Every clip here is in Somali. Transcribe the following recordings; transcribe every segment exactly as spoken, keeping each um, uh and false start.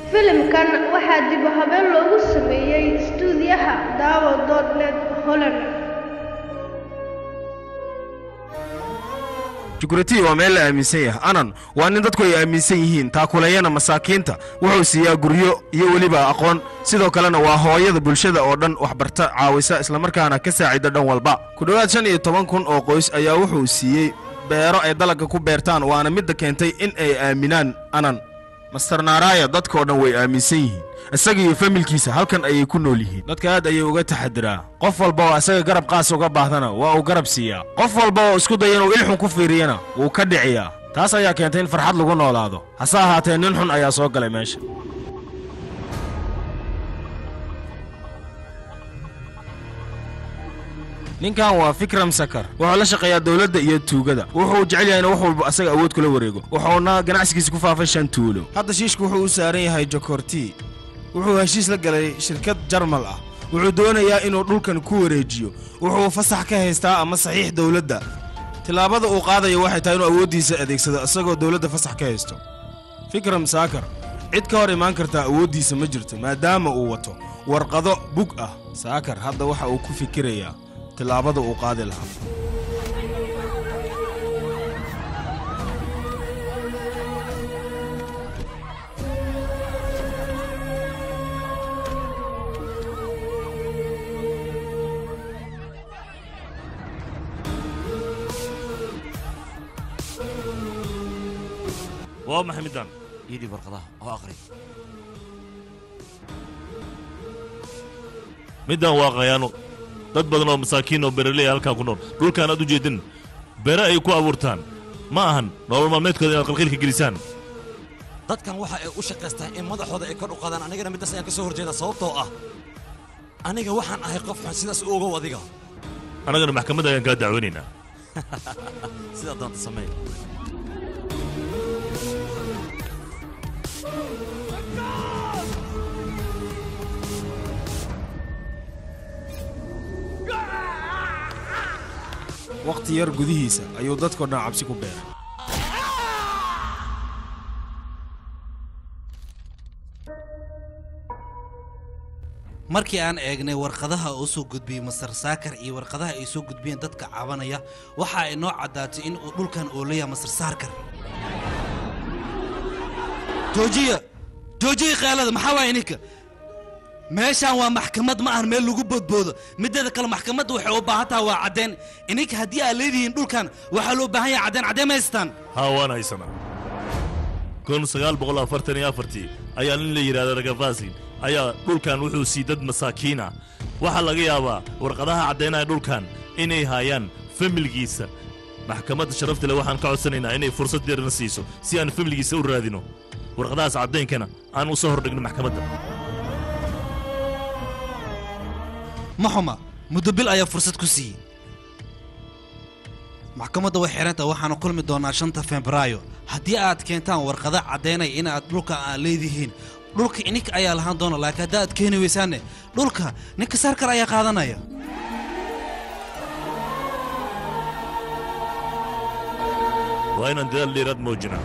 filimkan waxaa dib u habeen loogu sameeyay stuudiyaha daawo dot net Holland. jukurati waa meel la aaminsan yahay anan waa nin dadku ay aaminsan yihiin taakulayana masaakiinta wuxuu siiyaa guryo iyo weliba aqoon sidoo kalena waa hooyada bulshada oo dhan wax barta caawisa isla markaana ka saacida dhan walba ku dhawaad shan iyo toban kun oo qoys ayaa wuxuu siiyey beero ay dalagga ku beertaan waana midda keentay in ay aaminaan anan master naaraya dadka oo dhan way aaminsan yihiin isaga iyo familkiisa halkan ayay ku nool yihiin dadka aad ayay uga taxadiraa qof walba oo isaga garab qaas uga baahdana waa uu garab siiyaa qof walba oo isku daya inuu ilxun ku fiiriyana wuu ka dhiciyaa taas ayaa keentay in farxad lagu noolaado hase ahaatee nin xun ayaa soo galay meesha ninkan waa fikram sakar wuxuu la shaqeeyaa dawladda iyo tuugada wuxuu jecel yahay in wax walba asaga awood kula wareego wuxuuna ganacsigiisa ku faafay shan tuulo hadda shiishku wuxuu u saaran yahay jokorti wuxuu heshiis la galay shirkad jarmal ah wuxuu doonayaa inuu dhulkan ku wareejiyo wuxuu fasax ka haystaa ama saxiix dawladda tilaabada uu qaadayo waxay tahay inuu awooddiisa adeegsado isagoo dawladda fasax ka haysto fikram sakar cid ka hor imaan kartaa awooddiisa ma jirto maadaama uu wato warqado bug ah sakar hadda waxa uu ku fikirayaa tilaabada uu qaadi lahaa waa maxay middan iidii warqadaha oo aqri middan waa qayaano dad badan oo masaakiin oo beeraley halkaa ku nool dhulkaan aad u jeedin beere ay ku abuurtaan ma ahan nolol maalmeedkooda inaad qalqiilka gelisaan dadkan waxa ay u shaqaystaan in madaxooda ay kor u qaadaan anigana middaas ayaan ka soo horjeeda sababtoo ah aniga waxaan ahay qof xun sidaas u ogow adiga annagana maxkamadda ayaan kaa dacweynaynaa sidaa doonta sameey waqti yar gudihiisa ayuu dadkoo dhan cabsi ku beeray markii aan eegnay warqadaha uu soo gudbiyey masar saakar iyo warqadaha ay soo gudbiyeen dadka cabanaya waxa ay noo caddaatay in uu dhulkan uu leeyahay masar saakar joojiya joojiya qaalada maxaa waaya ninka meeshaan waa maxkamad ma ahan meel lagu boodboodo mideeda kale maxkamadda waxay u baahan tahay waa caddayn ininka haddii aad leedihiin dhulkan waxaa loo baahan yahay caddayn caddayn ma haystaan haa waan haysanaa kun sagaal boqol afartan iyo afartii ayaa nin la yidhahda ragafaasin ayaa dhulkan wuxuu sii dad masaakiin ah waxaa laga yaabaa warqadaha caddaynaya dhulkan inay haayaan familgiisa maxkamadda sharafta leh waxaan ka codsanaynaa inay fursad yarna siiso si aan familgiisa u raadino warqadahaas caddaynkana aan u soo hordhigno maxkamadda ma xuma muddo bil ayaa fursad ku siiyey maxkamadda way xiran tahay waxaanu kulmi doonaa shanta febraayo haddii aad keentaan warqada caddaynaya inaad dhulka aad leedihiin dhulka ininka ayaa lahaan doona laakiin haddaa aad keeni weysaanne dhulka ninka sarkar ayaa qaadanaya waa inaan dadaal dheeraad muujinaa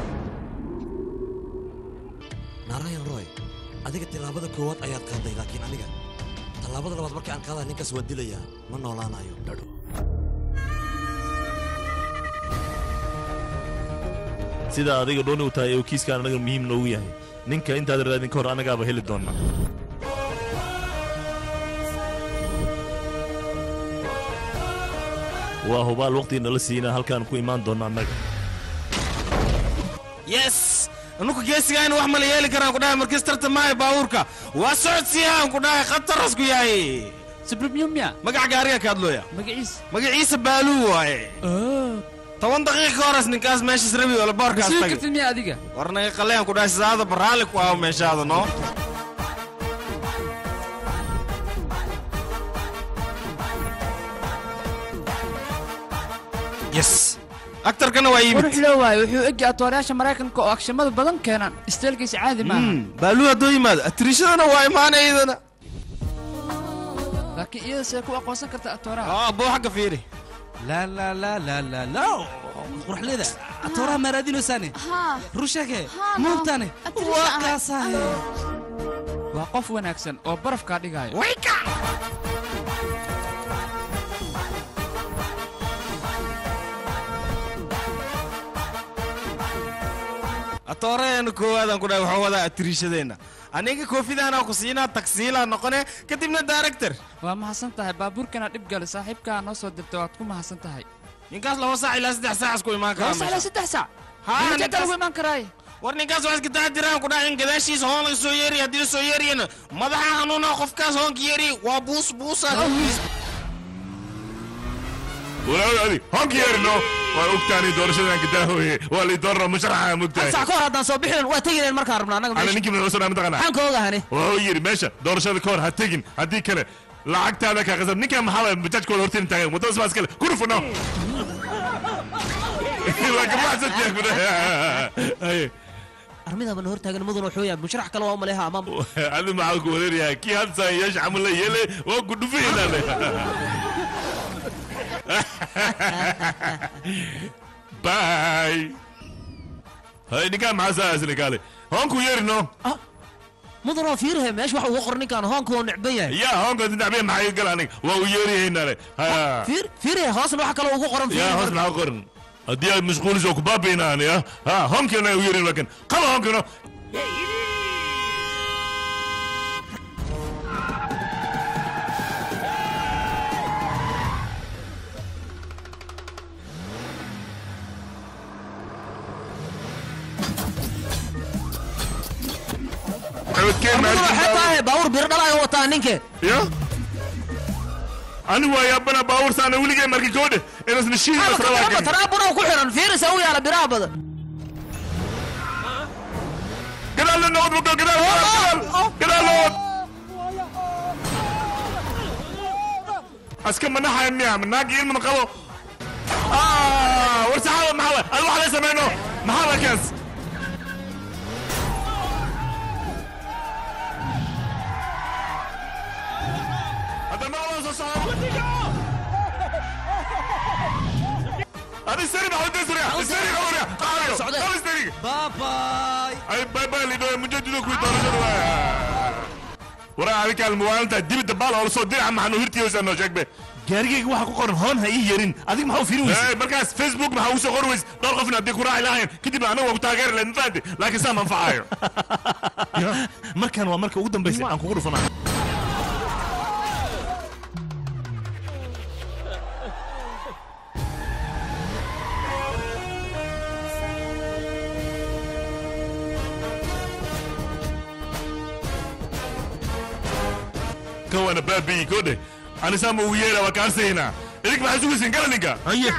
naarayan roy adiga tilaabada koowaad ayaad qaaday laakiin aniga tallaabada labaad markii aan qaadaa ninkaas waa dilayaa ma noolaanayo dhadho sida adiga dhooni u tahay oo kiiskaan anaga muhiim noogu yahay ninka intaad raadin ka hor annagaaba heli doonnaa waa hubaal waqtigii nala siinaa halkaan ku imaan doonna annaga yes anuku geesigaan wax mala yeeli karaan ku dhahay markiis tarta maayo baabuurka waa socodsiiyaan ku dhahay khatarras ku yahay sabribnyumya magac gaariga ka hadlooya magaciisa magaciisa baaluu waaye toban daqiiqa ka horas ninkaas meeshas rabi oo la boorkaas tagay kartid miya adiga warnaga qaleen ku dhahay sidaada baraali ku aho meeshaada noo yes aktarkana waa yimid qurux loo waayo wuxuu egi atoorayaasha maraykanka oo agshamada badan keenaan isteelkiisa caadi maaha baaluu haddoo yimaado atriishadana waa imaanaydana laakiin iyada see ku aqoonsan karta atooraha aa buu xagga fiiri لا لا لا لا لا لا قرح ليدا atooraha maaraadinaysaane rushake muubtane waa kaasahay waa qof wanaagsan oo barafkaa dhigaayo atooreena koowaadaan ku dhahay waxaa wadaa atiriishadeenna aniga koofidaana ku siinaa tagsiilaa noqone kadibna director waa mahadsan tahay baabuurkana dhib gali saaxiibkaa noo soo dirtay waad ku mahadsan tahay ninkaas laba saac ilaa saddex saac isku imaan karaa laba saac ilaa saddex saac haa ninka lagu imaan karaay war ninkaas waxaad ka taxadiraan ku dhahay in gadaashiisa hoon laga soo yeeriy haddii la soo yeeriyana madaxa hanuuna qofkaas hoonka yeeriy waa buus buusa walaal hoonka yeerino waa ogtaani doorashadan kadaahoye waa lii doorno musharaxa mugtahay sac ka hor haddaan soo bixin waa tegin markaan rabnaa anaga ana ninkii muxuu sanaa mataqana waxaan ka ogahane wuxuu yidhi meesha doorashada ka hor ha tegin haddii kale lacagtaada ka qasab ninkan maxaa waay bajaajkooda hortiin taagan wadada sbaas kale ku dhufano armida ban hortaagan mudana wuxuu yahay musharax kale waa umaleeha ama adi maxaa ku wareerayaa kii hadsan yeesha camal la yeele waa ku dhufaynaale باي هاي نكام عساس نكالي هونكو يرنو مدرو فيرها ماش واحد وقرني كان هونكو نعبيه يا هونكو نعبيه ما يقال عنك واو يري هنا ها فير فيرها هاس واحد كلو وقرن يا هاس ما قرن ادي مشغول زوك بابي هنا يا ها هونكو انا يري لكن قال هونكو حتى باور بيردلا وتا نينك يا انا ويا بنا باور سنه ولي مركي كوده انس نشيل بس راه ترى بنا ku xiran fiiris oo yaala biraabada قال له نود بقى قال قال له اسكن من ناحيه النعم ناقي من قبو اه ورسحه محاوله الواحد ليس منه محاوله كاس هذا السريع بحاول تسرع السريع غوريا قاعد خلص السريع باي اي باي باي اللي مجدد كوي طارج ورا عليك الموال انت ديب الدبال او صدير عم حنو هرتي وسنو شكبه gaarigayga waxa ku qoran hoon ha ii yerin adig maxaa u fiirin weyse markaas facebook maxaa u soo qor weyse dhowr qofna haddii ku raaci lahayn kadibna anagu waa ku taageeri lahayn mafahanti laakiin saa manfacayo markan waa marka ugu dambaysa aan kugu dhufanayo كوانا بابي كودي انا سامو ويانا وكارسينا إليك ما حسوي سنقل نيكا هيا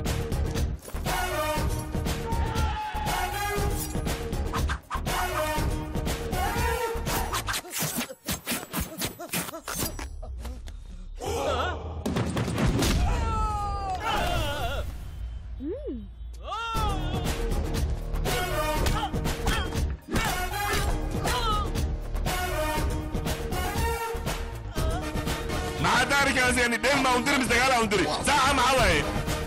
يعني دين ما وندري مستقالة وندري ساعة مع الله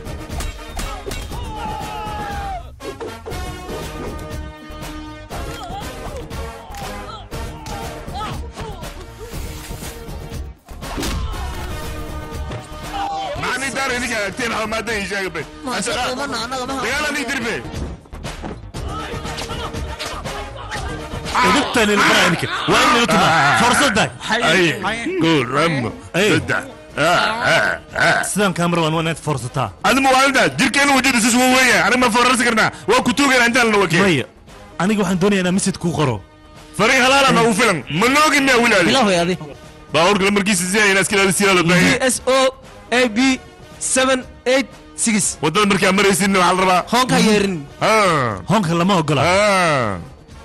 معني داري هنيك كتير حول ما دين شاقبي ما شاء الله منا أنا ما ديالا نقدر بيه ودكتني البرانك وين لكما فرصة داي اي قول رم بدع سلام كاميرا وانا فرصتها هذا مو والده جيركين وجود سوس ويا انا ما فرص كرنا وكتوغ انت لنا وكيل مي انا waxaan doonayaa inaan misid ku qoro فريق هلالا ما هو فيلم منوق اني اقول هذه لا يا ذي باور لما مركز زي ناس كده السياره بي اس او اي بي سبعة ثمانية ستة ودل مركز مريسين على الربا هونكا يرن ها هونكا لما ogola ها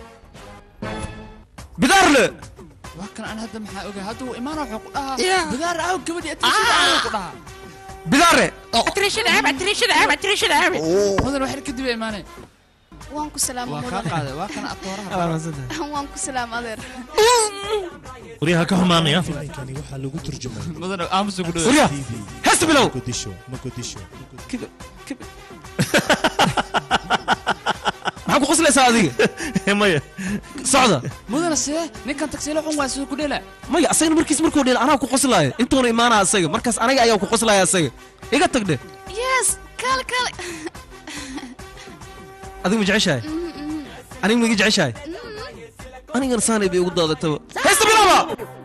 بدارله وكان انا هذا maxaa ogaa haduu imaan wuxuu ku dhahaa bidaar aaw gabadhi atrishada ku dhahaa بداره atrishada aab atrishada aab atrishada aab wadan wax kadib iimaanay waan ku salaamo waa ka qaaday waa kana aqooraha waan ku salaam adeer وريها كهمانيا كاني waxa lagu turjumay wadan aamus ku dhaw وريها هس بلو مقدشو مقدشو كده كده qoslaysaa adiga maya socda mudana see ninkan tagsiilo xun waa soo ku dhela maya asagana markiis markuu dheel anaa ku qoslaayo intuuna imaanaa asaga markaas aniga ayaa ku qoslaya asaga iga tagdhe yes kale kale adiga ma jeceshahay aniga ma iga jeceshahay anigana saanay bay ugu daadataba haysta bilaaba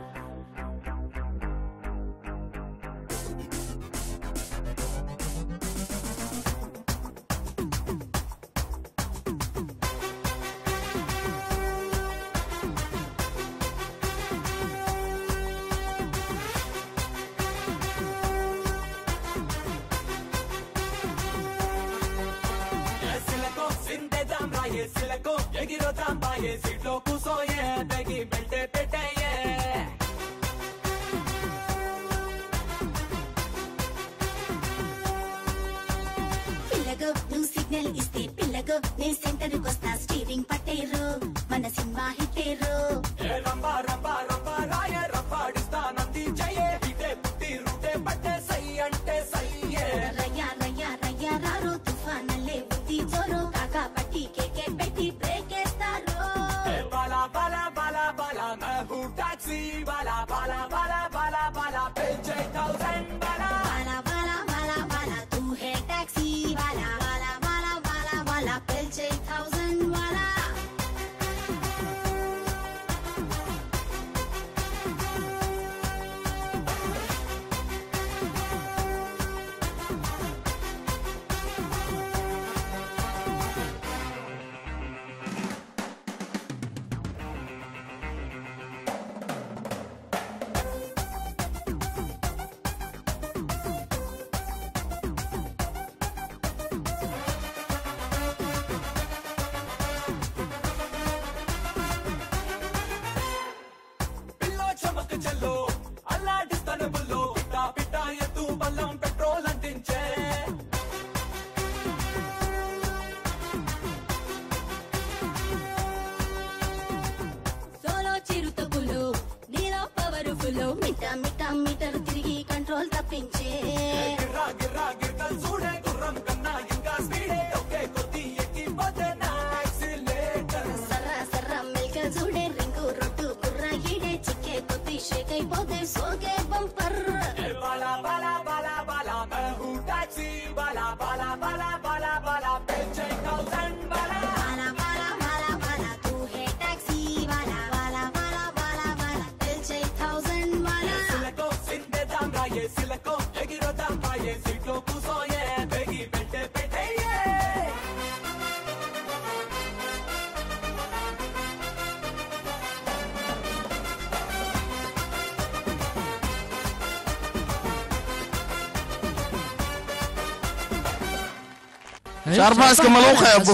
شارباسك ملوخة يا أبو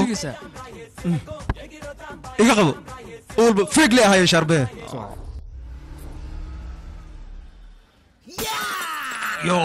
إيقا قبو قول فيق لي هاي شاربيه يو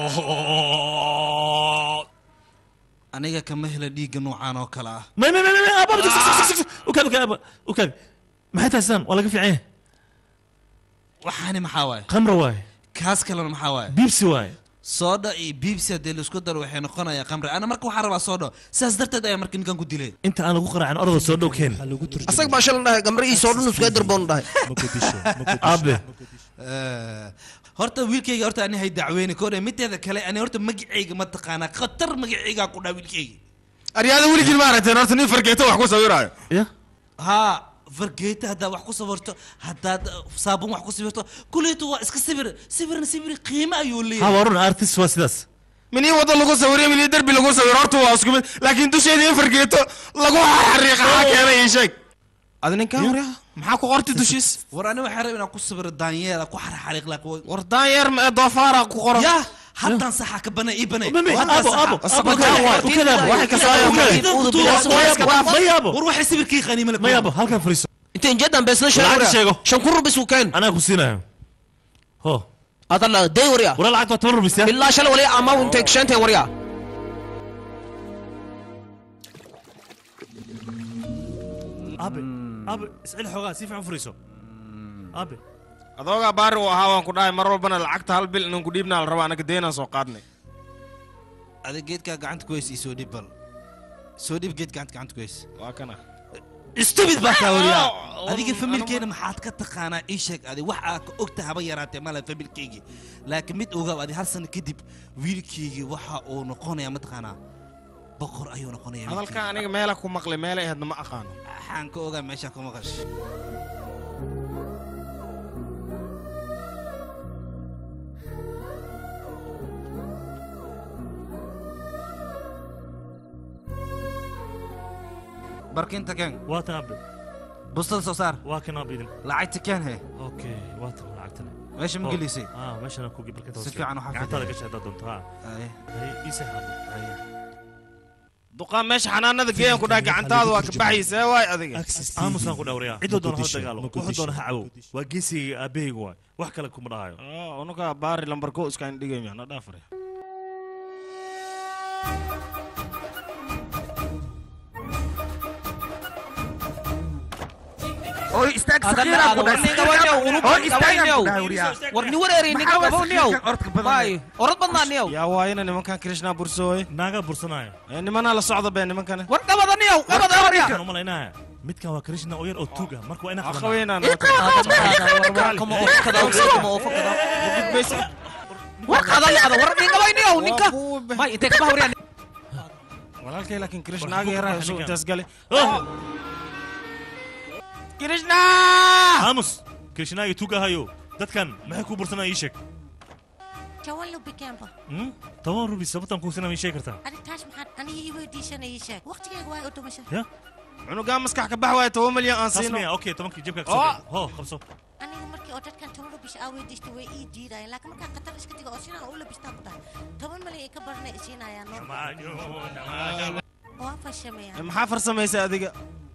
أنا كم هلا ديك نوعان وكلا ما ما ما ما أبا وكذا وكذا وكذا ما حتى سام ولا كيف عين وحاني محاواي خمرة واي كاس كلا محاواي بيبسي واي صودا إيه بيبسي هدي اللي سكدر وحين قنا يا خمرة أنا مركو حرب صودا ساس درت ده يا مركن كان قد ليه أنت أنا بقرأ عن أرض الصودا وكين أصلاً ما شاء الله قمري صودا نسكدر بونده أبي horta wiilkayga horta ani hay dacweyne koore mideeda kale ani horta magacayga ma taqaana khatar magacayga ku dhaa wiilkayga aryaada wiilkii ma aragteen horta nin fargeeto wax ku sawiraayo ya ha fargeeta haddaa wax ku sawirto haddaad saabun wax ku sawirto kulleetu waa iska sawir sawirna sawir qiimo ayuu leeyahay ha warun artist waa sidaas minii wada lagu sawiriyo minii derbi lagu sawiro horta waa isku mid laakiin dusheeda in fargeeto lagu xariiqa keenay ii sheeg ad ninkan waryaa maxaa ku qortay dushiis war ani waxaan rabaa inaan ku sawiro daanyeer ku xarxariiq laaq war daanyeer ma doofaara ku qoran ya haddaan saxa ka banay ii banay abo abo وكذا waxay ka soo war waxay sawirkii qaniimo la ma yabo halkan fariiso انت جدا بس نشر شن كل ربس وكان انا كوسينا هو هذا دي وريا ولا العقد تمر بس بالله شل ولا اما وانت كشنت وريا ابي ابي اسال xogaa si fiican fariiso ابي adooga baari oo ahaa waan ku dhahay mar walbana lacagta hal bil inaan ku dhiibnaa la rabaa anaga deena soo qaadnay adiga geedka gacanta ku haysi soo dhib bal soo dhib geed gacanta gacanta ku haysi waa kana stupid baa kaa wariyaa adiga familkeena maxaad ka taqaanaa ii sheeg adi wax aad ka ogta haba yaraatee male familkeygii laakiin mid ogaab adi hal sano kadib wiilkeygii waxa uu noqonayaa mataqaanaa boqor ayuu noqonayaa hadalka aniga meela ku maqlay meela ahaydna ma aqaano waxaan ka ogaa meesha ku maqash barkinta keen waa tan abdi bustada soo saar waa kan abdi lacagta keen he okay waa tan lacagtana meesha ma gelisay ah meeshana ku barkinta si fiican waxa gacantaada ka shaqada doonto ha ay ii saxaab duqaan meesha xanaanada geeyan ku dhaay gacantaada waa ka baxaysaa waay adiga aamusan ku dhawriya cidoo doona hada dagaalo wuxuu doona ha cawo waa geesiga aabahayga waay wax kale kuma dhahayo oo unuka baari lambar ko iska dhigay na dhaafare oy istaag saqiira ku dhashay gawaaniyow oy istaag war ni wareeri ni gawaaniyow bay orod badnaaniyow yaa waayna nimankan krishna bursooy naaga bursanaayo ee nimana la socda been nimankan war gabadaniyow gabada horiya kan umaleynaa midkan waa krishna oo yar oo tuuga marka waa ina aqaweynaan war qadalada war ni gawaaniyow ninka bay intee ka horiya walaalkay laakiin krishna aga yaraa soo intaas galay krishna aamus krishna ay tuuga hayo dadkan maxay ku bursanaa ii sheeg jawallo bikamba hmm toban rubi sabtan ku sinaa ii sheeg kartaa ani taas maxaan aniga ii weydiisanay ii sheeg waqtigeyga waa u dhumashay ya cunuga maskax ka bax waay toban milyan aan siino okay tobankii jibka ka soo ho qabso aniga markii oo dadkan toban rubi aa weydiistay way ii diidayeen laakiin markaan qatar iska digo oo sinaan u labistaan ku tahay toban milyan ay ka barnay isiinayaan waa fashameeyaan maxaa farsamaysaa adiga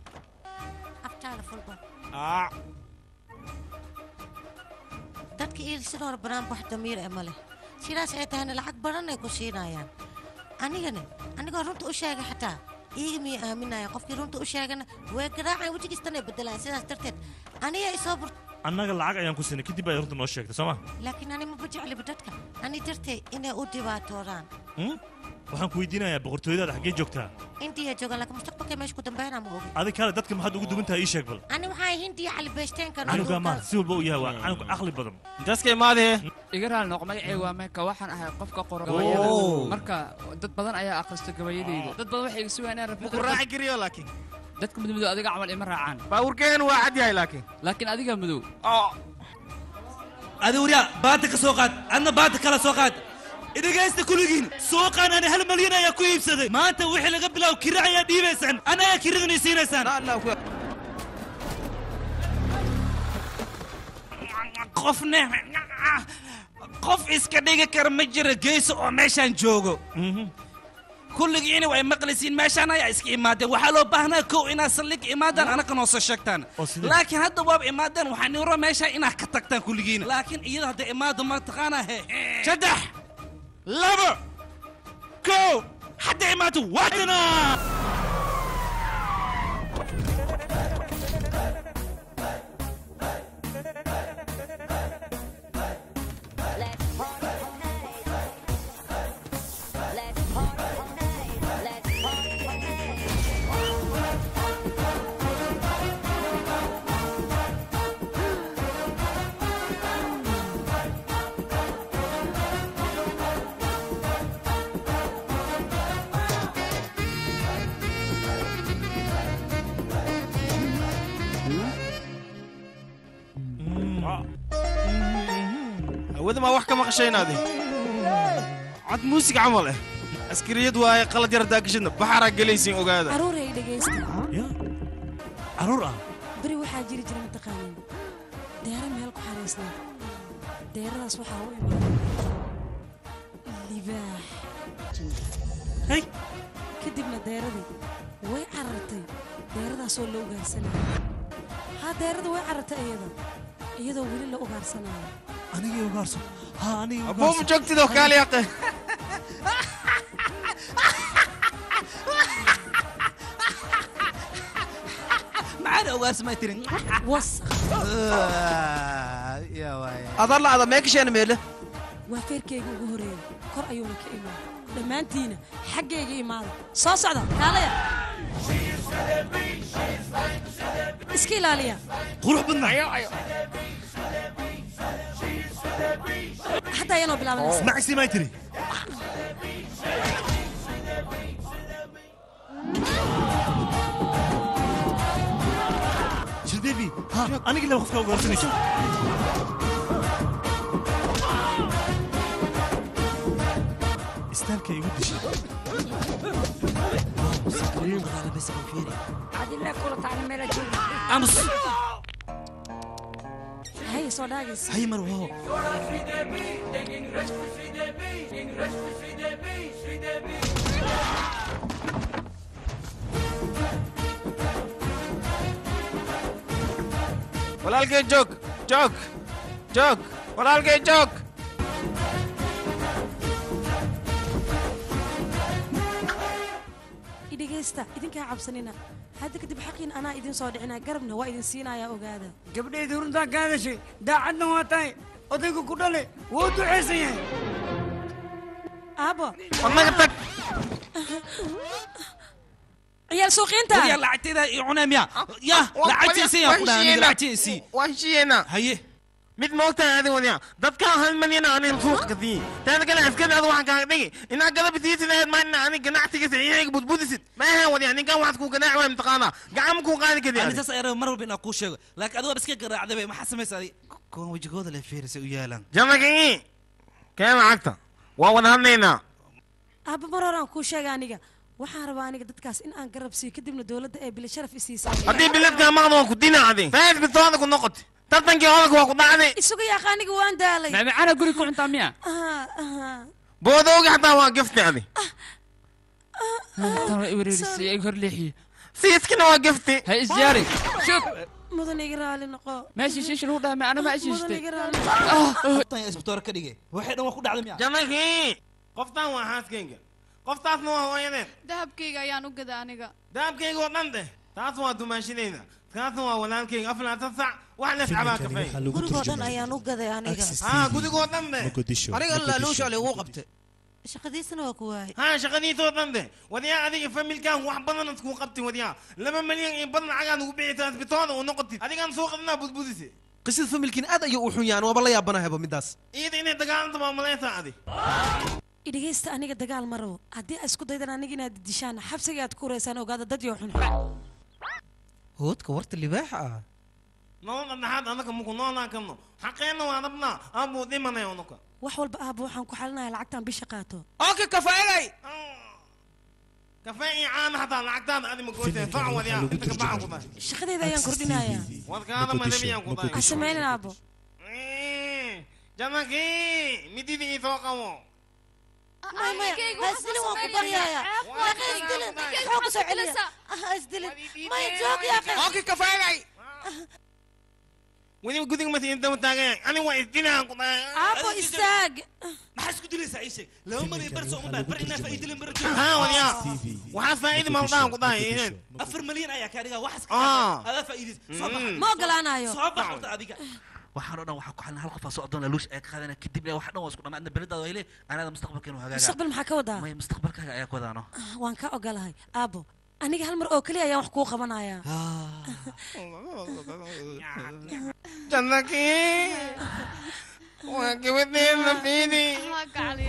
dadka ii sidoo hore banaan bax damiir ee male sidaas ay tahayna lacag badan ay ku siinayaan anigana anigoo runta u sheegay xataa iiga miyay aaminayaan qofkii runta u sheegana way garaacaan wejigiistana ay bedelaan sidaas darteed aniga isoo bur annaga lacag ayaan ku siinay kadib ay runta noo sheegtay soo ma laakiin ani ma bajecliba dadka ani dartay inay u dhibaatoodaan waxaan ku weydiinayaa boqortooyadaada xaggee joogtaa hindiya joogaan laakiin mustaqbalkay meesha ku dambeynaa ma ogi adig kale dadka maxaad ugu duwan tahay ii sheeg bal ani waxaa hindiya calibeysteenkan canuga ma si walba u yahay waa canuga aqli badan daska imaadee iga raal noq magacayga waa meeka waxaan ahay qofka qoro marka dad badan ayaa akhristo gabayadeyda dad badan waxay iga sugayaan inaan rabto raaci kariyo laakiin dadka mudmado adiga camal ima raacaan baawurkeen waa cad yahay laakiin laakiin adiga madow adi wariyaa baata ka soo qaad adna baata kala soo qaad idagaysta kuligiin suuqaan ana hal malyan ayaa ku iibsaday maanta wixii laga bilaabo kira ayaa dhiibaysaan anagaa kiradani siinaysaan qofne qof iska dhigi kara ma jira geyso oo meeshaan joogo kulligiina way maqlaysiin meeshaan ayaa iska imaadeen waxaa loo baahnaa kow inaad saldhig imaadaan anaka noo soo sheegtaan laakiin hadda waaba imaadeen waxaa niiro meeshaa inaad ka tagtaan kulligiina laakiin iyada hadda imaado ma taqaanaa he saddex laba kow hadda imaado waadana wada ma wax ka maqashaynaade cad muusig camal ah askariyad waaye qalad yar daagashadna baxara galaysiin ogaada caruur ay dhagaysta caruur ah bari waxaa jiri jira mataqaaniin deero meel ku xaraysnaa deeradaas waxaa u imaaday libaax hey kadibna deeradii way carartay deeradaasoo la ugaarsanaya haa deerada way carartay iyada iyadoo weli la ugaarsanaayo anigii ugaarso ha anigii ugaarso abuu joogtidoo kaali yaqe maxaad ugaarso may tirin was adar la ada meekasheena meele waa feerkayga ugu horeeyay kor ayuuna ka imaada dhammaantiina xaggayga imaada soo socda kaalaya iska ilaaliya qurux badna hadda ayaanoo bilaabanaysa macsi may tiri shirdeebi aniga laba qofka ugaarsanaysa istaalka igu dishay أمس هاي صداقس هاي مروه walaalkay joog joog joog walaalkay joog idhegeysta idinkaa cabsanina hadda kadib xaqiin anaa idin soo dhicinaa garabna waa idin siinayaa ogaada gabdhayda runtaa ka hadashay daacadna waa tahay odayga ku dhale wuu ducaysan yahay aabo annaga tag ciyaal suuqiinta يا لعتيدا يعونام يا يا لعتيسي يا فلان لعتيسي وانشينا هيه mid moogta aadi wadiya dadka hal malyan aanin suuq kadii taada kale askada aad waxaan kaaga dhigi inaa gada bitiisid ahayd ma ina ani ganacsiga saxiixayga budbudisid ma ahaan wadiya ninkan waxaad ku ganaaci waay mataqaanaa gacan kuu qaadi kadii أنا تسأل أنا مرة بين أقول شيء لكن أدوار بس كذا عدبي ما حسمي سادي كون وجهه ذا الفيرس ويالا jamaki kee lacagta waa wada hadlaynaa aabo mar horaan kuu sheega aniga waxaan rabaa aniga dadkaas in aan garab siiyo kadibna dowladda ee bil sharaf isiisay haddii biladkaa maqda waan ku dinaacday faahid bitooda ku noqoti tartankii odalka waa ku dhacday isugu yaaqaaniga waan daalay macmacana guri ku cuntaa miya boodowga xataa waa gafti adi tana iwreerisay ay hor leexiye siiskina waa gafti hay isjaari shuf mudan iga raali noqo meeshii shiish lagu dhaamay ana ma ashiistay tan ya isbitoor ka dhigay waxay dhan waa ku dhacday miya jamaki qoftaan waa xaaskayga qoftaasna waa hooyadeen dahabkayga ayaan u gada aniga dahabkayga oo dhan dheh taas waa dumaashidayda taasna waa walaalkayga aflaatan sac wax la sacbaa kafay gurigoo dhan ayaan u gaday aniga haa gurigoo dhan dheh aniga laaluusha lagu qabtay shaqadiisana waa ku waayay ها شغليتو دنده وديا اديك فاميل كان واحد بدن تكون قبتي وديا لما مليون اي بدن عقان وبيعتها بتوضه ونقطي اديك ان سوقنا بدبوديسي qisada familkiin aad ayuu u xun yahan waaba la yaabanahayba midaas iyada inay dagaalanta ma malaysa adi idhegeysta aniga dagaal ma rabo haddii ay isku daydaan aniga inaad dishaan xabsiga aad ku horeysaan ogaada dad yoo xun hoodka warta libaaxa ah نون نحد أنا كم كنا أنا كم حقيقة وأنا بنا أبو دي من يونك wax walba aabo waxaan ku xalinayaa lacagtaan bisha qaato اوكي كفايلي كفاية عام حتى العقدان هذه مقولة فعوة يا أنت كباع كذا shaqadayda ayaan kordhinayaa وكذا ما نبي ينقض ha samaynin aabo جماكي مدي دي توقعوا هسدلي وأكو بريايا يا أخي هسدلي حوق سعليا هسدلي ما يجوك يا أخي اوكي كفايلي ودي قدك ما تيجي تقول تاجي أنا وايد دينا كذا aabo istaag ما حس كنت لسه عايشة لو مري برسو ما برينا فايد لي مرجع ها وديا وحاس فايد ما وضع كذا هنا أفر مليون أيا كاريجا وحس آه. هذا فايد صباح ma ogolaanayo صباح وقت أديك waxaan oo dhan waxaa ku xalin hal qof soo doona luush ay qaadana kadib wax dhan waa isku dhamaadna beledada way leey anaada mustaqbalkeenu hagaaga mustaqbal maxaa ka wadaa may mustaqbalkaaga ayaa ku wadaano waan ka ogolahay aabo aniga hal mar oo kaliya ayaan wax kuu qabanayaa جنكي وقفتني نفيدي هاك علي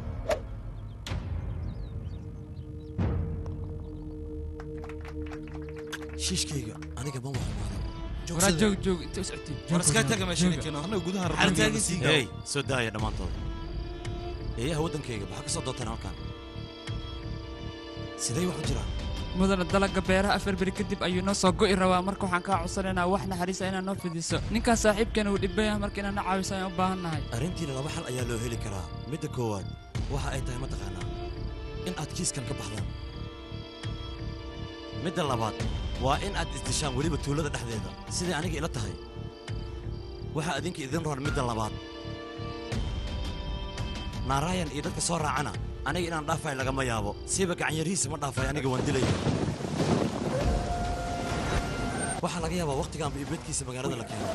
shiishkayga aniga ma waxmaado waraa joog joog inta uscoti war iska taga meesha keeno anaga gudaha rabnaa hey soo daaya dhamaantood eeyaha waddankayga maxaa ka soo doontaan halkan sidee wax u jiraan mudana dalagga beeraha afar beri kadib ayuu noo soo go'i rabaa marka waxaan kaa codsanaynaa wax naxariisa inaad noo fidiso ninkaas saaxiibkeena uu dhibban yahay marka inaad na caawiso ayaan u baahan nahay arrintiina laba xal ayaa loo heli karaa midda koowaad waxa ay tahay mataqaanaa in aad kiiskan ka baxdaan midda labaad waa in aad isdishaan weliba tuulada dhexdeeda siday aniga ila tahay waxaa adinka idin roon midda labaad naaraayan iyo dadka soo raacana aniga inaan dhaafay lagama yaabo siiba gacanyarihiisa ma dhaafay aniga waan dilaya waxaa laga yaabaa wakhtigaanba iyo beedkiisa magaalada la keeno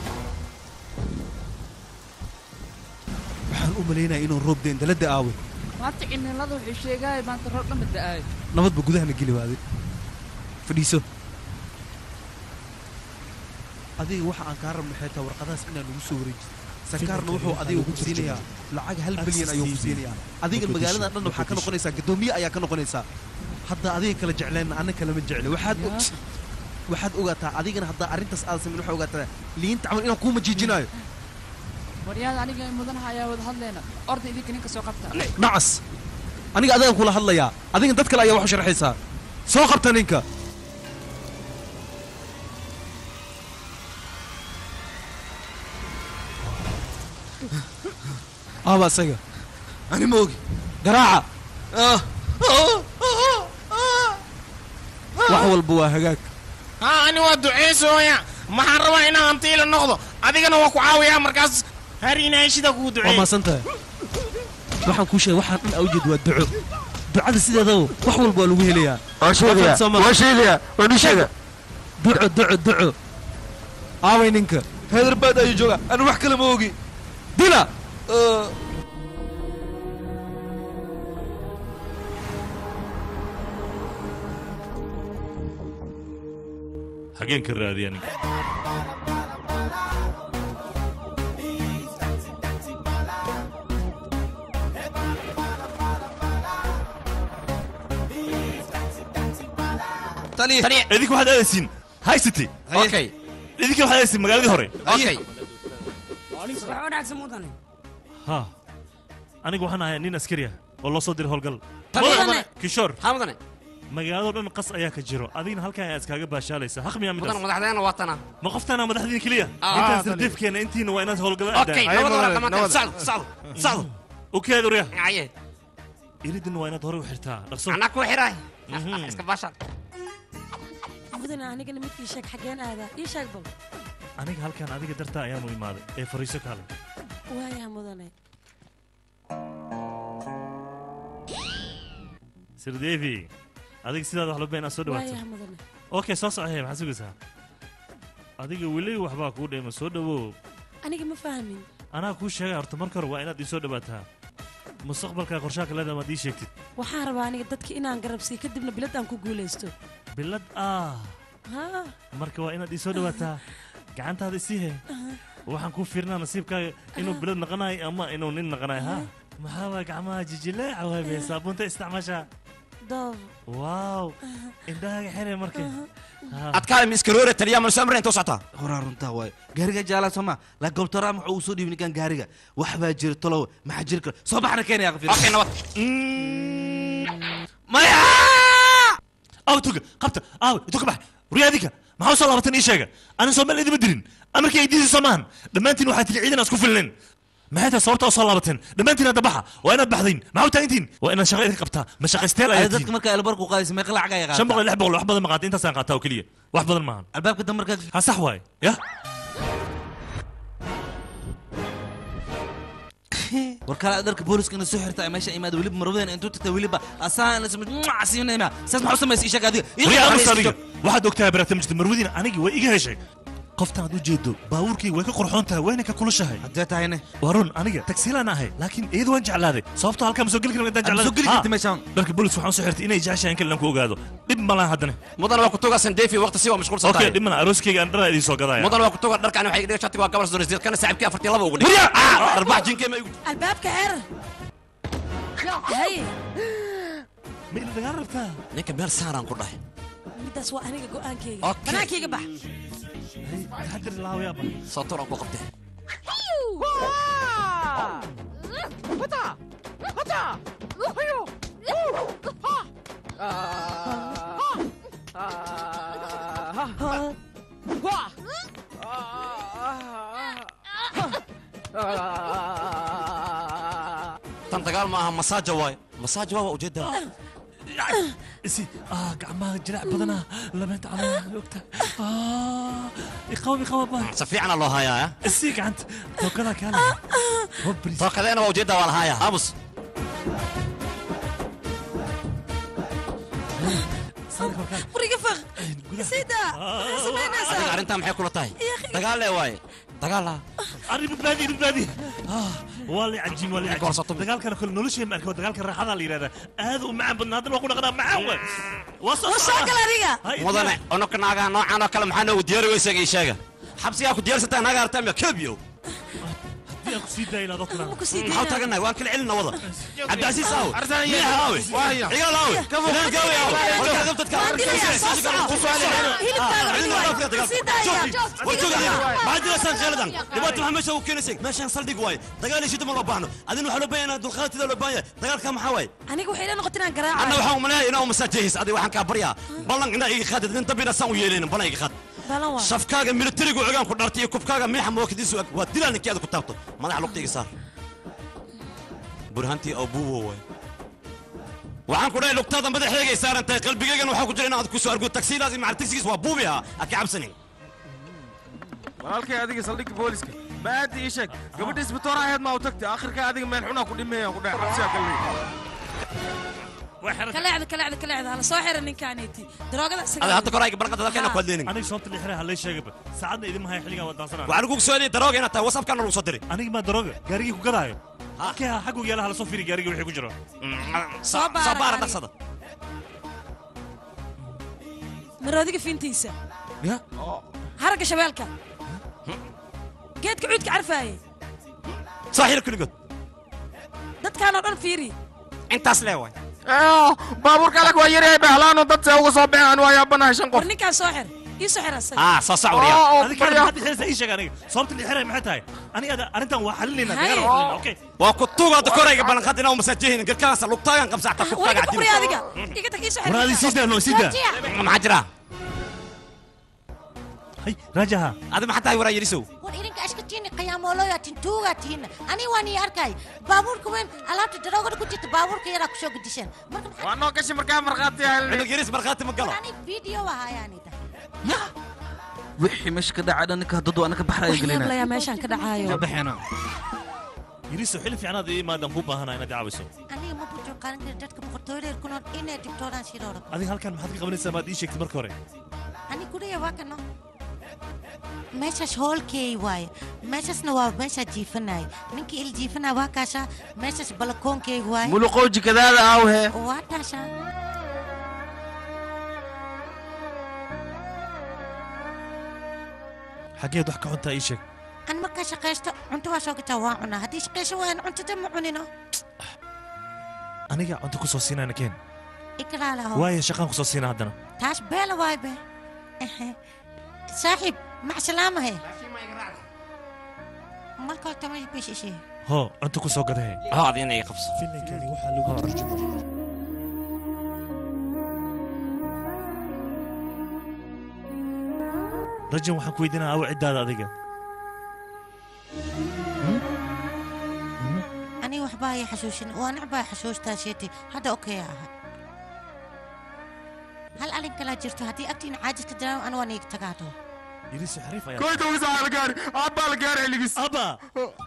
waxaan u malaynayaa inuu roob deen dalada aawe maanta cimilada wuxuu sheegay maanta roob dhan da'ay nabadba gudahana geli waaday fadhiiso adiga waxa aan kaa rabno xeetaa warqadaas inaan ugu soo wareejiso sankaarna wuxuu adiga ku siinayaa lacag hal bilyan ayuu ku siinayaa adiga magaalada dhan waxaa ka noqonaysaa gadoomiye ayaa ka noqonaysaa hadda adiga kala jecleen ana kalama jecle waxaad waxaad ogaataa adigana haddaa arrintaas aad samayn waxaa ogaataa liinta camal inaan kuuma jiijinaayo waryaada aniga mudanaha ayaa wada hadlayna orda idinka ninka soo qabta nacas aniga adigaan kula hadlayaa adiga dad kale ayaa wax u sharxaysaa soo qabta ninka aaba isaga ani ma ogi garaaca wax walba waa hagaag haa ani waa duceysooya maxaan rabaa inaan hantiila noqdo adigana waa ku caawiyaa markaas harinahay shida kuu duceey waa maasantahay waxaan kuu sheegay waxaan dhan awjeed waa duco ducada sideedaba wax walba waa lagu helayaa waa sheegaya waa sheegaya waa nin sheega duco duco duco aaway ninka heedarbaad ayuu joogaa ani wax kale ma ogi dila حقين كرادي يعني تاني تاني هذيك واحد اسين هاي ستي اوكي هذيك واحد اسين مقالدي هوري اوكي ها انا waxaan ahay nin askari ah oo loo soo diray howlgal kishor hamadane magaalada dhan qas ayaa ka jiro adigna halkan ayaa iskaga baashaalaysa haq miyaa midaas madaxdeena waatana ma qoftana madaxdiin kaliya intaas sirtifkeena intiina waa inaad howlgal aadaan okay nabad nabad sal sal sal okay duriya aye iridina waa inaad hore u xirtaa dhaqso ana ku xiray iska baasha mudana anigana midkii sheeg xageen aada ii sheeg bal aniga halkan adiga dartaa ayaan u imaaday ee fariiso kale waaya mudane sirdeefi adiga sidaad wax loo been soo dhawaato waaya mudane okay soo socday maxaa sugaysaa adiga weli waxbaa kuu dheema soo dhawow aniga ma fahmin anaa kuu sheegay horta marka hore waa inaad ii soo dhawaataa mustaqbalka qorshaha kaleeda maad ii sheegtid waxaan rabaa aniga dadka inaan garabsiiyo kadibna bilad aan ku guulaysto bilad ah haa marka waa inaad ii soo dhawaataa gacantaada isii he waxaan kuu fiirinaa nasiibkaaga inuu bilad naqanayo ama inuu nin naqanayo ha maxaa waa gacmaha jijileeca waabee saabuunta isticmaashaa doob waaw indhahaaga xiree marka adkaa miskaroore taliya ma soo amreen too socota horaa runtaa waay gaariga jaalaa soma la gobtara ma uu soo dhiibin kan gaariga wax baa jira tolow maxaa jira kale soo baxna keenaya qafiir okay nabad maya aw tuga qabta aw tuga bax riyaadika maxaa soo laabatan ii sheega ana soo meel idima dirin amarkii ay diisay soomaan dhammaantiin waxaad tiri ciidan isku filneen maxay tahay sababta soo laabateen dhammaantiin hadda baxa waa inaad baxdayn maxaa u taagintiin waa inaad shaqo idin qabtaa ma shaqaysteel ayaad dadka marka albarku qaadaysa meeqa lacag ay qaataa shan boqol lix boqol wax badan ma qaata intaasaan qaataa oo keliya wax badan maahan albaabka dambe marka ha sax waaye ya warkala dharka booliskana soo xirtaa meesha imaad weliba marwadeen intuu tagtay weliba asaan la sameeyay saas maxaa sameeyay isha adiga waxaad ogtahay barnaamijka marwadiina anigi way iga heshay qoftan aad u jeedo baabuurkii way ka qurxoon tahay wayna ka kulushahay haddee tahayne warun aniga tagsiilaan ahay laakiin iyadu waan jeclaaday sababtoo halkaa ma soo geli karin intaan jeclaaday soo geli kartay meeshaan dharka boolis waxaan soo xirtay inay jeceshahay in kale aan ku ogaado dhib ma laha haddana mudan waa ku tugasan deefi waqti si waa mashquulsan tahay okay dhib mana arooskayga aan dharaa idin soo gadaya mudan waa ku tuga dharkaan waxay dhiga shatiga waa gabar soo kana saaxiibkii afartii laba ugu dhigay arbax jinkee ma igu albaabka xer hay ma ila dagaan rabtaa ninka meel saaraan ku dhahay midaas waa aniga go'aankayga banaankayga bax taxadir laaw yaaba saatur aan ku qabtay Hata! Hata! Uhuyo! Ha! tan dagaal maaha masaaja waay masaaja waa ujeedaa isi ah gacmaha jirac badana labeenta calaa ogta ah iqawmi qawaba si fiican loo hayaa isi gacanta tookada kale tookadena waa ujeedaa waa la hayaa amus Buriga faq. Sida. Sameynaysa. Adiga arinta maxay kula tahay? Dagaal leh waay. Dagaal la. Arrin badbaadi badbaadi. Ah, والله عجيب والله عجيب دقال كان كل نولش يم أركو دقال كان راح هذا اللي هذا هذا ومع بنادم وقول قدام معه وصل وصل كلا مدن أنا كنا عن نوع أنا كلام حنا ودياري ويسقي شجع حبسي أكو ديار ستة أنا قارتهم يا كبيو دي أكو سيدا إلى ذكرنا حاول تقولنا وان كل علنا وضع عبد العزيز هاوي أرسل هاوي عيال هاوي كفو لا قوي هاوي ولا كذبت تتكلم بعد لسان خالدان يبغى محمد شو كنسك ماشي نصدق واي دقال يشد من ربعنا أذن وحلو بينا دول خالتي دول بينا دقال كم حواي anigu waxay ila noqotay inaan garaaco أنا وحوم ملاي أنا ومساجيس أدي وحن كابريا بلن إنا إيه خد أنت بينا سوي لين بلن إيه خد balan waa شفكاga militariga ugaan ku dhartay kubkaaga miixa mookadiisu waa dilaankeeda ku taabto madax luqtiga saar burhanti abuwo way waxaan ku dhahay luqtada madaxeega ay saarantahay qalbigeygana waxa ku jira inaad ku soo argo taksiilaas iyo macalin taksiis waa buubiha aka cabsanin walaalkay adiga saldhigga booliska ma aad ii sheeg gabadha isbitoor ahayd ma u tagtay aakhirka adiga meel xuna ku dhimeeyaan ku dhahay xabsiga galay كلاعد كلاعد كلاعد على صاحر نكانيتي دروغدا هذا حتى كرايك برقد هذا كانوا كلينين أنا صوت اللي حرها ليش شايب ساعدنا إذا ما هي حلقة ودانسنا وأنا أقول سؤالي دروغ هنا وصف كانوا المصدرين أنا ما دروغ جاري كقراي كه حقو يلا على صفيري جاري وحي كجرا صبار صبار تقصد مرادك فين تيسا يا حركة شبالك جيت قعدك عرفاي صحيح كل قد دت كانوا دون فيري أنت أصلي baabuurka alag waa yaryahay bahlaan oo dadka uga soo baxaan waa yaabanahay shan qof ninka sooxir ii sooxir asag ah soo sawriya adiga kale hadda xirsa ii sheeg aniga sababta li xiray maxay tahay aniga arintan waa xalinayna dagaal okay waa ku tuuga korayga balan qadina oo masaajihin garkaas lugtaagan qabsaata ku taga adiga adiga iga tagi sooxir walaali sida no sida ma jira hay rajaha adi ma xataa wara yiriso وإنك أشكتيني قيام ولا تنتوغا تين أنا واني أركاي بابور كمان ألعب تدرجة كنت بابور كيرا كشوك ديشن وأنا كش مركب مرقاتي هاي الجريس مرقاتي مقلة يعني فيديو وها يعني ده يا وحي مش كده عاد أنا كهدد أنا كبحر يقلنا يلا يا ماشان كده عايو بحنا يريسو حلف يعني هذا ما دام كوبا هنا أنا دعوسو أنا ما بقول قارن كده كم خطورة يكونون إني دكتوران شيرورك هذه هالكان محدك قبل السنة دي شيء كبر كوري أنا كده يا واكنا meeshaas hoolkay waaye meeshaasna waa meeshaa jiifanay ninkii il jiifanaa waa kaasha meeshaas balakoonkay waaye muluqow jikadaada awhe waa taasha xageed wax ka cuntaa ii sheeg an markaa shaqaysto cunto waa soo gataa waa cunaa haddii shaqayso waan cuntada ma cunino aniga cunto ku soo siinayna keen ikraalaho waayo shaqaan ku soo siinaa haddana taas beela waay be saaxiib مع سلامة هي مالك قلت ما يبيش شيء هو أنت كسو قد هي ها هذه أنا قبص فيلم كذي وحلو ترجمة رجل وحن كويدنا أو عدة هذيك أنا وحباي حشوشن وأنا عباي حشوش تاشيتي هذا أوكي يا هل ألين كلا جرت هدي أكتين عاجز كده أنا وانيك تقاطو يريس حريفة يا كويت وقصة على الجاري أبا الجاري اللي قص أبا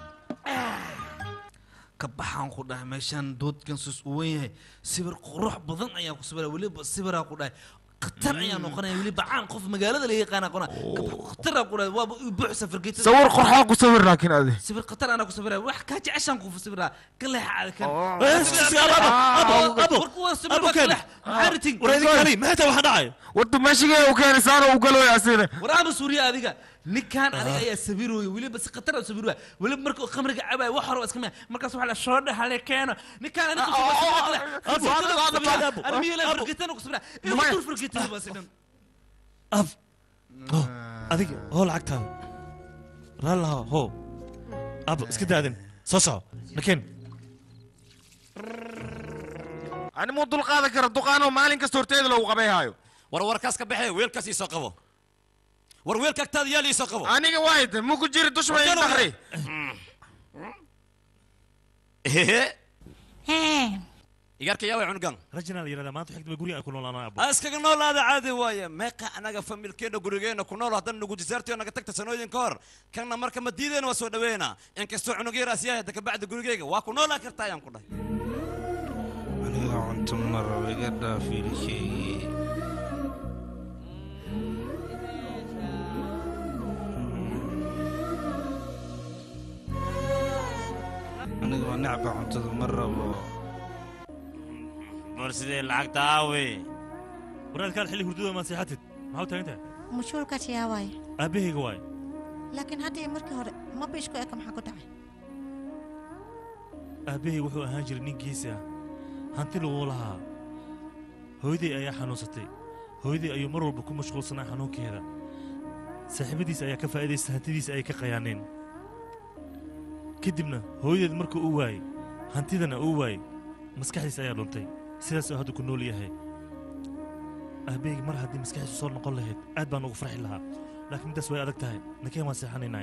كبحان خدها مشان دود كان سوسويه سبر قروح بضن أيام كسبر ولي سبر أقوله قطر أيام نقنا ولي بعان قف مجال اللي قانا قنا قطر أقوله وبحث فرقيت صور قرحة كسبر لكن هذه سبر قطر أنا كسبر واحد كاجي عشان قف سبر كله حال كان أبا أبا وركوا سبر كله عارتين وريدك كريم هذا واحد عاي ورد ماشي جاي وكان صار وقالوا يا سيدي ورابو سوريا هذيك نكان أنا يا سبيرو ولي بس قطر سبيرو ولي مركو خمر عباي وحر واسكمه مركز على الشرد حالي كانوا نكان أنا كسبر أبا أبا أبا أنا ميلا فرقتنا وكسبر إيه ما فرقتنا بس إنهم أب هو هذيك هو العكتها رالها هو أب اسكت هذين صوصة لكن أنا مو دول قاعد كرر دقانه مالين كستورتين لو قبيه هايو ور ور كاس كبحي ويل كاس يسقبه ور ويل كاكتاد يالي يسقبه أنا وايد مو كجير دوش ما ينتهري إيه إيه يارك ياوي عنقان رجنا لي هذا ما تحكي بقولي أكون ولا أنا أبو أسكت نقول هذا عادي ويا ما قا أنا فميل كده قريجين كنا هذا نقول جزرتي أنا قتكت سنوين كار كنا مركب مديدين وسود وينا إن كستو عنقير أسيا دك بعد قريجين وكنا لا كرتايم كنا أنا أنتم مرة بقدر في الشيء waa nacba cuntada ma rabo war sidee lacagta aawe waraad kaal xilli hurdada ma seexatid maxaa u taagan tahay mashhuulkaas yaa waay aabahayga waay laakiin hadda iyo markii hore ma biishku eka maxaa ku dhacay aabbahay wuxuu ahaan jiray nin geesi ah hanti lagu lahaa hooyaday ayaa xanuunsatay hooyaday ayuu mar walba ku mashquulsanaa xanuunkeeda saaxiibadiisa ayaa ka faa'iidaysta hantidiisa ay ka qayaaneen kadibna hooyadeed markuu u waayey hantidana uu waayey maskaxdiisa ayaa dhuntay sidaasuu hadda ku nool yahay aabahayga mar haddii maskaxdiisu soo noqon lahayd aad baan ugu farxi lahaa laakiin middaas way adag tahay nakeen waan seexanaynaa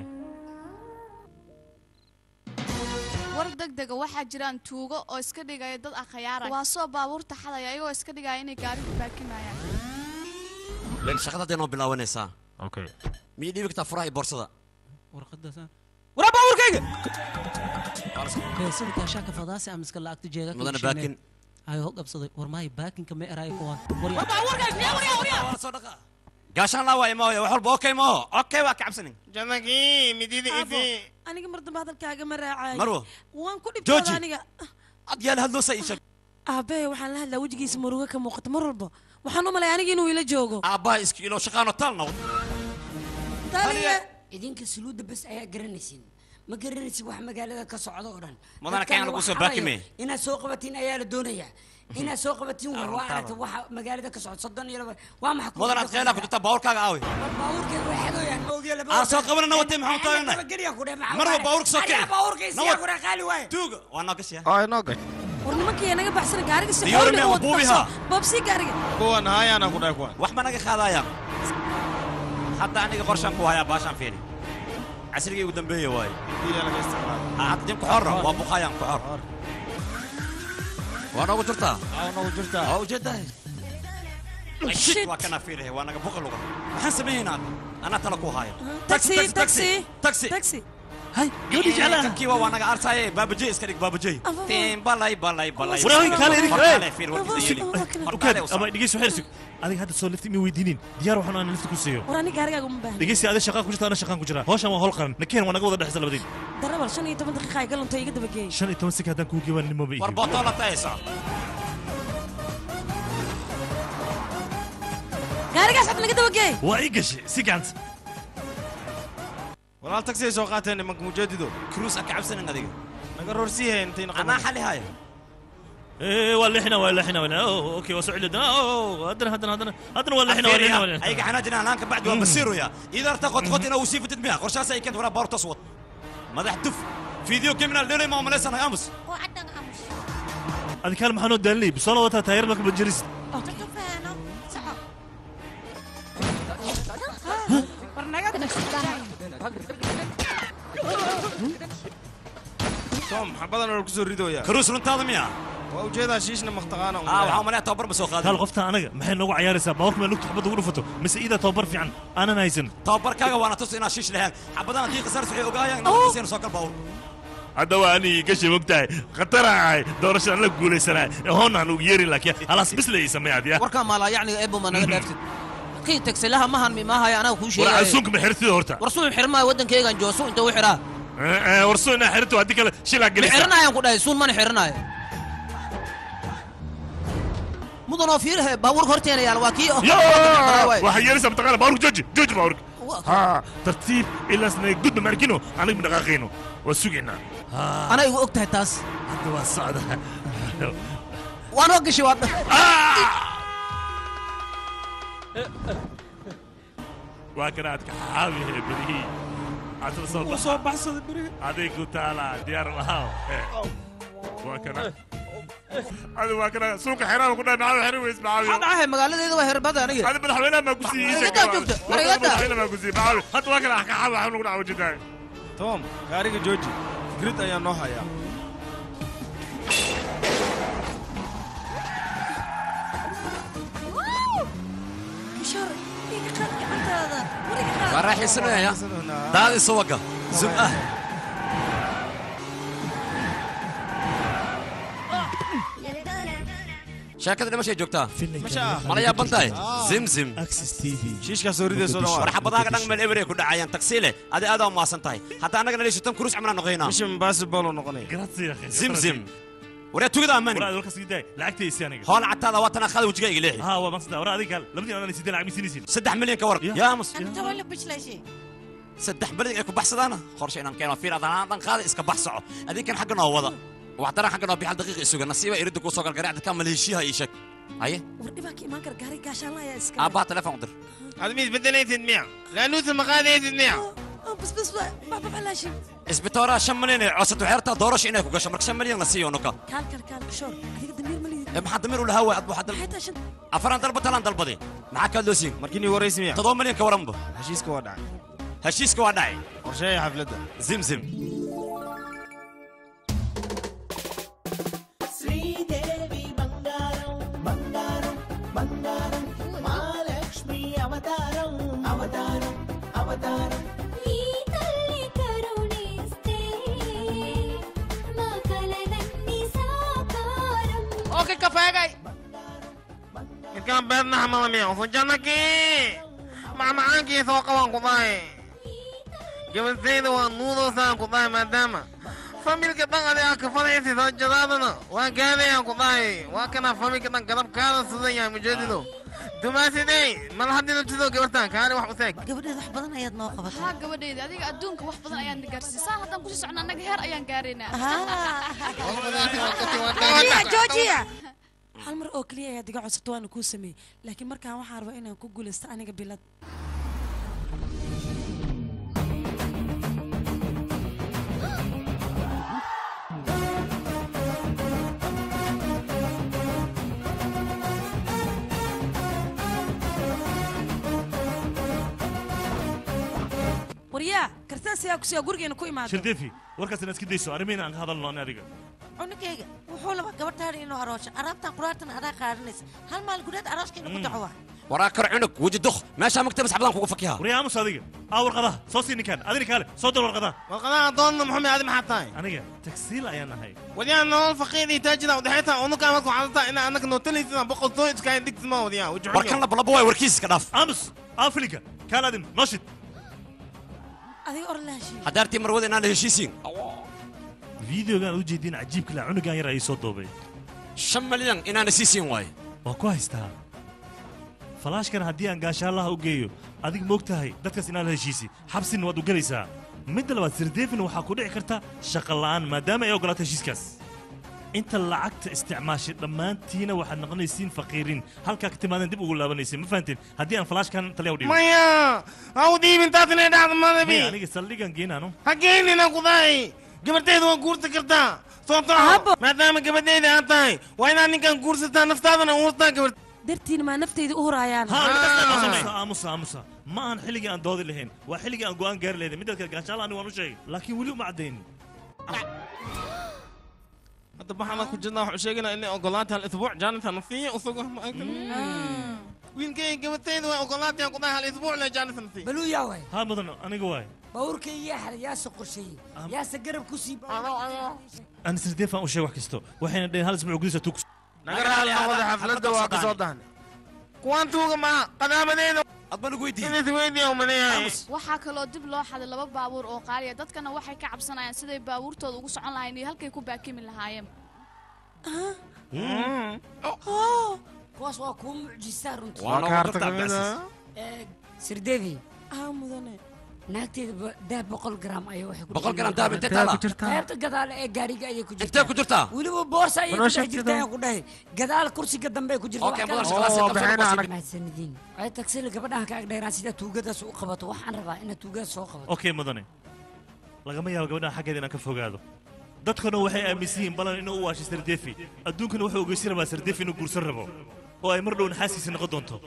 war degdega waxaa jiraan tuugo oo iska dhigaya dad akhayaara waa soo baabuurta xadaya iyagoo iska dhigaya inay gaariga baakinayaan leen shaqada hadday noo bilaabanaysaa okay miyay dhiibi kartaa furaha iyo boorsada warqadaasaan waraa baabuurkayga sida gaashaanka fadaasi ama iska lacagta jeega mudana baakin ay hog qabsaday war maayo baakinka ma eraay kuwan war baabuurkayga niya wariya wariya waa soo dhaqa gaashaan laa waay maayo wax walba okay maaho okay waa ka cabsanin jadagii midida ifi aniga mar dambe hadalkaaga ma raacay marwo waan ku dhibtooda aniga ad yaal hadloosa ii sheeg aabbee waxaan la hadlaa wejigiisa murugo ka muuqata mar walba waxaan u malay aniga inuu ila joogo aabbaha iska ilo shaqaano tal noqd taliya idinka suluudda bas ayaa garanaysin ma garanaysid wax magaalada ka socda oo dhan mudana keen lagu soo baakime inaad soo qabatiin ayaa la doonayaa inaad soo qabatiin war waa aragta waxa magaalada ka socda soddon iyo laba waa maxaa mudana aad qeylaa ku jirta baabuurkaaga aawe baabuurkayga way xadooyaan ma ogiya laba aan soo qabanana watay maxaan taagana gariya ku dheh maxaa marwa baabuurka soo kicin baabuurkayga ku dheh qaali waay tuuga waa noo gashiya ay noo gash war nimankii naga baxsan gaariga si diyoor ma buubiha babsi gaariga kuwan haayana ku dheh kuwan wax ma naga qaadaya hadda aniga qorshan ku hayaa baashan fiiri casrigii ugu dambeeyay waay diya laga isticmaalo hadda jim ku xor waa buqayaan ku xor waa noogu jirtaa waa noogu jirtaa waa ujeedaa shit waa kana fiirihay waa naga buqa luga maxaan sameeynaa ana tala ku haayo taxi taxi taxi taxi hay gabadhi jeclaa kankii waa naga arsaaye baabajey iska dhig baabajey tiin balay balay balay warahoy kaale erik kaale fiir warkiisa yeli ukaad ama dhegeyso xirsi adiga hadda soo lifti mi weydiinin diyaar waxaan aan lifti ku siiyo war aniga gaarigaaga uma baahna dhegeysi adiga shaqaa ku jirta ana shaqaan ku jira hawshan waa hawl qaran nakeen waa naga wada dhexsa labadiin darabal shan iyo toban daqiiqa ay galantay iga daba geeyay shan iyo toban sika haddaan kuu geewaan nimo ba war bootoo la taaysa gaarigaas hadda naga daba geey waa ii gashay si gacanta walaal taxi soo qaateen nimanka mujaadido cruise ka cabsanin adiga naga roorsiihay intayna anaa xali haya ee waa lixna waa lixna waa okay waa soo cilidana haddana haddana haddana haddana waa lixna waa lixna waa ayaga xanaajina hanaanka bacdi waa basiiroya idar ta qod qod inaa uu sii fitid miya qorshaas ay keent waraa baartas wad madax duf فيديو كيمنا الليلة ما مليس أنا أمس. وعدنا أمس. هذا كلام محنود دالي بصلاة وتها تاير لك بالجريس. تتفانا صعب. توم حبضنا نركز الريدو يا. كروس رنتاضم يا. وجيدا شيشنا مختغانا. آه وعمل يا توبر بس وخادم. قال غفتا أنا محن نوع عيار سب باوك ما نكتب حبض غرفته مس إذا توبر في عن أنا نايزن. توبر كاجا وأنا تصير شيش لهان حبضنا دي قصر سعي وقايا نصير سوكر باور. هذا واني كشي مقتاي خطر هاي دورش أنا لقول سنة هون أنا ويري لك يا خلاص بس لي سمعت يا. وركا مالا يعني أبو ما نقدر كي تكسي لها مهن ما هي أنا وكل شيء. ورسوك بحرتي هورتا. ورسوك بحرما ودن كيغا جوسو أنت وحرا. ورسونا حرتو هذيك شيلا جلسة. بحرنا يا كودا سون ما نحرنا. مدن فيره باور هرتين يا الواكي. يا وحيري سبتقال باور جوج جوج باور. ها ترتيب إلا سنة جد مركينو أنا بنغاقينو وسوقنا. أنا يقول أكتر تاس. هذا هو الصعدة. وأنا وقش وات. وكراتك حاوي بري. عشان صوت. وصوب بحصد بري. هذيك وتالا ديار الهاو. وكرات. هذا وكرات سوق حرام كنا نعمل حرام اسمع. هذا عه مقالة ده وهر بدأ أنا. هذا بالحوالي ما قصي. هذا جوجة. هذا بالحوالي ما قصي. بعد هات وكرات حاول حاول نقول عوجة ده. توم كاريك جوجي. فكرت أيام نوها يا. وراح يسنو يا دادي سوقة زبقة sheekada dhimashay joogtaa Masha mala yaa bantahay zimzim Access T V shiishka soo ridayso dhan war xabadaha dhan meel eber ay ku dhacayaan taksiile adi aad u maasan tahay hatta anaga naleesho tan kurus camana noqoynaa mission basketball noqonay grazie zimzim wara tugida amani wara halkaas giday lacagtay si aniga hool cataada waa tan akhada wajiga iga leexi ha waa mansada wara adiga labadii aan sideen lacag misinaysin saddex milyan ka war yaa mus anta wala bislayshi saddex milyan ay ku baxsadaan qorshe inaan keeno fiir adaan dhan qaada iska baxsaco adinkan xagga noo wada waxdara xagga noo bixal daqiiq isuga nasiiba irida ku soo galgaraacda ka maleeshiyaha ii sheeg haye war dhibaa ka imaan kara gaari gaashaan la ayaa iska abaa telefoon dir admiis bedelaysid miya laanuusa maqaadaysid miya bas bas baba balaashi isbitoora shan milyan ee codsato xeerta doorasho inay ku gasho marka shan milyan la siiyo nuka kaal kaal kaal shoor adiga damiir ma liidid ee maxaa damiir u lahaa way adbu xadal maxay taashan afaran dalba talaan dalbade maxaa ka loo siin markii ni waraysi miya todoba milyan ka waranba heshiiska waa dhacay heshiiska waa dhacay qorsheeya xafladda zimzim Sridevi బంగారం బంగారం బంగారం మహాలక్ష్మి అవతారం అవతారం అవతారం ఈ తల్లి కరుణిస్తే మా కలలన్నీ సాకారం اوكي كفايه كان بيرنا حمام ميا وفجنكي مع معاكي سوق وان قضاي جبت زيد ونودو سان قضاي ما دام فاميل كتان على كفايه سي سجدادنا وكان يا قضاي وكان فاميل كتان قلب كان سديا مجددو دماسي دي ما لحد تدو قبرتان كان واحد وساق gabadheeda wax badan ayaad noo qabatay ها gabadheeda adiga adduunka wax badan ayaan gaarsiisaa haddaan ku sii socno annaga heer ayaan gaaraynaa joojiya hal mar oo kaliya ayaad iga codsato waana kuu sameeyey laakiin markaan waxaan rabaa inaan ku guulaysto aniga bilad waryaa kartaas ayaa kusiyaa gurigeena ku imaado shirdeefi warkaas inaad iska dayso arrimayna aan ka hadalno ani adiga cunugayga wuxuu laba gabadhaada inuu aroosho araabtan quraartan adaa qaadanaysa hal maal gudaad arooskayna ku daco waa waraa kar cunug weji dukh meesha maktabas xabadaan kugu fakiha waryaa aamus adiga aa warqadaha soo sii ninkaan adina kaale soo dar warqadaha warqadaha doonna maxamed adi maxaa tahay aniga tagsiil ayaan ahay wadyaa nolol faqiidii taajida udhexayta unuka marku xadata ina anaka nootalaysa boqol soo iskaay digtisma wadyaa war kan la balabo waay warkiis ka dhaaf aamus afrika kaale adin nooshid adiga or laashi hadaartii marwada inaan la heshiisiin fiideogaan u jeedin cajiibka la cunugaan yar ay soo doobay shan milyan inaana sii siin waaye waa ku haystaa falaashkan haddii aan gaashaallaha u geeyo adig moog tahay dadkaas inaan la heshiisi xabsina waad u gelaysaa midda labaad sirdeefina waxaa ku dhici karta shaqa la'aan maadaama ay ogolaato heshiiskaas inta lacagta isticmaashay dhammaantiina waxaad noqonaysiin faqiiriin halkaa ka timaadeen dib ugu laabanaysiin ma fahanteen haddii aan falaashkan taliya u dhiibin maya ha u dhiibin taas inay dhacdo madabi aniga saldhigan geenaano ha geenina qudaay gabadhayda waa guursan kartaa soo taco maadaama gabadhayda aad tahay waa inaad ninkan guursataa naftaadana uurtaa gabadh dartiin maa naftayda u huraayaan aamusa aamusa ma ahan xilligii aan doodi lahayn waa xilligii aan go'aan gaari lahayn midda kale gaashaalla ani waan u sheegay laakiin weli uma caddayn hadda waxaan ku jirnaa waxaan sheegaynaa inay ogolaatay hal isbuuc jaanita nasiiya usugo wiilkay gabadhayda waa ogolaatay ku dhahay hal isbuuc le jaanita nasiiya baluu yaa waay haa mudan aniga waay bawrkay yaa xal yaase qorsheeyey yaase garab ku sii aan sirdeefaan u sheeg wax kasto waxayna dhaheen hal isbuuc gudihiisa tuug naga raali noqoda xafladda waa ka soo dahnay kuwaan tuuga maa qadaamadeyda adba lagu weydiiyey inay isweydiiya umaleeyahay waxaa kaloo dib loo xaday laba baabuur oo qaaliya dadkana waxay ka cabsanayaan siday baabuurtooda ugu socon lahayn iyo halkay ku baakimi lahaayeen kuwaas waa kuwa mucjisaa runtii waa kaarta kamida sirdeevi aa mudane naagteeda dahab boqol gram ayaa waxay boqol gram dahab intee taala qaybta gadaal ee gaariga ayay ku jirtaa intee ku jirtaa weliba boorsa ayay ku dhex jirtaa ayaan ku dhahay gadaal kursiga dambe ay ku jirtaa okay badan shaqadaas mahadsanidin ay tagsila gabadhaha ka agdheeraan sida tuugadaas u qabato waxaan rabaa inaad tuugadaas soo qabato okay mudane lagama yaabo gabadhaha xaggeeda inaan ka fogaado dadkana waxay aaminsan yihiin balan inuu u waashay sardeefi adduunkana wuxuu ogeysan rabaa sardeefi inuu guursan rabo oo ay mar dhow naxaasiisa noqon doonto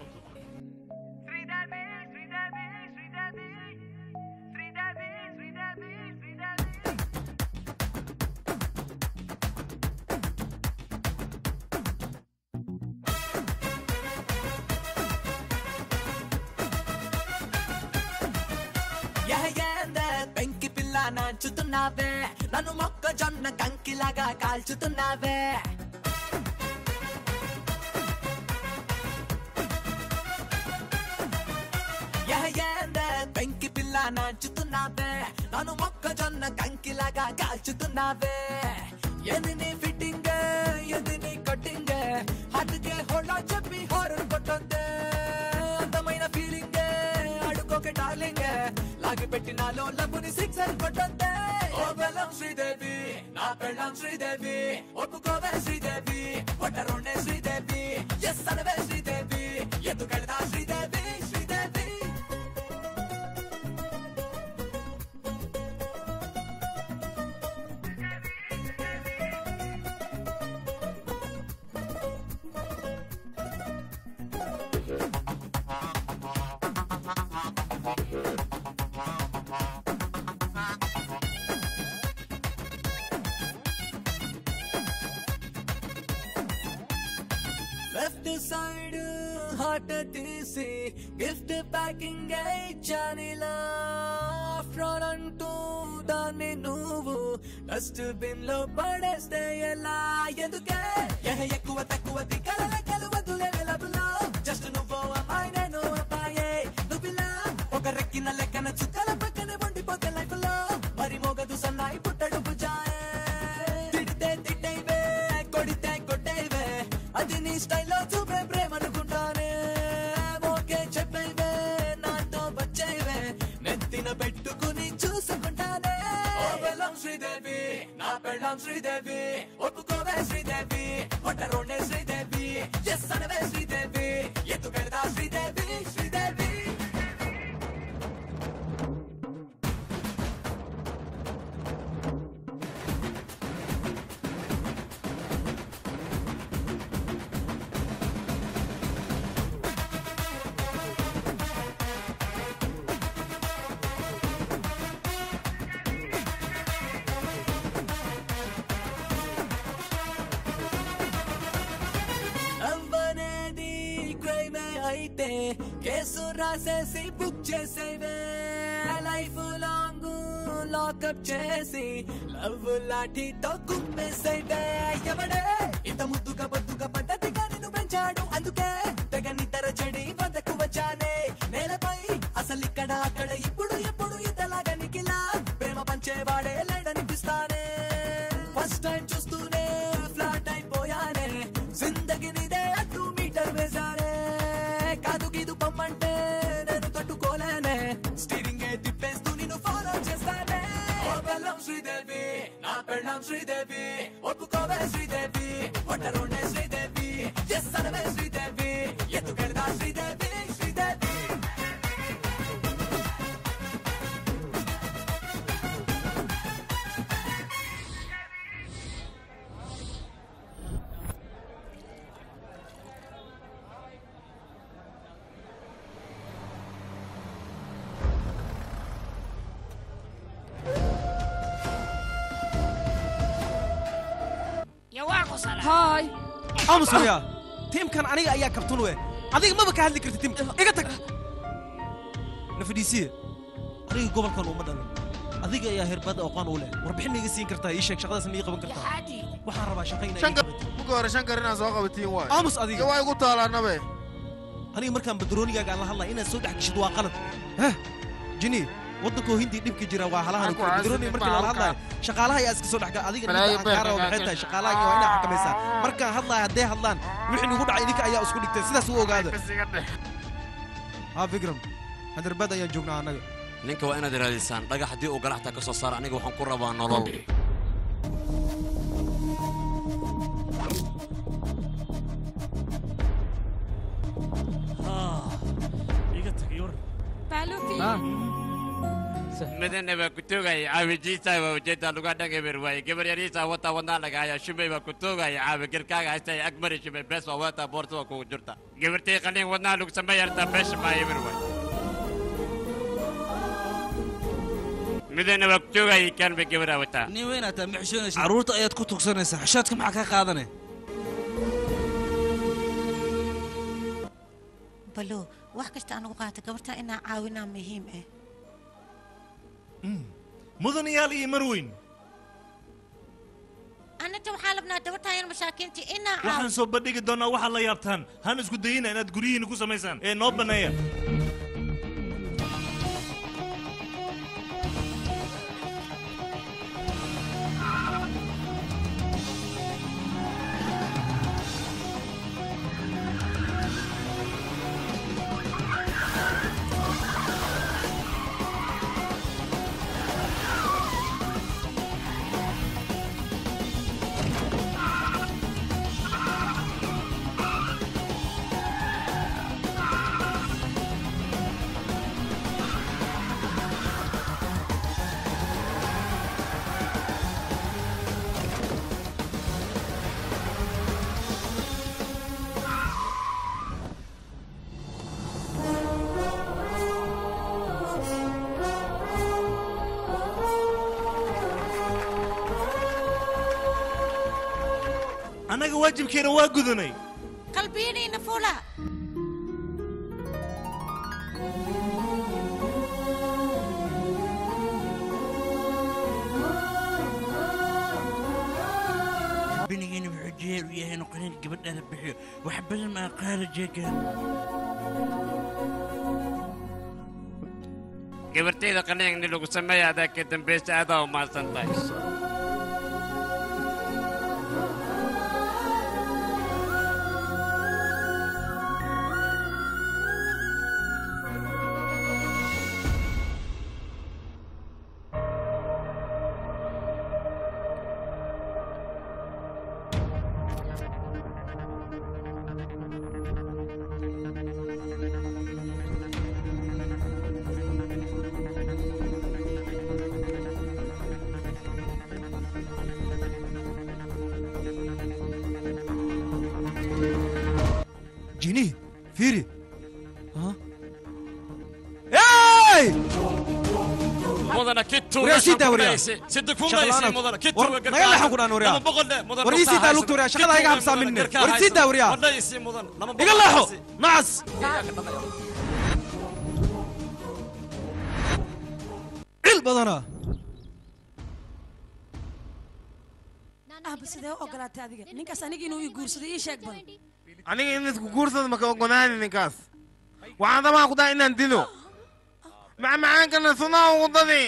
నాచుతున్నావే నన్ను మొక్కజొన్న కంకిలాగా కాల్చుతున్నావే ఏందే పెంకి పిల్ల నాచుతున్నావే నన్ను మొక్కజొన్న కంకిలాగా కాల్చుతున్నావే ఎది నీ ఫిట్టింగ్ ఎది నీ కట్టింగ్ హట్టుకే హోళ్ళ చెప్పి హారర్ కొట్టొద్దే అందమైన ఫీలింగ్ అడుకోకే డార్లింగ్ లాగి పెట్టినాలో లబ్బుని సిక్సర్ కొట్టొద్దే ఓ బెల్లం శ్రీదేవి నా పెళ్ళం శ్రీదేవి ఒప్పుకోవే శ్రీదేవి ఒట్టరుండే శ్రీదేవి ఎస్ అనవే శ్రీదేవి ఎందుకెళ్తా Sridevi Sridevi left side heart తీసి గిఫ్ట్ ప్యాకింగ్ ఇచ్చానిలా ఫ్రాడ్ అంటూ దాన్ని నువ్వు డస్ట్ బిన్ లో పడేస్తే ఎలా ఎందుకే ఎహ ఎక్కువ తక్కువ దిక్కల లెక్కలు వద్దులే వెలబులో జస్ట్ నువ్వు అమ్మాయి నేను అబ్బాయే నువ్విలా ఒక రెక్కిన లెక్కన చుక్కల పక్కనే ఉండిపోతే లైఫ్ లో మరి మోగదు సన్నాయి పుట్టడు బుజాయే తిడితే తిట్టైవే కొడితే కొట్టైవే అది నీ స్టైల్లో చూపే ప్రేమ అనుకుంటానే ఓకే చెప్పైవే నాతో వచ్చైవే నెత్తిన పెట్టుకుని చూసుకుంటానే ఓ బెల్లం శ్రీదేవి నా పెళ్ళం శ్రీదేవి ఒప్పుకోవే శ్రీదేవి ఒట్టరుండే శ్రీదేవి ఎస్ అనవే శ్రీదేవి ఎత్తు పెడతా శ్రీదేవి శ్రీదేవి అవ్వనేది క్రైమే అయితే కేసు రాసేసి బుక్ చేసేవే లైఫ్ లాంగ్ లాకప్ చేసి లవ్ లాఠీతో కుమ్మేసేవే ఎవడే ఇంత ముద్దుగా బొద్దుగా పద్ధతిగా నిన్ను పెంచాడు అందుకే తెగ నిద్ర చెడి వద్దకు వచ్చానే నేలపై అసలు ఇక్కడ అక్కడ ఇప్పుడు ఎప్పుడు ఇంతలాగా నికిలా ప్రేమ పంచేవాడే లేడనిపిస్తానే ఫస్ట్ టైం చూస్తూనే ఫ్లాట్ అయిపోయానే జిందగీ నీదే అటు మీటర్ వేసానే కాదు గీదు పమ్మంటే నేను తట్టుకోలేనే స్టీరింగ్ ఏ తిప్పేస్తూ నిన్ను ఫాలో చేస్తానే ఓ బెల్లం శ్రీదేవి నా పెళ్ళం శ్రీదేవి ఒప్పుకోవే శ్రీదేవి ఒట్టరుండే శ్రీదేవి ఎస్ అనవే శ్రీదేవి ఎత్తుకెళ్తా Sridevi Sridevi هاي أمس ويا تيم كان أنا أياك كابتن وين أديك ما بكهل لك تيم إيه تك نفديسي أديك قبل كانوا مدن أديك يا هرباد أقان أولى وربحني يجسين كرتا يشك شغلة سمية قبل كرتا وحرب شقينا شنكر بكرة شنكر هنا سواق بتين واي أمس أديك واي قلت على النبي أنا مركب بدروني قال الله الله إن السود حق شدوا قلت ها جني waddanku hindi dhibka jira waa halahan ku dirooni markii la hadlayo shaqaalaha ayaa iska soo dhaxga adiga ninka kaara oo xita shaqaalaha waa inaad xakamaysaa marka hadlayo hadee hadlaan wixii nagu dhacay idinka ayaa isku dhigtay sidaas uu ogaada ha fikram hadar bad ayaa joognaa anaga ninka waa inaad raadisaan dhagax hadii uu galaxta ka soo saar aniga waxaan ku rabaa nolol ha iga tagiyor Paluti. مدن بكتوغا عاوي جيسا وجيتا لغا دغه برواي كبر يريسا وتا ونا لغا يا شبي بكتوغا عاوي كركاغا هستي اكبر شبي بس وتا بورتو كو جرتا غبرتي قلين ونا لغ سما يرتا بس ما يبرواي مدن بكتوغا كان بكبر وتا ني وين انت محشونيس عرورته اياد ku tugsanaysa xashaadka maxaa ka qaadanay balo wax kasta anagu qaata gabarta inaa caawinaa muhiim ah mudanayaal iyo marweyn anata waxaa labnaa gabarta yar masaakiintii inaa waxaan soo bandhigi doonaa waxaad la yaabtaan han isku dayina inaad guryihiina ku samaysaan ee noo banneeya annaga waajibkeena waa gudanay qalbiyadiina fula binigeena wuxuu jeer u yahay inuu qaniin gabadha la bixiyo wax badan maa qaara jeegaan gabartayda qaniin lagu sameeyo adaa ka dambaysa adaa u mahadsan tahay جيني فيري ها اي مدن كيتو وريا سيدا وريا سيدكم ليس مدن كيتو نقل لها حقنا وريا وريا سيدا لوك وريا شغلها هيك حبسا مني وريا سيدا وريا نقل لها نعس البضنة ah sidee u ogolaatay adiga ninkaas aniga inuu ii guursaday ii sheeg badan aniga in isku guursado maka ogolaani ninkaas waxaan dabaa ku daa inaan dilo macmacaankana sunaa ugu dadi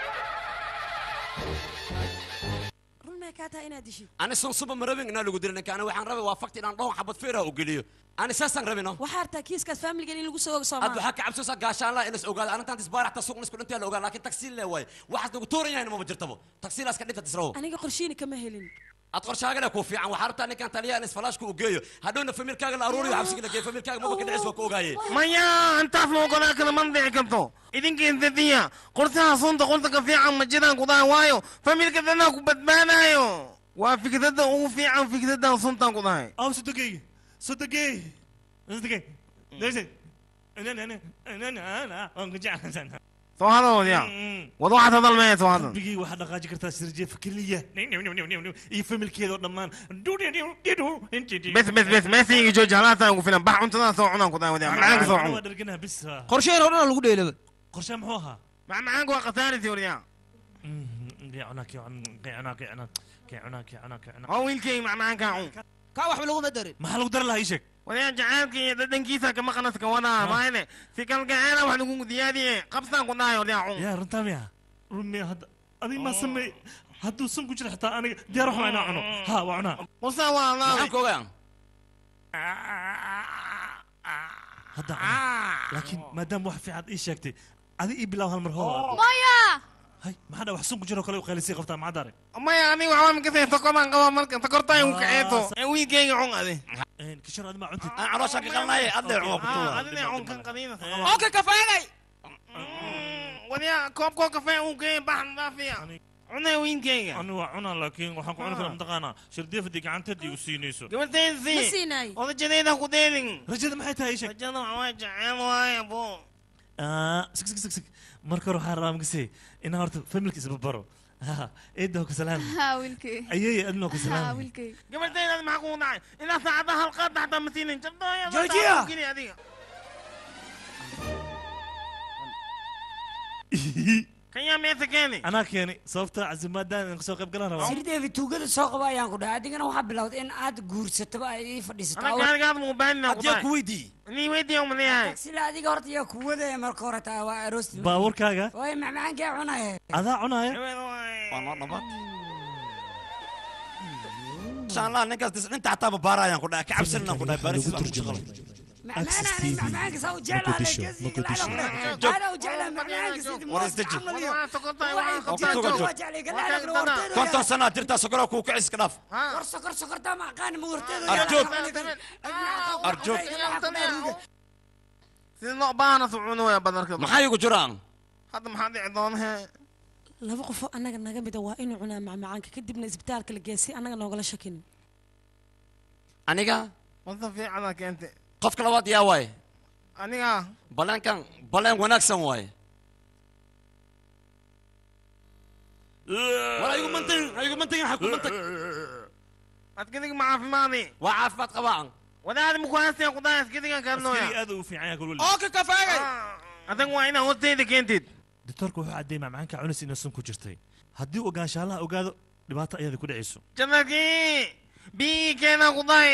run mee kaa tahay inaad dishid ani sun suba marabin inaa lagu dilo ninka ani waxaan rabay waa fakti inaan dhowr xabad feera u geliyo ani saasaan rabino waxaa artaa kiiskaas familigan in lagu soo ogo ad soomaa waxaa ka cabsoosa gaashaan laa inas ogaado arintaan isbaaraxta suuqna isku dhintaa la ogaa laakiin tagsiil le waay waxaas nagu tooran yahay maba jirtabo tagsiilaas ka dhinta tisrawo aniga qorshiini kama helin ad qorshaaga ku fiican waxaa rabtaa ninkan taliya inas falaashku u geeyo hadhowna familkaaga la aruuriyo xabsiga la geeyo familkaaga maba ka dhicis waa ku ogaaye maya intaas loo ogolaa kala man dhici karto idinkiin dadiya qorsaha sunta qolta ka fiican ma jiraan kudaa waayo familka danaa ku badbaadayo waa fikradda ugu fiican fikraddan suntaan ku dahay aw sodogey sodogey sodogey leyse انا انا انا انا انا انا soo hadal ya wad waxaad hadal mee soo hadal bigi waxa dhaqaaji kartaa sirje fikriya iyo familkeedo dhamaan bes bes bes meesii jooji halaata ugu filan bax cuntada soo cunaan ku daawada macaan soo cun dhargana bis qorsheen oo dhan lagu dheelaba qorshe muxuu ahaa macaan waa qasaarti wariya qiyana qiyana qiyana qiyana qiyana qiyana oo wiilkay macaan ka cun ka wax lagu madarin maxaa lagu dar lahaa ishek ويا جعلك ددنكيسا كما قناتك وانا ماينه في كان قاعد واحد يقول ديادي قبطان كنا يا وليا يا رنتاميا رمي هذا ابي ما سمي هادو سن كجر حتى انا ديار روح انا عنو ها وانا وسا والله maxaan ku ogaan هذا لكن ما دام واحد في عاد ايش شكتي هذه اي بلا هالمر هو مايا هاي ما حدا وحسن كجر كله وخليسي قفتا مع داري ما يعني وحوام كذا تقران قوا مركن تقرطاي وكعيتو ويجي عون هذه ان كشر هذا ما عندي انا عروسك قلناي ادي عون اه ادي عون كان قديم اوكي كفايه وليا كوب كوب كافيه وكي بحن دافيا عنا وين جاي انا عنا لكن waxaan ku cuni karaa mantaqana shirdiif digacanteedii u siinayso gabarteen si ma siinay oo jadeeda ku deelin rajada maxay tahay ishak rajada waa jacayl waay abo ah sig sig sig marka hore waxaan rabaa magasay inaan horta familkiisa barbaro ها ايدو كسلام ها ويلكي ايي ادنو ها كسلام ويلكي gabarteen aad maxaa ku dhacay ina saacadaha halqaad dhaxda masiinin jabdooya joojiya كيا ميتكيني انا كيني صوبتا عزمادان سoo qayb galan rabaa sirdeevi tuugada soo qaba ayaan ku dhahay adigana waxaa bilowday in aad guursato ba ay fadhiisato انا كان قاعد مو بان adiga ku weydii ni weydii um leeyahay sila adiga horta iyo kuwada marka hore taa waa aroos baaburkaaga way macmacaankee cunaya adaa cunaya waa noo dhammaad insha allah ninkaas disdhinta xataa babaarayaan ku dhahay ka cabsanina ku dhahay baarisis baan ku shaqalay معمانا أنا معمانك سو جعل على كذي أنا وجعل معمانك سيدي ورستجي كنت كنت سنة ترتا سكر كو كعس كناف سكر سكر تام قان مورتين أرجوك أرجوك سيدنا بانا سعونو يا بدر كده maxay ugu jiraan hadda maxaa dhici doonaa laba qof oo anaga naga mid ah waa inuu cunaa macmacaanka kadibna isbitaalka la geeyay anaga noogala shakin aniga wada fiicana keentay qofka labaad yaa waay aniga balankan balan wanaagsan waay wala igu mantay igu mantay waxa ku mantay askariga ma caafimaadi waa caafimaad qabaan wadaadi muku haastaya kudaa askarigan kaadnooya askari aad u fiican yahay kulwali oo ka kafaagay adag waa inaa hostayda keentid doctorku wuxuu caddeeyey macmacaanka cunis inay sun ku jirtay haddii uu ogaanshaalaha ogaado dhibaato ayada ku dhacayso janaki bii keenaa kudaay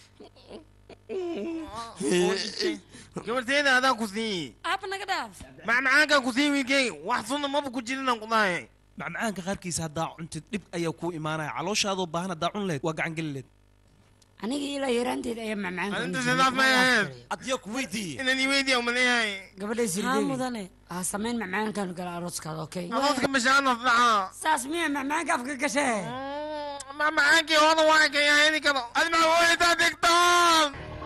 gabarteeda adaan ku siiyey aab naga dhaaf macmacaankaan ku siiyey wiilkeyga wax sunna maba ku jirinaan kudaay macmacaanka qaarkiisa haddaa cuntid dhib ayaa kuu imaanaya calooshaadoo baahan haddaa cun leed waa gacan geli leed aniga ilaa yaraanteeda ayaa macmacaanka arinta sidaas ma ahayd adiyo ku weydiiye inaan ii weydiiya umaleeyahay gabadhay sirdeey mudane ha samayn macmacaankan gala arooskaada okay arooska mashaana dhaca saas miya macmacaanka afka gashee macmacaankii hooda waa kaya heli karo adi maxaa weydaa digtaan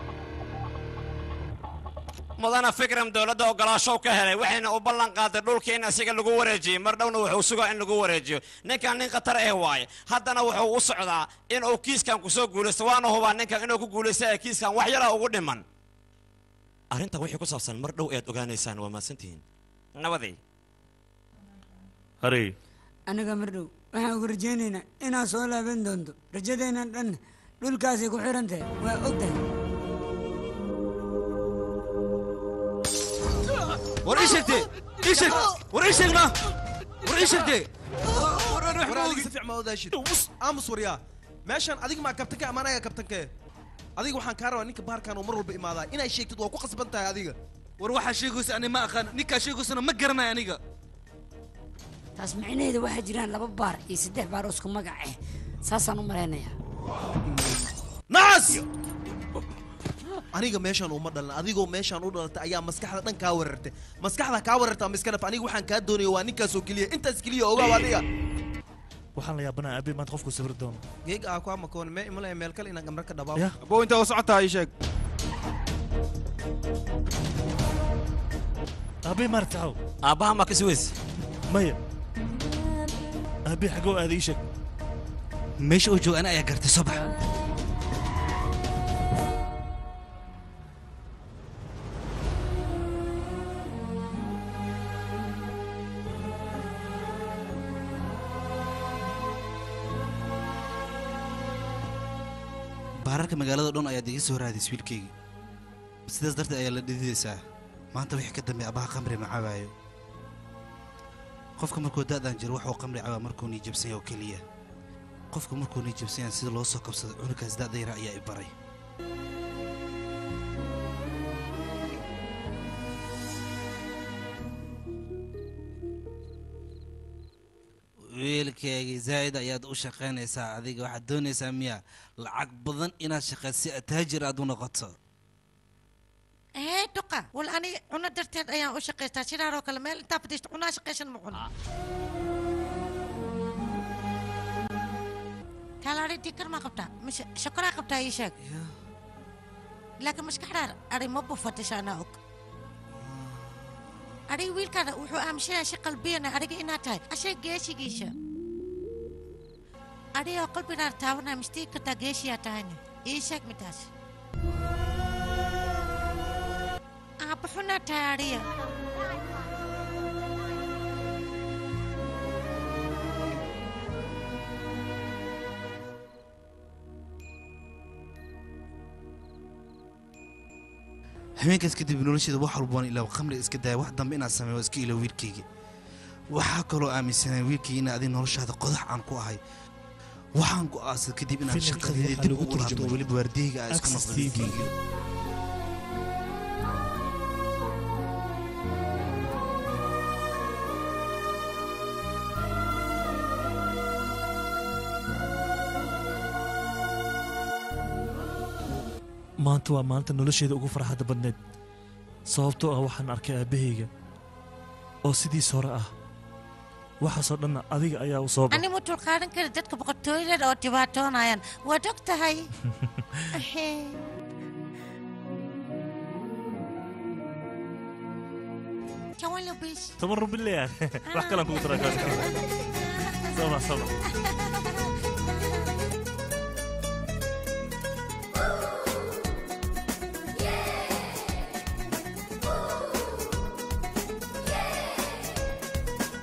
mudana fikram dowladda ogolaashow ka helay waxayna u ballan qaaday dhulkii in asiga lagu wareejiyey mar dhowna wuxuu sugaa in lagu wareejiyo ninkan nin khatar eh waaye haddana wuxuu u socdaa in uu kiiskan kusoo guulaysto waana hubaa ninkan inuu ku guulaysta ee kiiskan wax yara ugu dhiman arrintan wixii ku saabsan mar dhow ead ogaanaysaan waa mahadsantihiin nabadii harey aniga mar dhow waxaan ugu rajaynaynaa inaad soo laaban doonto rajadeennan dhan dhulkaasay ku xiran tahay waa ogtahay war ii sheegtee ii sheeg war ii sheegna war ii sheegtee war adiga si fiican ma odaashid aamus waryaa meeshan adiga maa kabtanka ama anaga kabtanke adiga waxaan kaa rabaa ninka baarkaan oo mar walba imaadaa inay sheegtid waa ku qasban tahay adiga war waxaa sheegaysa ani ma aqaan ninkaa sheegaysana ma garanayo aniga taas micnaheedu waxaa jiraan laba baar iyo saddex baar oo isku magac ah saasaan u malaynayaa naas aniga meeshaan uma dhalin adigoo meeshaan u dhalatay ayaa maskaxda dhan kaa weerartay maskaxda kaa weerarta ama iska dhaf aniga waxaan kaa doonaya waa ninkaasoo keliya intaas keliya ogaab adiga waxaan la yaabanaa abi maanta qofku sawir doono geeg aa ku amakoon mee imale meel kale inaan gamra ka dhabaabo ya abo inta u socotaa ii sheeg abi martaw aabaha ma kasi weys maya abi xagoo aad ii sheeg meesha uu joogo ana ayaa gartay soo bax baararka magaalada dhan ayaad iga soo raadis wiilkayga sidaas darteed ayaa la dhididaysaa maanta wixii ka dambeey abaha qamri ma cabaayo qofka markuu da'dan jiro waxuu qamri cabaa markuu nii jabsan yahay oo keliya qofka markuu nii jabsan yahay sida loo soo kabsado cunugaas da'da yara ayaa i baray wiilkaygii zaa'id ayaad u shaqaynaysaa adiga waxaad doonaysaa miya lacag badan inaad shaqayso si taajir aad u noqoto ee duqa wal ani cuna darteed ayaan u shaqaystaa sidaanoo kale meel intaa fadhiisto cunaa shaqaysan ma cuno kaalaadhi dikar ma qabtaa mise shakoraa qabtaa ii sheeg laakiin maskaxdaada adhi ma bufatisha anaa og adiga wiilkaada wuxuu aaminsanyaa si qalbiyana adiga inaad tahay ashay geesigiisa adigoo qalbigaada taabanaya mistii kartaa geesiyaa tahayna ii sheeg midaas aabaxunaa tahay adiga habeenkaas kadib nolosheeda wax walba waan ilaaw khamri iska daaya wax dambe inaad sameeyo iska ilaaw wiilkayga waxaa kaloo aaminsanay wiilkayga in adin noloshaada qodax aan ku ahay waxaan ku aasad kadib inaad shaqadeeda dib ugu laabto weliba waardiyayga aa iska noqdo wiilkayga maanta waa maalinta nolosheeda ugu farxadda badneed sababtoo ah waxaan arkay aabbahayga oo sidiis hore ah waxaasoo dhanna adiga ayaa u soo ani ma dulqaadan kari dadka boqortooyada oo dhibaatoonayaan waad og tahay tabarru billaah wax kalaan kugu taraa sabra sabra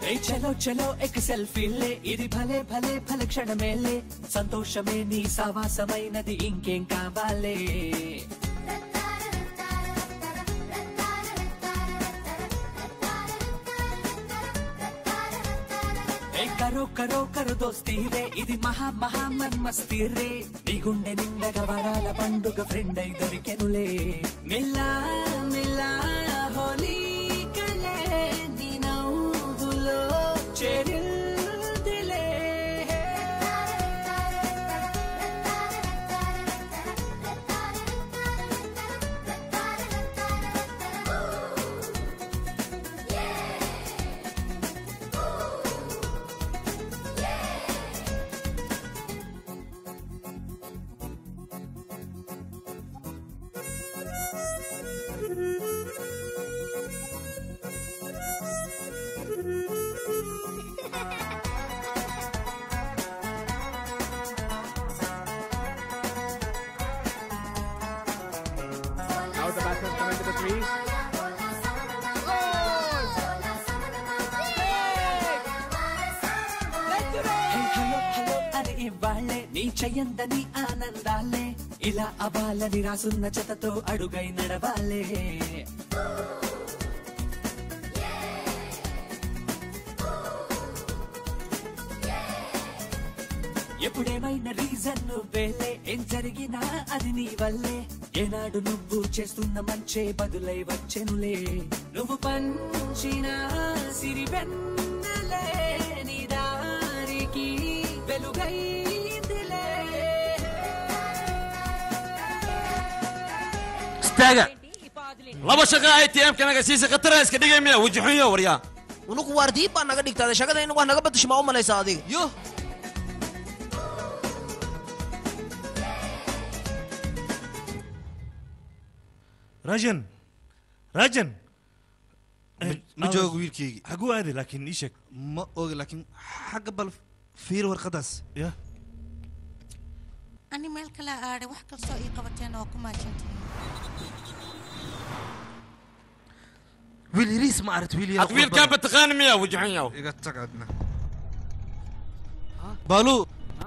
ఏ చలో చలో ఎక్ సెల్ఫీ లే ఇది భలే భలే భల క్షణమేలే సంతోషమే నీ సావాసమైనది ఇంకేం కావాలే ఏ కరో కరో కరో దోస్తీ రే ఇది మహా మహా మన్ మస్తీ రే నీ గుండె నిండగా వరాల పండుగ ఫ్రెండ్ అయి దొరికెనులే మిల్లా మిల్లా హోలీ కలే నీ నవ్వులో చేరిందిలే Now the batsmen come into the crease. Hello hello అని ఇవ్వాలే నీ చెయ్యందని ఆనందాలే ఇలా అవ్వాలని రాసున్న చెతతో అడుగై నడవాలే ఎప్పుడేమైనా రీజన్ నువ్వేలే ఏం జరిగినా అది నీ వల్లే ఏనాడు నువ్వు చేస్తున్న మంచే బదులై వచ్చెనులే నువ్వు పంచిన సిరి వెన్నెలే నీ దారికి వెలుగైందిలే استاجا laba shaqo ay tiamka naga siisa khatara iska dhigay miya wajixuyo waryaa unugu waardiib baa naga dhigtaaday shaqada inagu wax naga badasho ma u malaysa adiga yo rajan rajan ma joogo wiilkaygi xaguu aaday laakiin ii sheeg ma ogi laakiin xagga bal fiir warqadaas ya ani meel kale aadhay wax kastoo ii qabateen oo ku maajintay wiil yariis ma aragt wiil had wiilkaa bataqaani miya wajixuyo iga tag adna baalu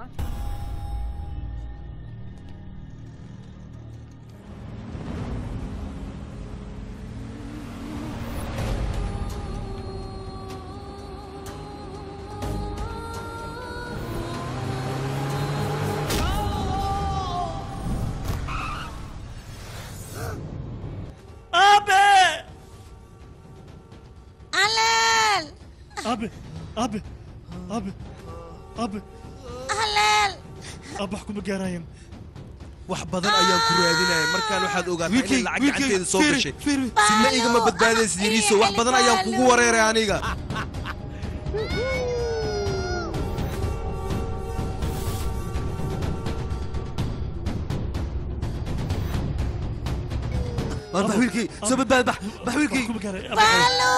أبي أبي أبي أبي هلال أبي أحكم بجرايم wax badan ayaan ku raadinaya markaan waxaad ogaataa in lacag gacanteeda soo gashay sina igama badbaadaysid yariiso wax badan ayaan kugu wareeray aniga بحويلكي سبب بح بحويلكي بالو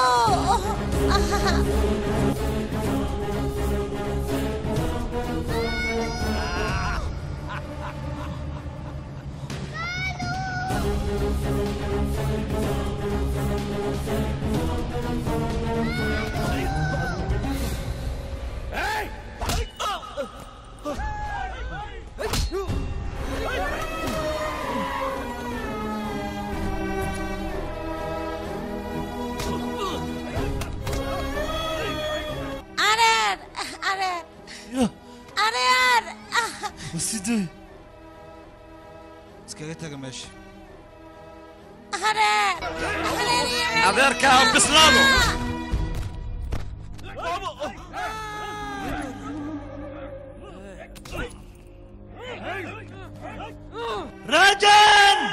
وسيدي اسكاي تاga meesha adeerkaa bislaado راجن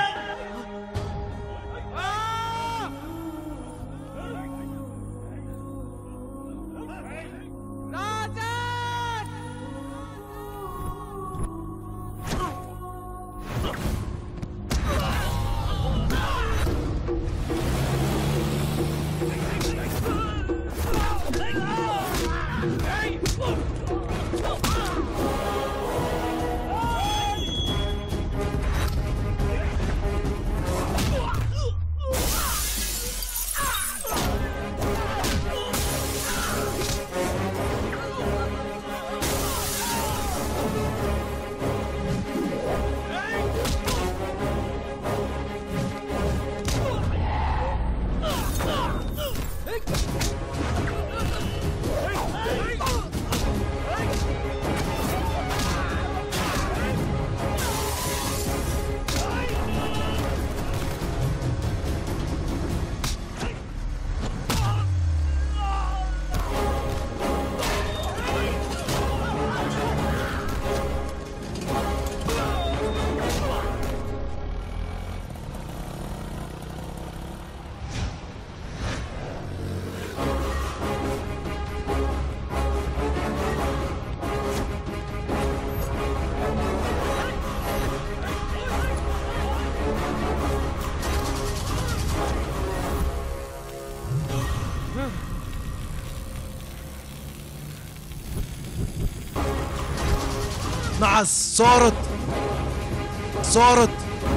نعس صارت صارت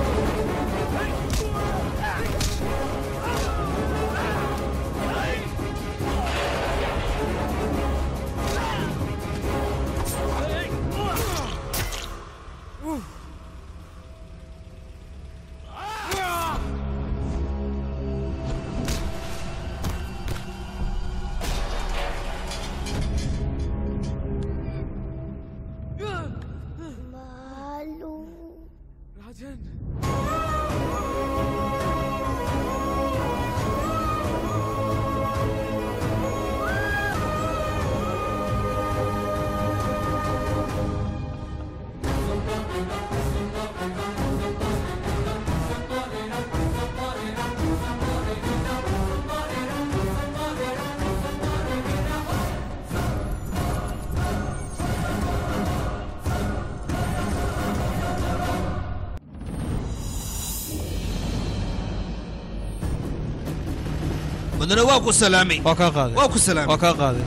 مدنا واكو سلامي وكا قاضي واكو سلامي وكا قاضي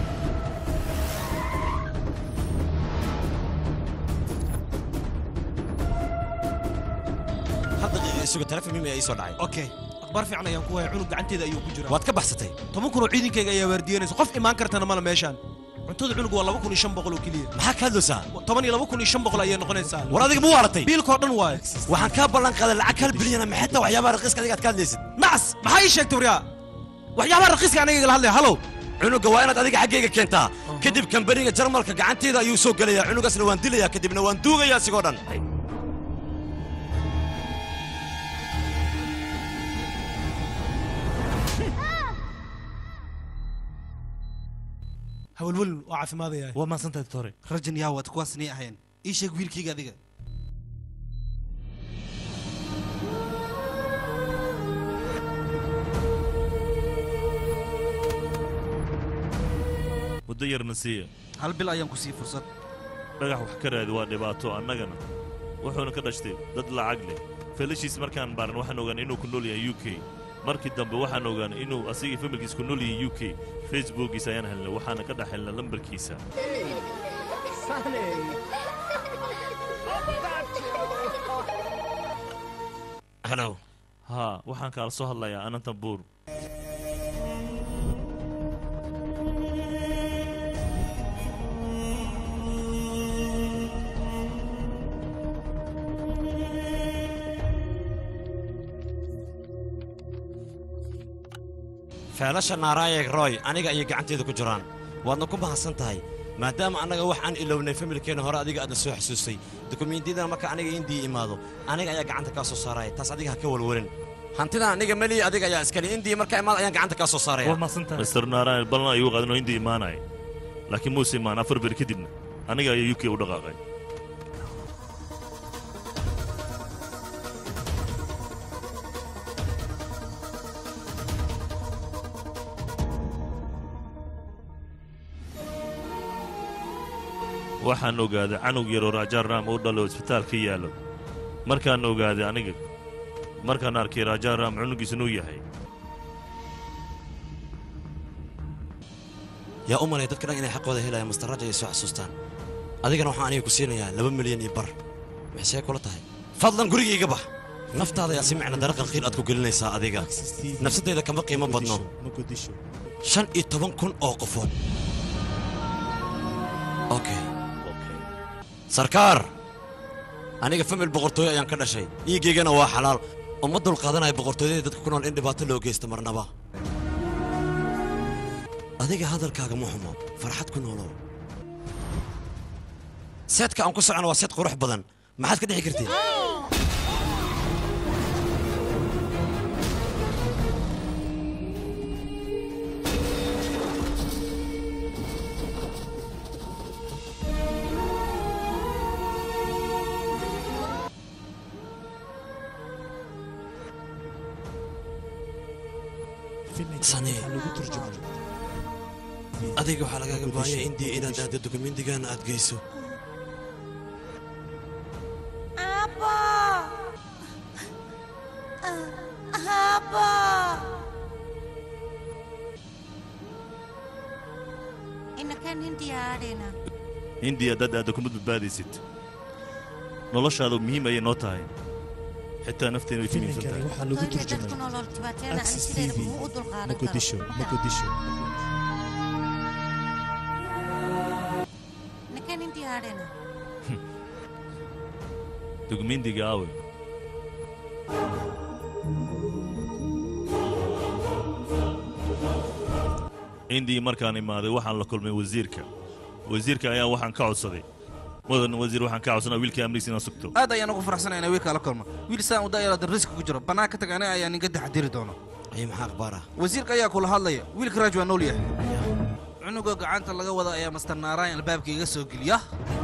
hadda isugu taleefon mimi ay soo dhacay okay akhbaar fiican ayaan ku hayay cunug gacanteeda ayuu ku jiraa waad ka baxsatay toban kun oo ciidankayga ayaa waardiyanaysa qof imaan kartana mala meeshaan cuntada cunug waa laba kun iyo shan boqol oo keliya maxaa ka hadlaysaa toban iyo laba kun iyo shan boqol ayay noqonaysaa war adiga ma waaratay biilkoo dhan waaye waxaan kaa ballan qaaday lacag hal bilyan ama xitaa waxyaabaha raqiiska adiga aad ka hadlaysid nacas maxaa ii sheegtay waryaa waxyaabaha raqiiska aniga igala hadlaya halow cunuga waa inaad adiga xaggayga keentaa kadib kambaniga jarmalka gacanteeda ayuu soo gelayaa cunugaasna waan dilayaa kadibna waan duugayaa sigoo dhan hawlwal waa caafimaadaya waa maasanta doctore rajan yaa waad kuwaasnii ahayn ii sheeg wiilkayga adiga muddo yarna siiya hal bil ayaan ku sii fursad dhagax wax ka raadi waa dhibaato annagana wuxuuna ka dhashtay dad lacag leh feelashiis markaan baaran waxaan ogaanay inuu ku nool yahay u k markii dambe waxaan ogaanay inuu asigii familkiis ku nool yahay u k facebookiisa ayaan helnay waxaana ka dhex helnay lambarkiisa halow haa waxaan kaala soo hadlayaa anantan buur feelasha naaraayeg roy aniga ayay gacanteeda ku jiraan waadna ku mahadsan tahay maadaama annaga wax aan ilownay familkeenna hore adiga aadna soo xasuustay dukumiintiyadana marka aniga indii imaado aniga ayaa gacanta kaa soo saaraya taas adiga ha ka walwalin hantidan aniga meliya adiga ayaa iskale indii marka imaado ayaan gacanta kaa soo saaraya waa mahadsantahay mister naaraayeg ballan ayuu qaadin oo indii imaanaya laakiin muuse imaan afar beri kadibna aniga ayaa u k u dhaqaaqay waxaan ogaaday canug yaroo raajaar raam uu dhalo isbitaal ka yaallo markaan ogaaday aniga markaan arkay raajaar raam cunugiis inuu yahay yaa u malay dadka dhan inay xaqooda helayaan master raja ay soo xasuustaan adigana waxaan aniga ku siinayaa laba milyan iyo bar maxsee kula tahay fadlan guriga iga bax naftaada ayaa si micna dara qalqiil aad ku gelinaysaa adiga nafsadayda kama qiimo badno shan iyo toban kun oo qofood okay sarkaar aniga famil boqortooyo ayaan ka dhashay dhiiggaygana waa xalaal uma dulqaadanaya boqortooyada dadka ku nool in dhibaato loo geysto marnaba adiga hadalkaaga ma xumo farxad ku noolow seedka aan ku socono waa seed qurux badan maxaad ka dhixi kartiin sani adiga waxaa lagaaga baahanya indii inaad aadda dukumiintigaana aad geyso Abba! Abba! Inakan hindi aadena. hindiya dad aadda kuma badbaadaysid noloshaadu muhiim ayay noo tahay xitaa nafteena way filimkani filimsan waxaa lagu turjumay Access T V Mogadisho Mogadisho ninkan intii haadhena dugmindiga aawe indii markaan imaaday waxaan la kulmay wasiirka wasiirka ayaa waxaan ka codsaday mudan wasiir waxaan ka codsanaa wiilkii amnigiisa inaan sugto aad ayaan ugu faraxsanahay inaan wiilkaa la kulmo wiil saan u daayaraada riski ku jiro bannaan ka tag aniga ayaa ninka taxadiri doono ay maxaa akhbaara wasiirka ayaa kula hadlaya wiilka raaj waa nool yahay cunuga gacanta laga wada ayaa master naaraan albaabka iga soo geliya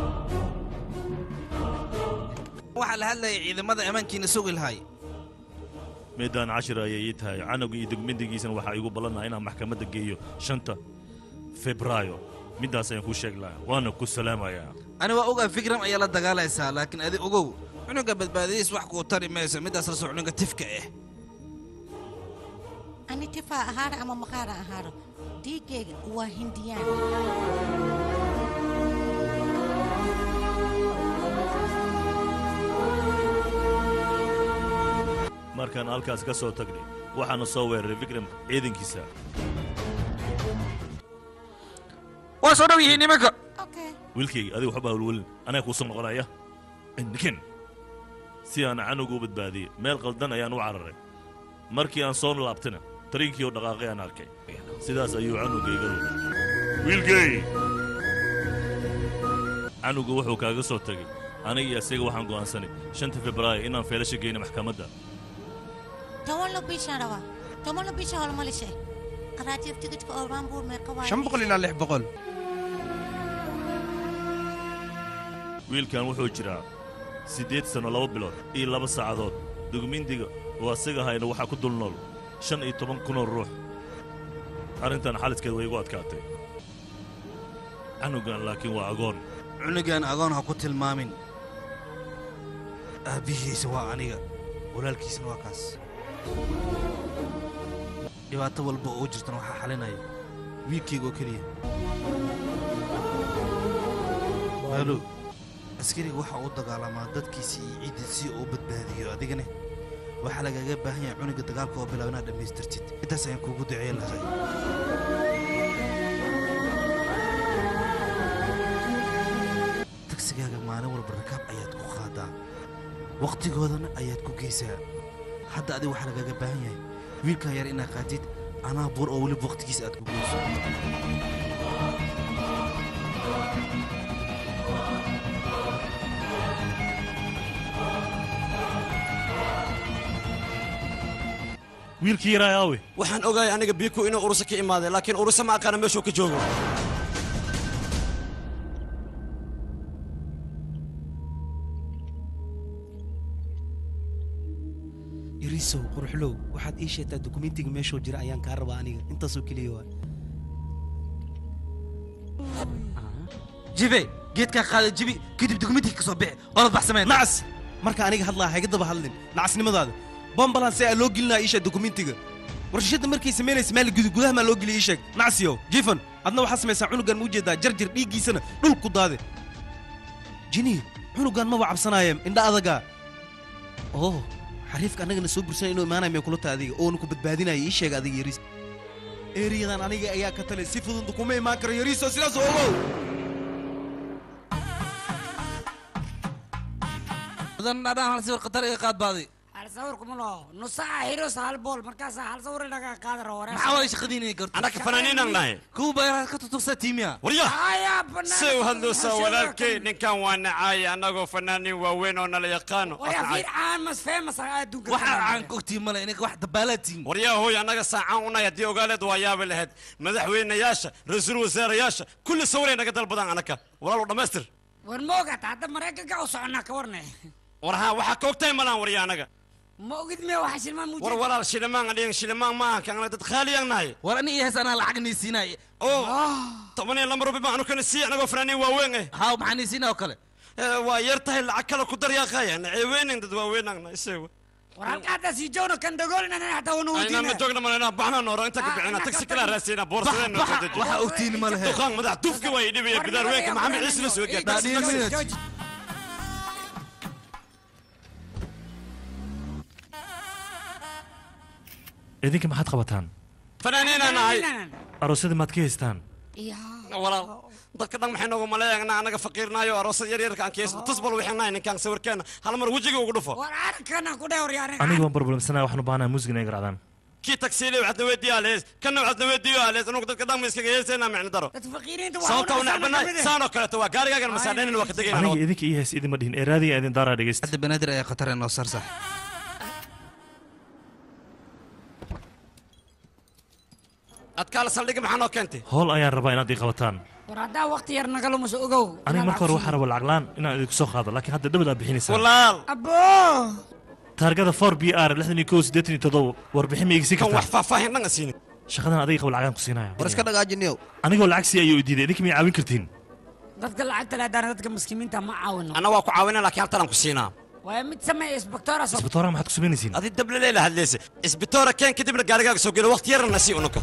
waxaa la hadlayay ciidamada ammaankiina sugi lahay meedaan cashir ayay ii tahay canuga iyo dugmindigiisana waxaa igu ballannaha inaan maxkamadda geeyo shanta febraayo middaas ayaan kuu sheegi lahaa waana ku salaamayaa ani waa ogaa fikram ayaa la dagaalaysaa laakiin adi ogow cunuga badbaadadiis wax kuu tari mayso middaas la soo cunuga tifka ah ani tifaa ahaara ama maqaara ahaaro dhiiggayga waa hindiyaan markaan halkaas ka soo tagnay waxaana soo weeraray vikram ciidankiisa waa soo dhow yihiin nimanka wiilkayga adiga waxba hawlwelin anaga kuu soo noqonaya ninkan si aan canugu u badbaadiyey meel qaldan ayaan u cararay markii aan soo laabtana tariinkii oo dhaqaaqay aan arkay sidaas ayuu canugayga lumay wiilkay canugu wuxuu kaaga soo tegey aniga iyo isaga waxaan go'aansanay shanta febraayo inaan feelasha geyno maxkamadda toban lo bishaan rabaa toban lo bisha holmalishe qaraatiib tigidhka oo raambuur meeqa waaye shan boqol ilaa lix boqol wiilkan wuxuu jiraa siddeed sanno laba bilood iyo laba saacadood dugmindiga oo asaga hayna waxaa ku dul nool shan iyo toban kunoo ruux arrintan xaliskeed way igu adkaatay canugan laakiin waa agoon cunugan agoon ha ku tilmaamin aabbihiisa waa aniga walaalkiisana waa kaas dhibaato walba oo jirtana waxaa xalinaya wiilkayga oo keliya halo askariga waxa uu dagaalamaa dadkiisii iyo ciiddiisii oo badbaadiyo adigane waxaa lagaga baahan yahay cunuga dagaalka oo bilaab inaad dhammaystirtid intaas ayaan kuugu duceyn lahay tagsigaaga maalin walba rakaab ayaad ku qaadaa wakhtigoodana ayaad ku geysaa hadda adiga waxaa lagaga baahan yahay wiilkaa yar inaad qaatid anaa buur oo weliba wakhtigiisa aad ku geyso wiilkii yaraa aawe waxaan ogaayay aniga biiku inuu urusa ka imaaday laakiin urusa ma aqaana meeshuu ka joogo yariisow quruxlow waxaad ii sheegtaa dukumentiga meeshuu jira ayaan kaa rabaa aniga intaasoo keliya waa jibe geedkaa qaada jibi kadib dukumentiga ka soo bixi oolad baxsameen nacas marka aniga hadlaa hayga daba hadlin nacasnimadaada bombalan see aa loo gelinaa ii sheeg dukumentiga warshashada markay samaynaysa maali gudu gudaha maa loo geliya ii sheeg nacasiyow jifan adna waxaa samaysaa cunugan ma ujeedaa jarjir dhiiggiisana dhul ku daade jini cunugan maba cabsanaayeen indha adagaa oo xariifka annagana soo bursanay inuu imaanaya mee kula tahay adiga oonu ku badbaadinaya ii sheeg adiga yariis eeriyadan aniga ayaa ka talay si fudud kuma imaan karo yariiso sidaas ogow mudan adhaan hal sawir khatar iga qaad baaday hal sawir kuma loo nusaca hiros hal bool markaasaa hal sawir inaga qaada rabo maxaa waay shaqadiinay garto anaka fanaaniinaan nahay kuwa bayraad ka tutugsa tiimiya warya ayaa banaan say u hadloosaa walaalkay ninkan waa nacaaya annagoo fanaaniin waaweyn oo nala yaqaano waya fiir caan mas famous ah adduunka waxaa caan ka ogtiin male inaga wax dabaalaatiin waryaa hooy annaga saacaan unahay haddii ogaaleed waa yaabi lahayd madaxweynayaasha ra-iisul wasaarayaasha kulli sawiray naga dalbadaan annaka walaalow dhammaystir war moogata hadda maraykanka u soconnaa ka warne war haa waxaa ka ogtahay malaan warya annaga ma ogid mee waxa shilmaan muu war walaal shilimaan adhigan shilimaan maaha kan dad khaaliyaan nahay war ani iyo hees anaa lacag nii siinay oo toban iyo laba rubi baan anu kana siiya anagoo fanaaniin waaweyn eh haa maxaa nii siinaa oo kale waa yar tahay lacag kale ku daryaaqaya naceeweynin dad waaweynaan isaga war halkaada sii joogno kan dagoolina hataa wana weydiina ayna ma joogna malena baxna nooro inta ka bixina taxi kala raasina boorsadeen noo soo waxa ogtiin ma lehe duqaan madax tufka way dhibaya bidaar weynka maxamed ciise la soo gaadhay idinka maxaad qabataan fanaaniin aan nahay aroosyada maad ka haystaan walaal dadka dhan maxay noogu maleeyagnaa anaga faqiirnaayo aroosad yar yarka aan keesno tusbal waxaan nahay ninkaan sawirkeena hal mar wejiga ugu dhufo war arkana ku dheer yar aniga waan problemsanaa waxaan u baahanahay muusiga inay garaacdaan kii tagsiile waxaad na weydiiyaa lees kana waxaad na weydiiyaa lees anugu dadka dhan ma iskaga heesaynaa micno daro sababta u necbanahay saanoo kaleeto waa gaarigaagan masaadhaynin waa ka tegayna aniga idinka ii hees idinma dhihin ee raadiga idin daaraa dhegeysta hadda banaadir ayaa khatar inoo sarsax adkaala saldhiga maxaa noo keentay howl ayaan rabaa inaad ii qabataan war haddaa waqti yar nagala muso ogow aniga marka hore waxaan rabaa lacaglaan inaan idinku soo qaado laakiin hadda dhabadaa bixinaysaa walaal aboo taargada four b r lixdan iyo kow siddeetan iyo toddoba warbixin ma igsi kartaa wax faahfaahin dhan asiinin shaqadan adiga qabo lacagaan ku siinaya war iska dhagaajiniyow anigoo lacag sii ayuu diiday idinka miyay caawin kartiin dadka lacagta leedaana dadka miskiimiinta ma caawino anna waa ku caawina laakiin haltalan ku siinaa waa mid sameeya isbaktoora soo isbitooraha maxaad ku samaynaysiin adi dable leela hadleysa isbitoora keen kadibna gaarigaaga soo gelo waqti yarna sii unuka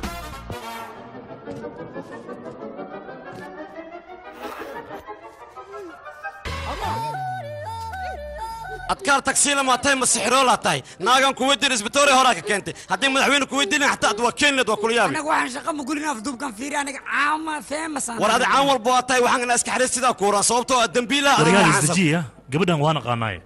adkaar tagsiila maa tahay masixiroola tahay naagan ku weydiin isbitoori horaa ka keentay haddii madaxweyne ku weydiinin xataa ad waa keenleed waa kula yaabi anaga waxaan shaqa ma gulin afduubkan fiiri aniga caama feemasaan war adi caan walba waa tahay waxaan iska xariis sidaa kuuraan sababtoo ah dembiilaha adiga wargaal isdajiya gabadhan waan aqaanaaye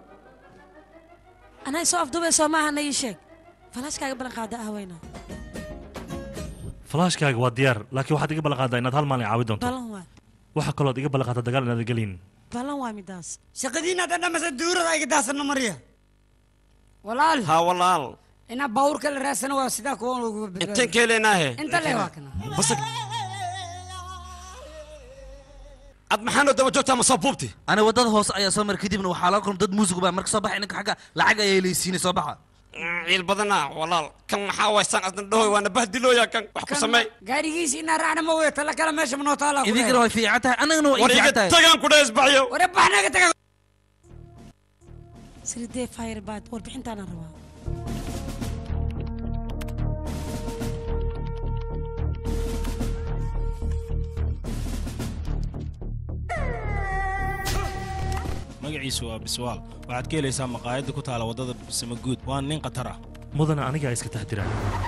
anay soo afduubay soo maaha na ii sheeg falaashkaaga ballan qaada ahweyna falaashkaaga waa diyaar laakiin waxaad iga ballan qaadaa inaad hal maalin caawi doonto ballan waa waxa kaloo ad iga ballan qaadaa dagaal inaad gelin ballan waa midaas shaqadiina hadda dhamasa duurada iga daasana mariya walaal ها والله ina baawurka la raasana waa sidaa kuwa lagu انت كيليناه inta le waa kana بس عد محانو دابا جوجتا مصابوبتي انا wadada hoos ayaa soo mar kadibna waxaa la kulmay dad muusig baa marka soo baxay ninka xaga lacag ayay leeysiinay soo baxa ciil badana walaal kan maxaa waysan asna dhahoy waana bahdilooya kan wax ku samay gaarigiisa ina raacna ma weeyo tala kala meesha manoo taala idinka way fiican tahay anagana way fiican tahay tagaan ku dhays baxyo wara baxnaga tagaa سردي فاير باد وربحين تانا روا magaciisu waa biswaal waxaad ka helaysaa maqaayadda ku taala waddada samaguud waa nin khatar ah mudana anigaa iska taxdiraa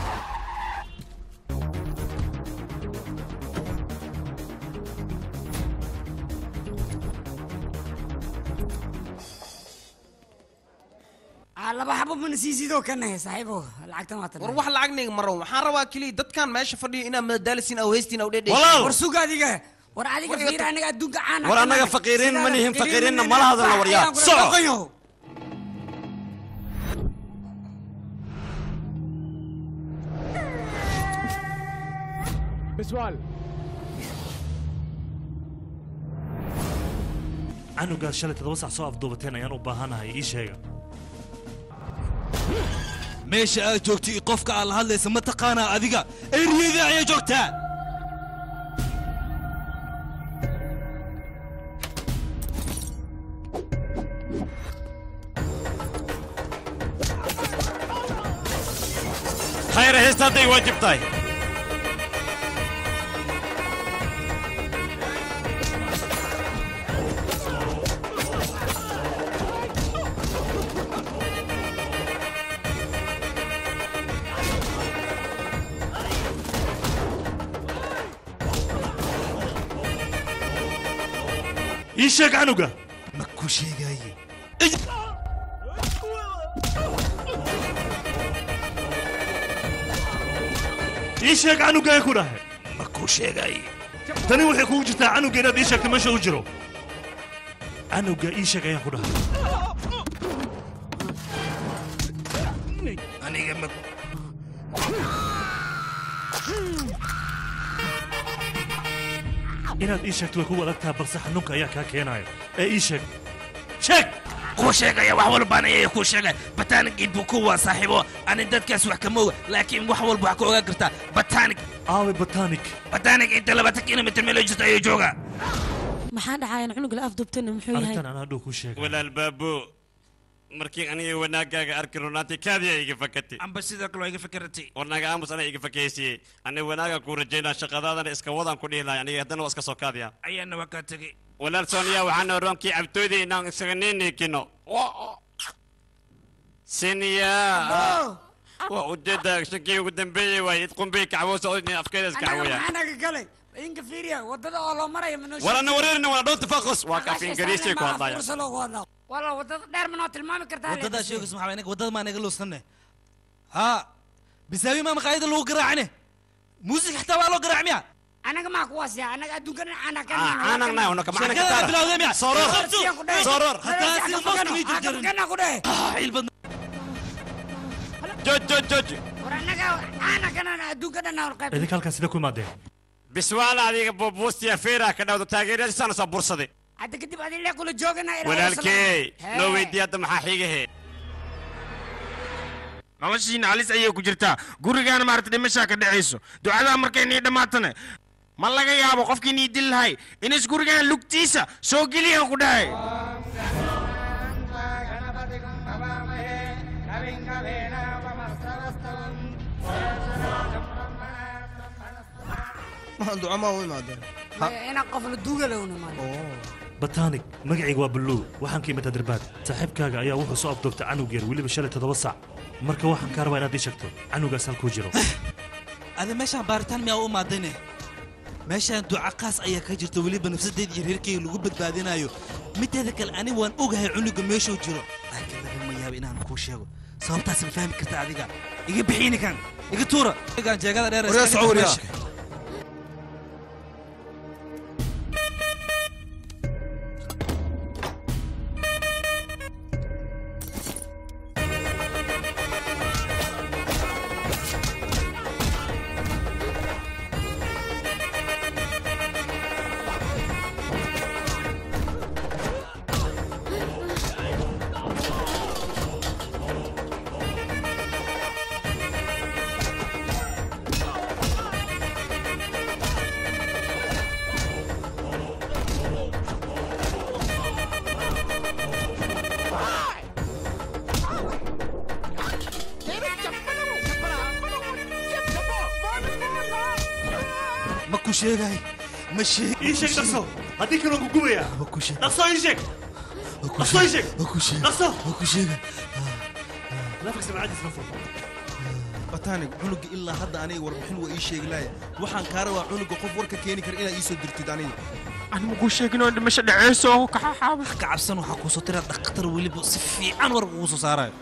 laba xabo mana sii sidoo kana hay saaxiibo lacagtan waa tan war wax lacag nig maro waxaan rabaa kaliya dadkan meesha fadhiyo inaa madaalisiin aw heystiin aw dhedhe war suga adiga war adiga fiir aniga adduunka caana war anaga faqiiriin ma nihin faqiiriinna mala hadalna waryaa soco biswaal canugaas shalay toddoba sac soo afduubateen ayaan u baahanahay ii sheega meesha aad joogtay qofka aad la hadlaysa ma taqaanaa adiga eriyada ayaa joogtaa khayr heesta hadday waajib tahay إيشك عنوجا ماكو شيء جاي إيشك عنوجا يكون راح ماكو شيء جاي تاني وحي كون جتا عنوجا ناد إيشك تمشى وجرو عنوجا إيشك يكون راح أنا جمك inaad ii sheegto way ku adagtahay balse xanuunka ayaa kaa keenaya ee ii sheeg sheeg kuu sheegaya wax walbaan ayay kuu sheegay bataanig intuu ku waa saaxiibo ani dadkaas wax kama oga laakiin wax walba wax ka ogaan kartaa bataanig aawe bataanig bataanig inta labaatan kilomitir meel jirta ayuu joogaa maxaa dhacayaan cunuga la afduubtana muxuu yahay arrintan anaa dhow kuu sheegay walaal baabo markii aniga wanaagaaga arki runaantii kaadiya iga fakatay amba sidoo kale waa iga fakeratay warnaaga aamus anaa iga fakeysiyey aniga wanaaga kuu rajaynaa shaqadaadana iska wadaan ku dhihi lahay aniga haddana waa iska soo kaadiya ayaana waa kaa tegey walaal sooniya waxaana roonkii cabtooydii inaan isaga niiniikino siniya waa ujeedaa shakii ugu dambeeyey waay id qumbii kacwoosa oo idin afkeeda iska cawaya anaga galay inka fiiriya wadada oo loo marayo manoo warana wareerina waa dhoonta faqos waa kaaf ingiriisi ku hadlaya wala wadada dheer manoo tilmaami kartaa wadada sheegis maxaa inaga wadada ma inaga luusanne ha bisaabi ma maqaayada lagu garaacne muusik xataa waa loo garaacmiya anaga ma kuwaas ya anaga adduunkan ana kan ana na una kama ana ka bilawdamiya soror soror hataa si qofka mi jirjir kana ku dheh ilbad joj joj joj war anaga ana kana adduunkan ana qayb idinka halkaas sida ku imaadeen biswaala adiga bobustiya feera ka dhawdo taageerada sana soo bursaday hadda kadib adin leeq kula joogana walaalkay loo weydiiyay hadda maxaa xigahe noloshiina halis ayay ku jirtaa gurigaana maaragta dhimashaa ka dhacayso ducadaa markay nii dhammaatane ma laga yaabo qofkii nii dil lahay inis gurigaan lugtiisa soo geliyaan ku dhahay duco ma u imaadeen ina qof la duugalowna ma batanik magacayga waa baluu waxaan ka imid adirbaad saaxiibkaaga ayaa wuxuu soo afduubtay canug yar weliba shalay toddoba saac marka waxaan kaa rabaa inaad ii sheegto canugaas halkuu jiro adi meeshaan baaritaan miyaa u imaadayne meeshaan duca qaas ayaa ka jirta weliba nafsadeed iyo reerkayga lagu badbaadinayo mideeda kale ani waan ogahay cunuga meeshuu jiro laakiin lagama yaabo inaan kuu sheego sababtaas ma fahmi karta adiga iga bixiini kan iga tuura gaan jeegada dheer sheegay ma sheeg ii sheeg dhaqso haddii kale waan ku gubayaa dhaqso ii sheeg dhaqso ii sheeg dhaqso ku sheega nafka samacadiis nafo batanig cunuga ilaa hadda aniga warbixin waa ii sheegi laaya waxaan kaa rabaa cunuga qof warka keeni kara inaad ii soo dirtid aniga ani ma kuu sheegin oo dhimasho dhaceyso kaxaxaaba ka cabsan waxaa kuu soo tiraa dhakhtar weliba si fiican war ugu soo saarayo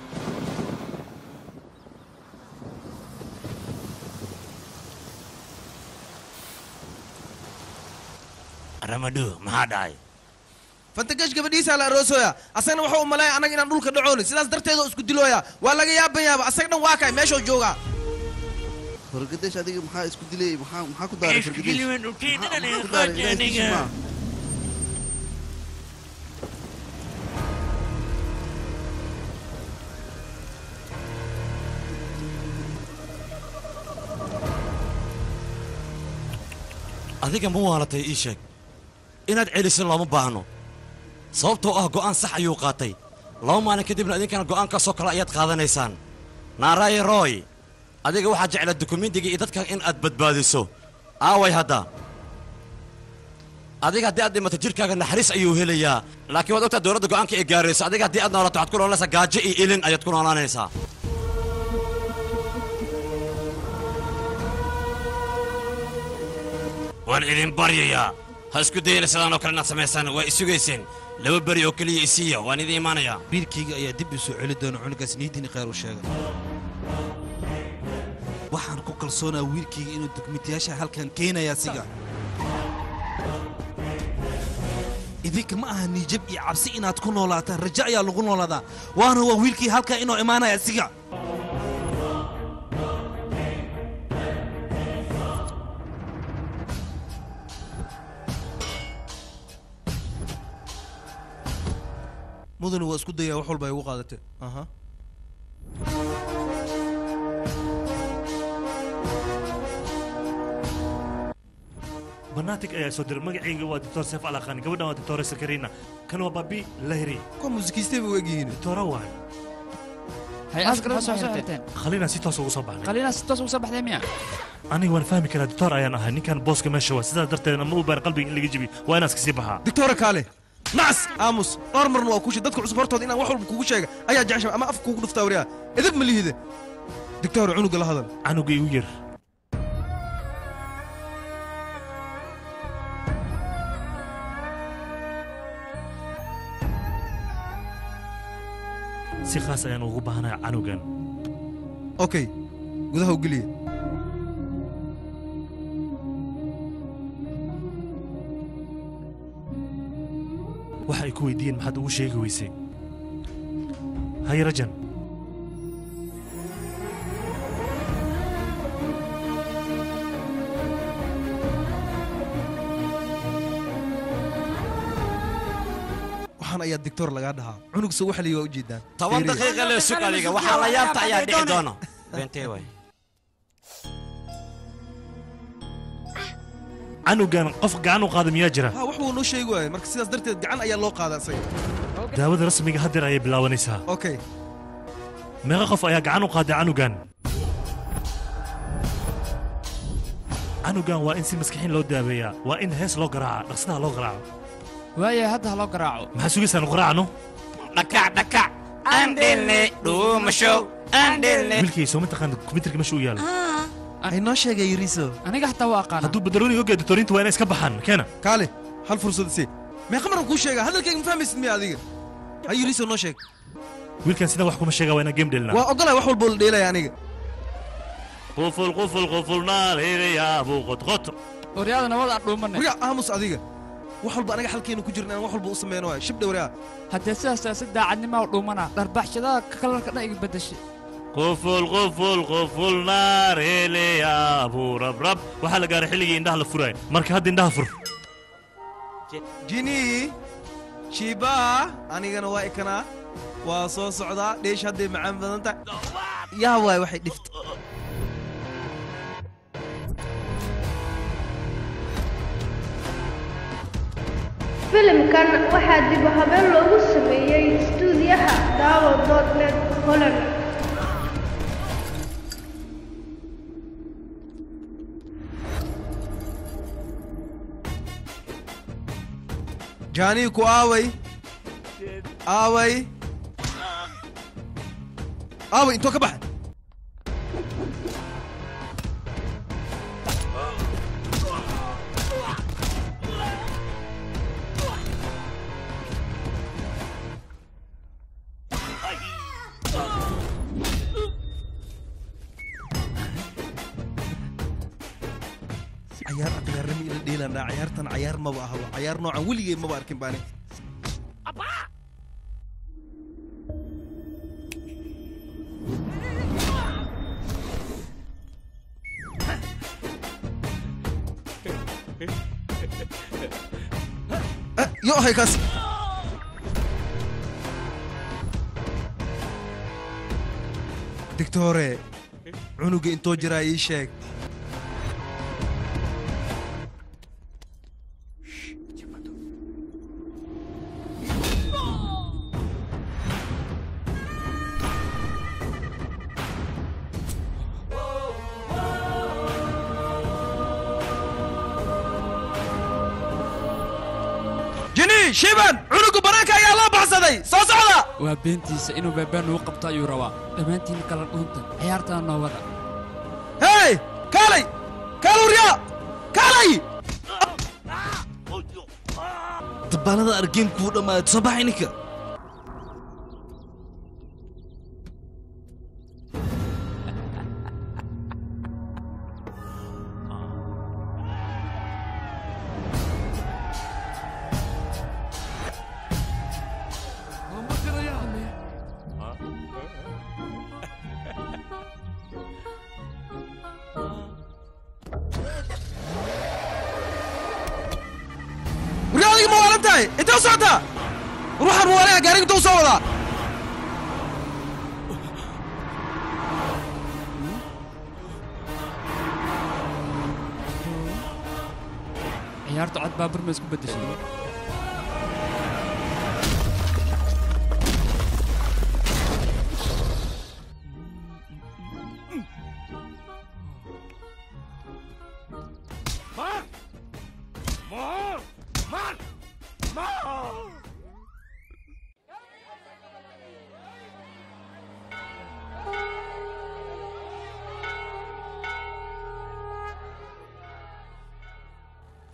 ramadu maxaa dhacay fantagash gabadhiisa la aroosoya asagna wuxuu u maleeyaa annaga inaan dhulka dhacooni sidaas darteeda isku dilooya waa laga yaabayaaba asaga dhan waa kay meeshuu joogaa fargadesh adiga maxaa isku dilay maxaa maxaa ku daaray fargadesh adiga ma waalatay ii sheeg inaad celisin looma baahno sababtoo ah go'aan sax ayuu qaatay laba maalin kadibna idinkana go'aankaasoo kale ayaad qaadanaysaan naaraaye roy adiga waxaa jecla dukumiintiga iyo dadka in aad badbaadiso aaway hadda adiga haddii aad dhimato jirkaaga naxariis ayuu helayaa laakiin waad ogtaa dowladda go'aanka ay gaarayso adiga haddii aad noolato waxaad ku noolanaysaa gaajo iyo ilin ayaad ku noolaanaysaa waan idin baryayaa ha isku dayana sidaan oo kale inaad samaysaan waa isugayseen laba beri oo keliya isiiya waan idin imaanayaa biilkayga ayaa dib u soo celi doona cunugaas niidini khayr u sheega waxaan ku kalsoonaa wiilkayga inuu dukumentiyaasha halkan keenaya siga idinka ma aha niijab iyo cabsi inaad ku noolaataan rajo ayaa lagu noolaadaa waana waa wiilkii halkaa inuu imaanaya siga mudani waa isku dayaa wax walba ay ugu qaadatay aha banaatig ayaa soo diray magacayga waa doctor seef alaqani gabadhan waa doctor sakarina kan waa babi lahiri kuwa muusikiistay bay u egyihiin doctora waay hay askar soo xirteen khalina si toos ugu soo baxnay khalina si toos ugu soo baxday miya aniga waan fahmi karaa doctor ayaan ahay ninkan booska meesha waa sidaas darteedna ma u baahan qalbiga in laga jibi waa inaan iska sii baxaa doctora kaale نعس آموس أرمرنا وكوش دتك عصبرت هذا إنا وحول بكوشة أيا جعشة أما أفكوك دفتة وريا إذا بملي هذا دكتور عنق هذا عنقي وير si khaas ayaan ugu baahanahay canugan okay gudaha u geliya waxa ay ku weydiiyeen maxaad ugu sheegi weysay hay rajan waxaan ayaa doctor laga dhahaa cunug soo waxa liiga u jeedaan toban daqiiqo la sug adiga waxa la yaabta ayaa dhici doona beentay way canugan qof gacan u qaada miyaa jira ha wax uu noo sheegi waayay marka sidaas darteed gacan ayaa loo qaadaa isaga daawada rasmiga haddeer ayay bilaabanaysaa okay meeqa qof ayaa gacan u qaaday canugan canugan waa in si maskaxiin loo daabeeyaa waa in hees loo garaaca dhaqsadaha loo garaaco waaye hadda ha loo garaaco maxaa sugaysaan u garaacno dhakac dhakac andhilne dhuumasho andhilne wiilkay soo mataqaan kumbiyuutarka meesha u yaalo ay noo sheegay yiriso aniga xataa waa aqaan hadduu badarooni ogaa doctorinta waa inay iska baxaan keena kaale hal fursad si meeqa maran kuu sheega hadalkayga ma fahmaysid miya adiga hay yiriso noo sheeg wiilkan sidan wax kuma sheegaa waa inaan game dhelinaa waa ogolay wax walba la dheelaya aniga quful quful quful naar heedayaa buu qodqoto waryaadana wada dhuumane waryaa aamus adiga wax walba anaga xalkeenu ku jirna wax walba u sameeyno waa shibdha waryaa haddee sidaas si daacadnimo u dhuumana dharbaxshadaha kalarka dhan iga bedeshay quful quful quful naar heedayaa buu rabrab waxaa la gaaray xilligii indhaha la furaay marka hadda indhaha fur jini shiba anigana waa ikanaa waa soo socdaa dheesh hadday macaan badan tahay yaa waay waxay dhifta filimkan waxaa dib u habeen loogu sameeyey stuudiyaha daawo dot net holland jaanii ku aaway aaway aaway intoo ka baxay عيار عيار رمي إلى ديلان عيار تن عيار ما بقى هو عيار نوع ولي ما بقى أركن باني يو هاي كاس دكتوري عنق انتو جراي شيك شيبان عنق برانكا يا الله بحصدي سو سعدا waa beentiisa inuu beebeen ugu qabto ayuu rabaa dhammaantiin kala dhuunta ciyaartaa noo wada hey kaalay kaaluriya kaalay dabaalada argeen kuu dhammaad soo baxay ninka انت وصعتها روح الرواليه قارين توصل ولا ciyaarta cod baabur ma isku bedeshay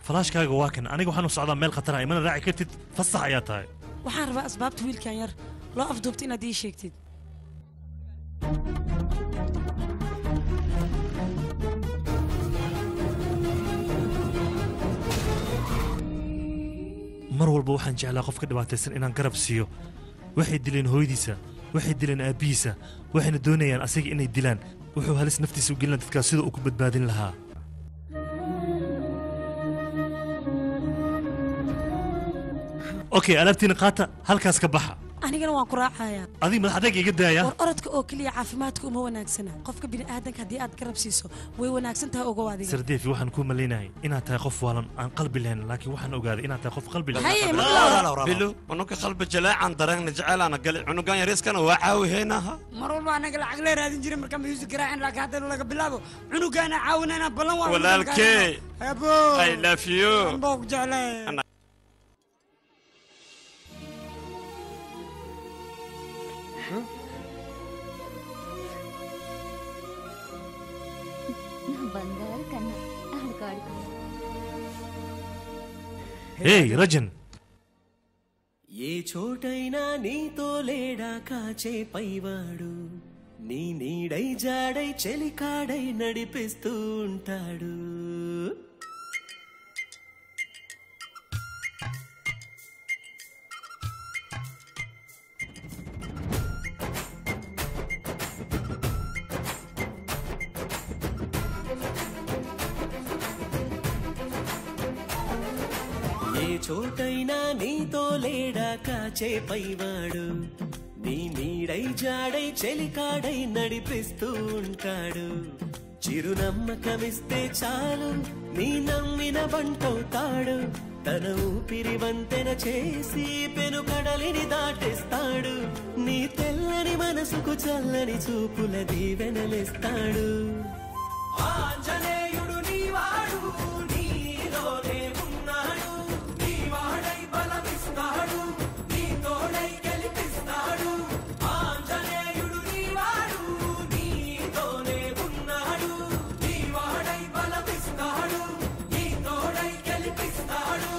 falaashkaaga waa kan aniga waxaan u socdaa meel khatar ah imana raaci kartid fasax ayaa tahay waxaan rabaa asbaabta wiilkan yar loo afduubta inaad ii sheegtid mar walba waxaan jeclaa qofka dhibaataysan inaan garab siiyo waxay dileen hooyadiisa waxay dileen aabbihiisa waxayna doonayaan asaga inay dilaan wuxuu halis naftiisa u gelina dadkaas sida uu ku badbaadin lahaa okay alaabtiina qaata halkaas ka baxa anigana waan ku raacayaa adiga madax adeeg iga daaya war orodka oo keliya caafimaadka uma wanaagsana qofka bini'aadanka haddii aad garab siiso way wanaagsan tahay ogow adiga sardeefi waxaan kuu malaynahay inaad tahay qof waalan aan qalbi lahayn laakiin waxaan ogaaday inaad tahay qof qalbi bilo unuka qalbi jalaacan dareenna jecelaana gali cunugan yariiskana waa caawihaynaha mar walba anaga lacag lee raadin jiray marka music garaacin laakiin hadda laga bilaabo cunugaana caawinayna ballan waa walaalkee I love you boog jeclay బంగారు కన్నా ఆడుకోడు హే రజన్ ఏ చోటైనా నీతో లేడా కాచే పైవాడు నీ నీడై జాడై చెలికాడై నడిపిస్తూ ఉంటాడు చోటైనా నీతో లేడా కాచే పైవాడు నీ నీడై జాడై చెలికాడై నడిపిస్తూ ఉంటాడు చిరునమ్మకమిస్తే చాలు నీ నమ్మిన బంటవుతాడు తన ఊపిరి వంతెన చేసి పెనుకడలిని దాటిస్తాడు నీ తెల్లని మనసుకు చల్లని చూపుల దీవెనలిస్తాడు ఆంజనేయుడు నీవాడు నీలోనే ఉన్నాడు నీవాడై బలమిస్తాడు నీ తోడై గెలిపిస్తాడు ఆంజనేయుడు నీవాడు నీతోనే ఉన్నాడు నీవాడై బలమిస్తాడు నీ తోడై గెలిపిస్తాడు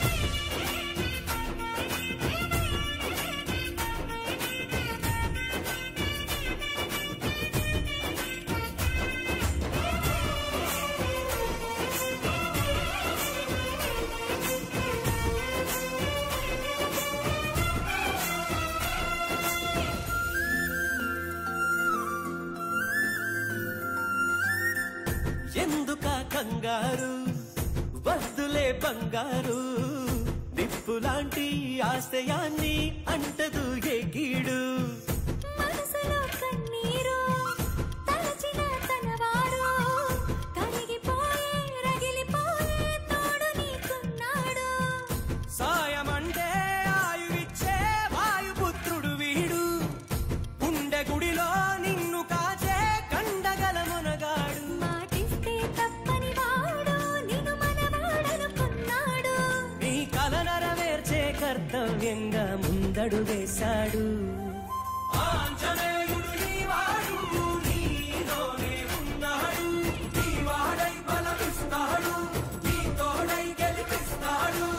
ఎందుక కంగారు వద్దులే బంగారు నిప్పులాంటి ఆశయాన్ని అంటదు ఎగిడు మనసులో కన్నీరు తలచిన తనవారు కరిగిపోయే రగిలిపోయే తోడు నీకున్నాడు సాయమంటే ఆయువిచ్చే వాయుపుత్రుడు వీడు ఉండే గుడిలో నిన్ను కాచే కండగల మునగాడు మాటిస్తే తప్పని వాడు నిన్ను మనవాడనుకున్నాడు నీ కల నెరవేర్చే కర్తవ్యంగా ముందడు వేశాడు ఆంజనేయుడు నీవాడు నీలోనే ఉన్నాడు నీవాడై బలమిస్తాడు నీ తోడై గెలిపిస్తాడు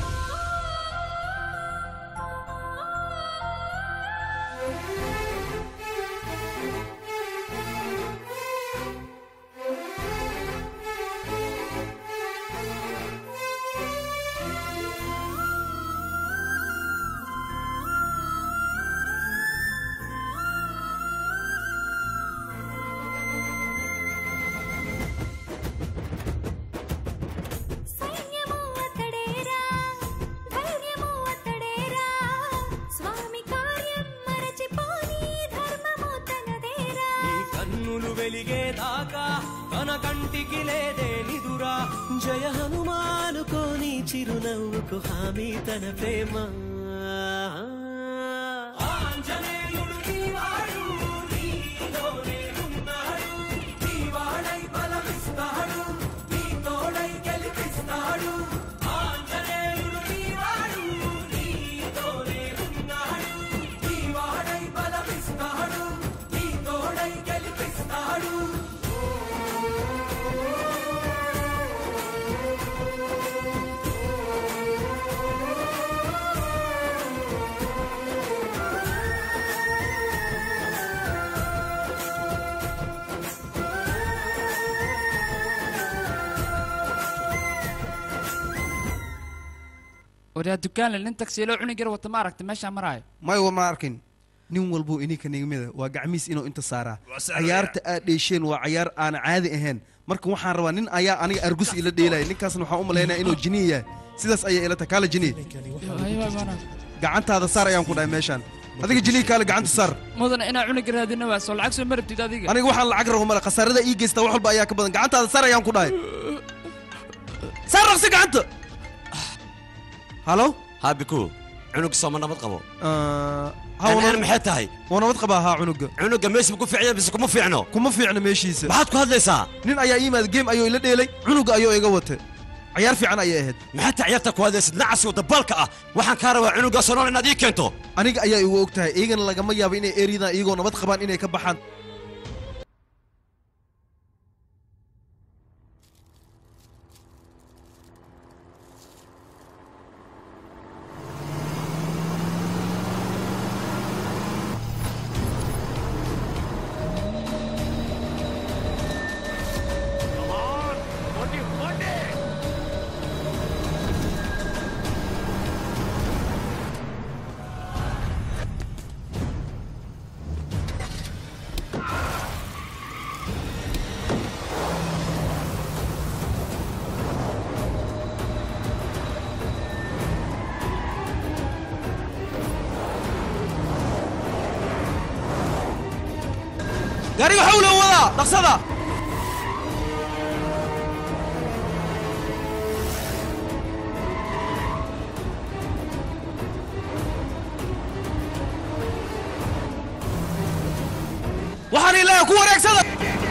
సైన్యము అతడేరా ధైర్యము అతడేరా స్వామి కార్యం మరచిపోని ధర్మము తనదేరా నీ కన్నులు వెలిగేదాకా తన కంటికి లేదే నిదురా జయ హనుమానుకోని చిరునవ్వుకు హామీ తన ప్రేమ ఆంజనేయుడు నీవాడు నీలోనే ఉన్నాడు నీవాడై బలమిస్తాడు నీ తోడై గెలిపిస్తాడు ఆంజనేయుడు నీవాడు నీతోనే ఉన్నాడు నీవాడై బలమిస్తాడు నీ తోడై గెలిపిస్తాడు وريا دكان اللي انت كسيلو عنقر وتمارك تمشى مراي ما هو ما أركن نين والبو إني كان يجمده وقعميس إنه أنت سارة عيارت أديشين وعيار أنا عادي إهن مركو waxaan rabaa nin ayaa aniga argus ila dheelay ninkaasna waxaan u maleynaa inuu jiniya sidaas ayay ila takaala jini gacantaada saar ayaan ku dhahay meeshan adiga jini kale gacanta saar mudan ina cunug raadina waa soo lacag soo marabtid adiga aniga waxaan lacag rabo mala khasaarada ii geysta wax walba ayaa ka badan gacantaada saar ayaan ku dhahay saar raqsi gacanta halo haabiku cunug soo ma nabad qabo أنا محيط هاي وانا بتقبها ها عنق عنق ماشي بكون فعيا بس كم فيعنو كم فيعنا ماشي ما حد كهذا ساعة نين أيا إيما الجيم أيو إلا ديلي عنق أيو يقوته عيار في عنا أيا هاد ما حتى عيارتك وهذا نعس ودبالك أه وحن كاروا عنق صنون ناديك أنتو أنا أيا يوقتها إيجن لقما يا بيني إيريدا إيجو أنا بتقبان إني كبحان قاري حوله ولا نقصده وحني لا كو وريكسده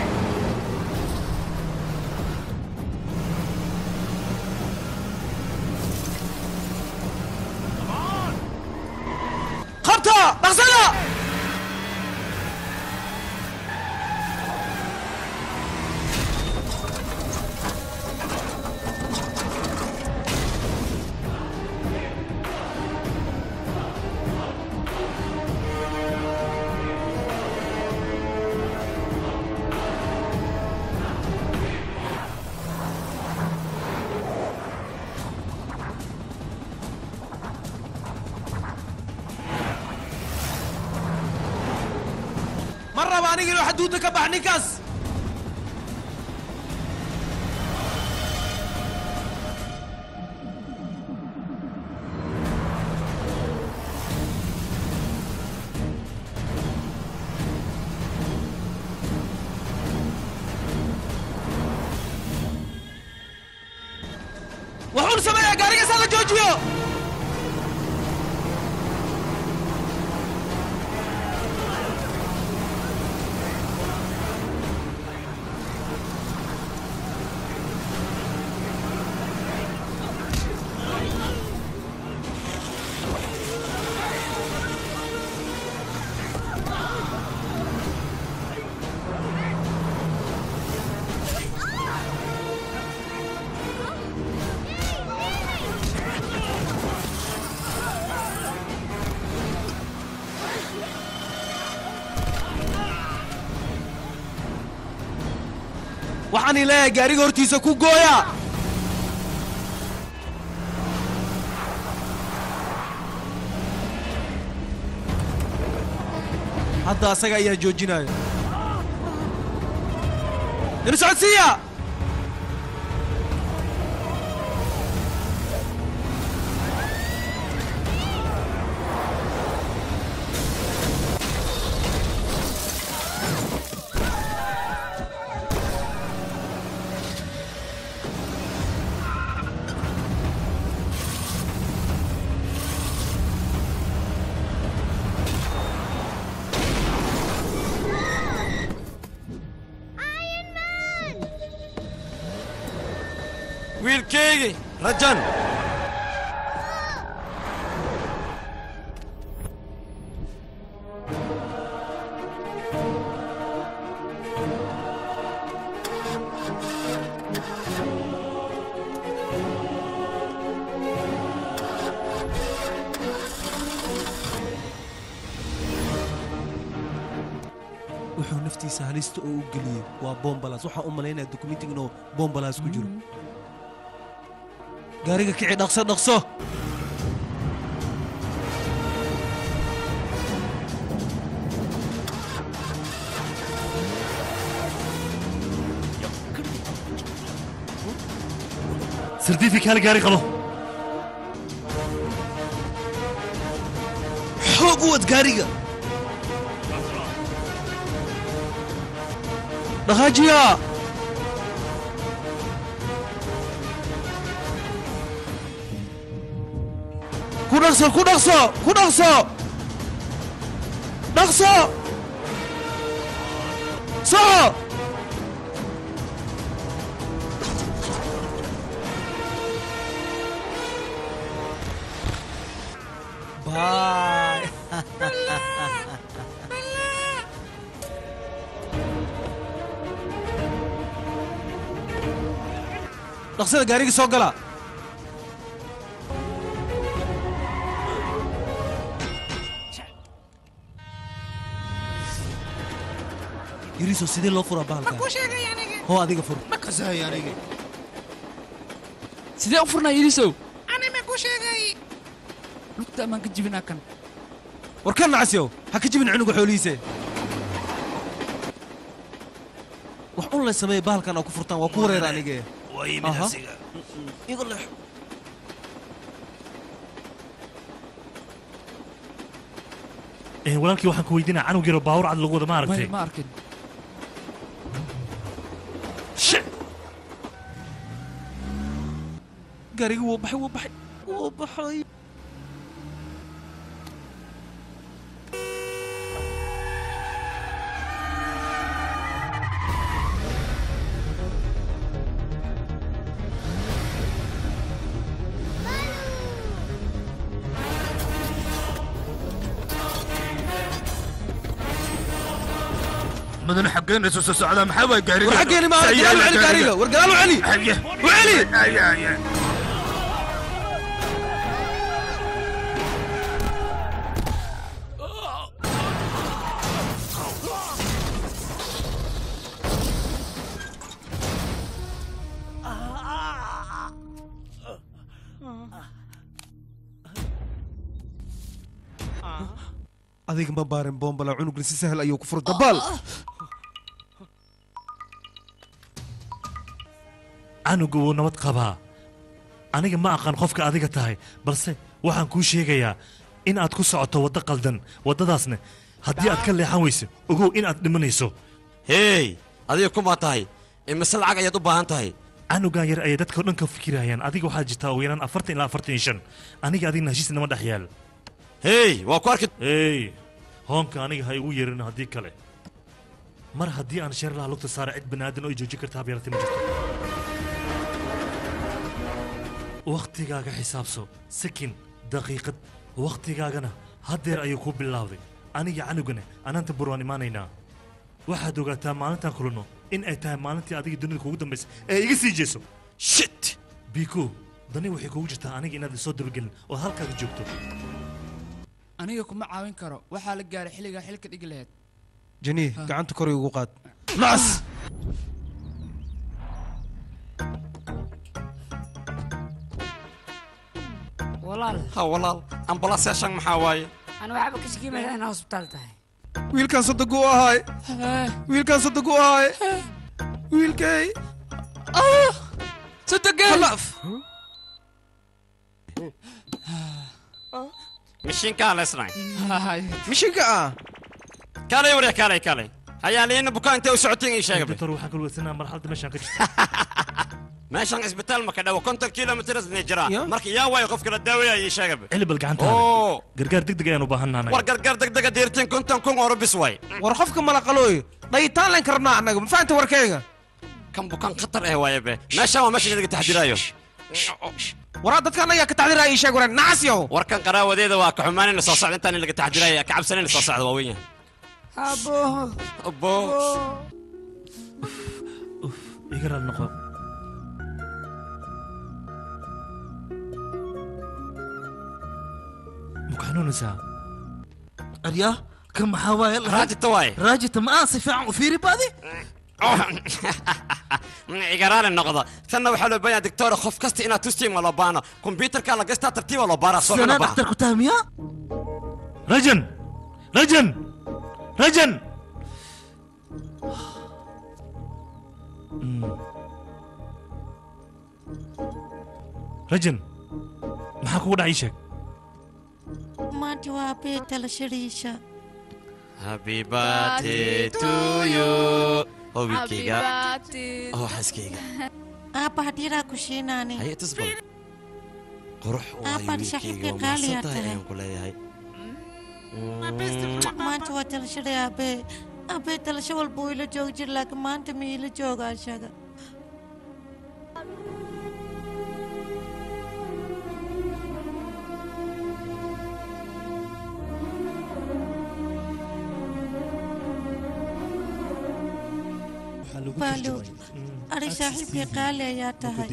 خبطه نقصده مرة ما نيجي لو حدودك أبع نكس وحول سمايا قاري سالة جوجيو waxaan ilaahay gaariga hortiisa ku gooya hadda asaga ayaa joojinaya ina socodsiiya wiilkeygi rajan wuxuu naftiisa halista oo u geliyey waa bombalaas waxaan u malaynayaa dokumentiga inuu bombalaas ku jiro gaariga kici dhaqso dhaqso سرديفيك هالقاري قبو xoog u wad gaariga dhaqaajiya ku dhaqso ku dhaqso ku dhaqso dhaqso soco باي dhaqsada gaariga soo gala yiriso sidee loo furaa bahalka hoo adiga fur ma kasahay aniga sidee u furnaa yirisow ani ma ku sheegay lugta amaan ka jibinaa kan war kan nacasyow ha ka jibin cunuga xoolihiise wax un la sameeye bahalkan oo ku furtaan waa ku wareera anige waa yimid asiga iga leex walaalkii waxaan ku weydiinaa canug yaro baawur cad lagu wada ma aragtay ma arkin gaariga wuu baxay wuu baxay wuu baxay مدن حقين رسوس السعودة محاوى قارية وحقيني ما قالوا علي قارية ورقالوا علي وعلي adiga ma baarin boombala cunugna si sahal ayuu ku furo dabaal canugu wuu nabad qabaa aniga ma aqaan qofka adiga tahay balse waxaan kuu sheegayaa in aad ku socoto waddo qaldan waddadaasna haddii aad ka leexan weyso ogow in aad dhimanayso hey adiga kumaa tahay imise lacag ayaad u baahan tahay canugan yar ayay dadka o dhan ka fikirayaan adiga waxaad jirtaa ugu yaraan afartan ilaa afartan iyo shan aniga adigna heshiis nama dhex yaal hey waa ku arki hey hoonka aniga ha igu yeerin haddii kale mar haddii aan sheer laha lugta saara cid banaadan oo i joojin karta habyarati ma jirto wakhtigaaga xisaabso sakin daqiiqad wakhtigaagana haddeer ayuu kuu bilaawday aniga canugana anaanta bur waan imaanaynaa waxaad ogaataa maalintaan kulanno in ay tahay maalintii adiga dunida kuugu dambaysa ee iga sii jeeso shit biiko dani waxay kugu jirtaa aniga inaad isoo dabagelin oo halkaaga joogto aniga kuma caawin karo waxaa la gaaray xilligaa xilka dhigi lahayd jani gacanta koray ugu qaad nacas walaal ha walaal ambalaas yeeshan maxaa waaye أنا waxba ka shaqeynaa inaan hospital tahay wiilkan saddeq uu ahaay wiilkan saddeq uu ahaay wiilkay ah saddeqay halaf mishinka lesnay mishinka ah kaalay wariya kaalay kaalay hayaa leena bukaan intee u socotiin ii sheegay doctor waxaan kala weysanaa marxaladda meeshaan ka jirto meeshaan isbitaal ma ka dhawo konton kilomitir isna jira marka yaa waayo qofka la daaweeya ii sheegay cilibal gacantaada gargaar degdeg ayaan u baahannahay war gargaar degdega diirtiin konton kun oo rubis waay war qofka mala qalooy dhayitaan leen karnaa annaga ma fahamta warkayga kan bukaan khatar eh waaye be meeshaan waa meesha laga taxdiraayo waraa dadka annaga ka taxdiraayo ii sheeg wareen nacasyow warkan qaraawadeeda waa ka xumaanayna soo socda intaan laga taxdiraayo ka cabsanayna soo socda waa weyn yahay abo abo iga raal noqo مكانونسا أريا كم حواي راجت واي راجت ما أصف عن وفيري بادي إيجاران النقطة ثنا وحلو بيا دكتور خوف كستي إنا تستيم ولا بانا كمبيوتر كان لقيتها ترتيب ولا بارا صور أنا دكتور كتامية رجن رجن رجن rajan maxaa kugu dhacay sheeg maanta waa aabbahay dhalashadiisa happy birthday to you hobikeyga oo xaskeyga aabba hadiiraa ku siinaani haye tusbal qurux aabbaad saaxiibkay qaaliyaa tahay ayaan ku leeyahay maanta waa dhalashada aabbahay aabbahay dhalasho walba wuu ila joogi jir laakiin maanta ma ila jooga ashaga baalo adig saaxiibkay qaali ayaa tahay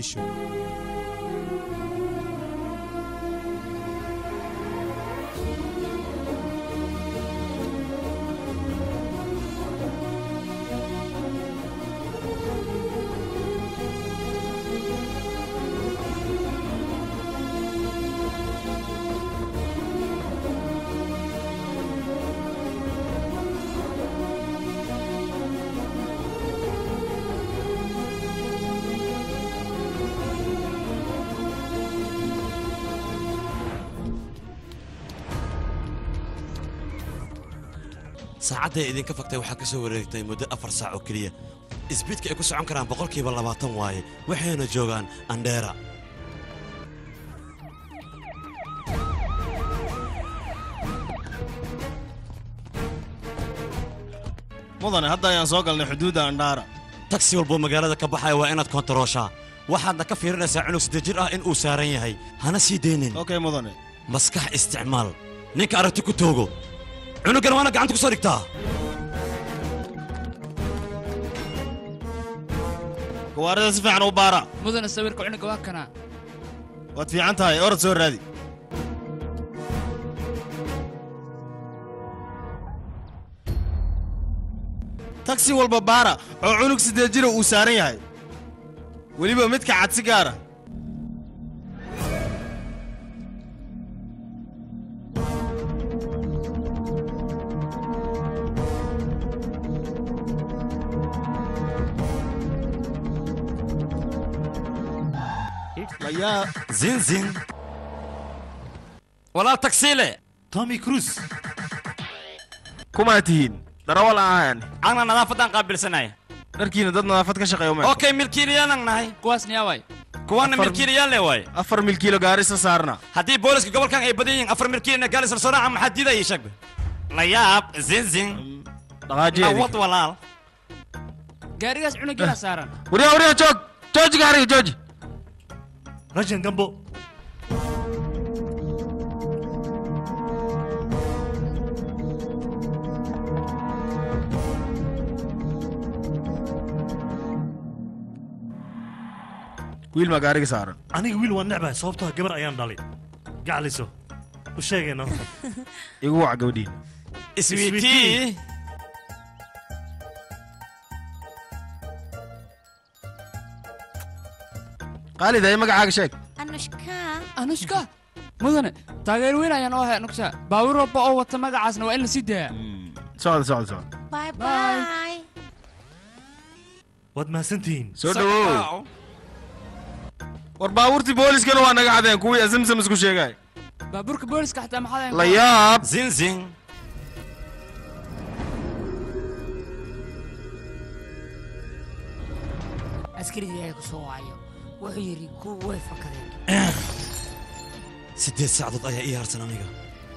saacadday idinka fagtay waxaa ka soo wareegtay muddo afar saac oo keliya isbiidka ay ku socon karaan boqolkiiba labaatan waaye waxayna joogaan andheera mudane hadda ayaan soo galnay xuduudda andhaara tagsi walboo magaalada ka baxaya waa inaad kontarooshaa waxaadna ka fiirinaysaa cunug siddeed jir ah in uu saaran yahay hana sii daynin okay mudane maskax isticmaal ninka aragti ku toogo cunugan waana gacanta ku soo dhigtaa gawaarida si fiican u baara mudane sawirka cunuga waa kana waad fiican tahay orad soo raadi tagsi walba baara oo cunug siddeed jira uu saaran yahay weliba midka cadsi gaara يا زين زين ولا تكسيله تومي كروز كما تهين darawal aan ana nadaafadan qaabilsanahay darkiina dad nadaafad ka shaqeeyo ma okay milkiilayaal nahay kuwaas niya way kuwana milkiilayaal le way afar milkiilo gaari sa saarna hadii booliska gobolkan ay badan yihiin afar milkiilna gaari sar soo maxaa diiday shaq la yaab zin zin dhaqaajeedi wad walaal gaarigaas cunugiina saaran wariya wariya joog joog gaariga joog rajan gambo wiil ma gaariga saaran aniga wiil waan necbahay sababtoo gabar ayaan dhalay gacaliso u sheegayno igu wac gabadhiin iswiitii qaalid ay magacaaga sheeg anushka anushka mudane taageer weyn ayaan oo hay anugsha baawir walba oo wata magacaasna waa in la sii daayaa socda socda socda bye bye waad mahadsantihiin soo dhawow war baabuurtii booliskana waa naga cadeen kuwii asamsam isku sheegay baabuurka booliska xataa maxaa la yaab zin zin askarigii ay ku soo waayo wuxuu yidhi kuwa way fakadeen siddeed saacadood ayaa ii harsan aniga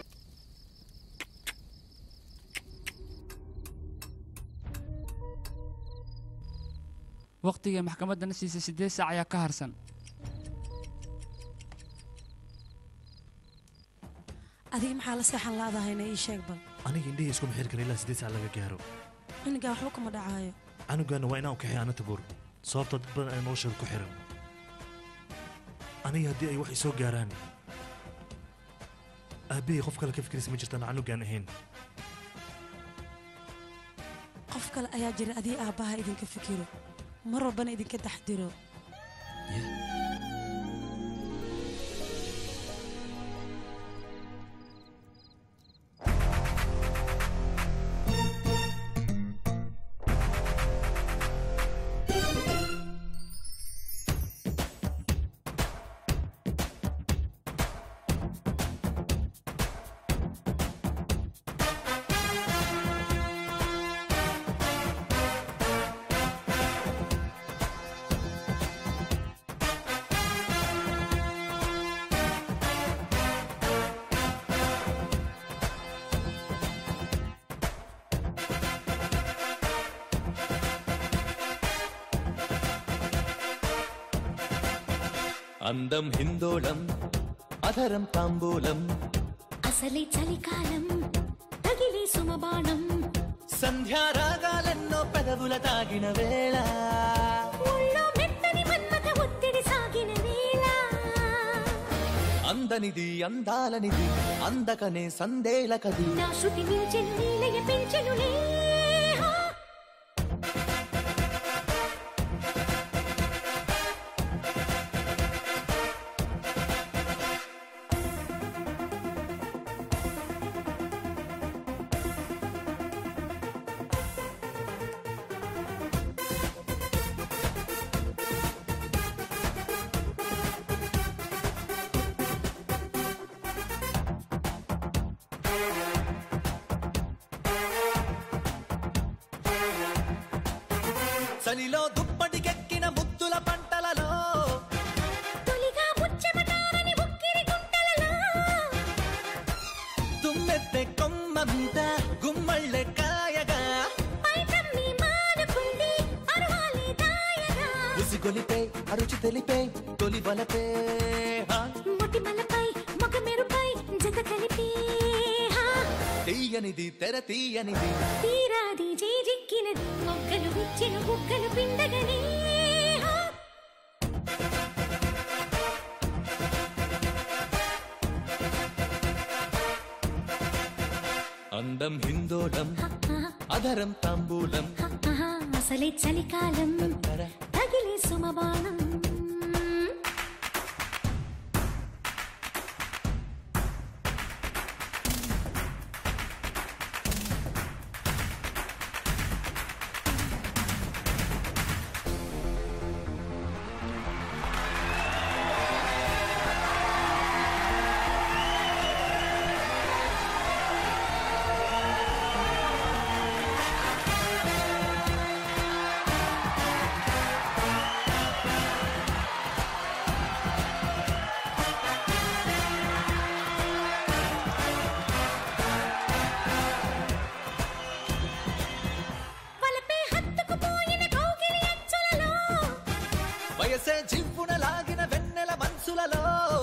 waqtiga maxkamaddana siisay siddeed saac ayaa ka harsan adiga maxaa la seexan laadahayna ii sheeg bal aniga indhihii iskuma xiri kara ilaa siddeed saac laga gaaro cunugaa waxba kuma dhacaayo canugaana waa inaan u kaxay ana tabuur sababtoo dad badan ay noloshooda ku xiran aniga haddii ay wax isoo gaaraan aabbahay qof kale ka fikiraysa ma jirtaan canugaan ahayn qof kale ayaa jira adii aabbaha idinka fikiro mar walbana idinka taxdiro అందం హిందోళం అధరం తాంబూలం అసలే చలికాలం తగిలే సుమబాణం సంధ్యారాగాలెన్నో పెదవుల తాగిన వేళ ఒళ్ళో మెత్తని మన్మథ ఒత్తిడి సాగిన వేళ అందనిది అందాలనిది అందకనే సందేలకది నా శృతి మించెను నీలయ పెంచెనులే చలిలో దుప్పటికెక్కిన ముద్దుల పంటలలో తొలిగా ముచ్చెమటారని ఉక్కిరి గుంటలలో తుమ్మెత్తే కొమ్మ మీద గుమ్మళ్ళె కాయగా పైటమ్మి మానుకుంది అరవాలి దాయగా ఉసిగొలిపే అరుచి తెలిపే తొలి బలపే మొటిమలపై మొగ మెరుపై జత కలిపి తీయనిది తెర తీయనిది తీరాది జేజిక్కినది మొగ్గలు విచ్చిన బుక్కలు పిండగనే అందం హిందోళం అధరం తాంబూలం అసలే చలికాలం తగిలే సుమబాణం వయసే జివ్వున లాగిన వెన్నెల మనసులలో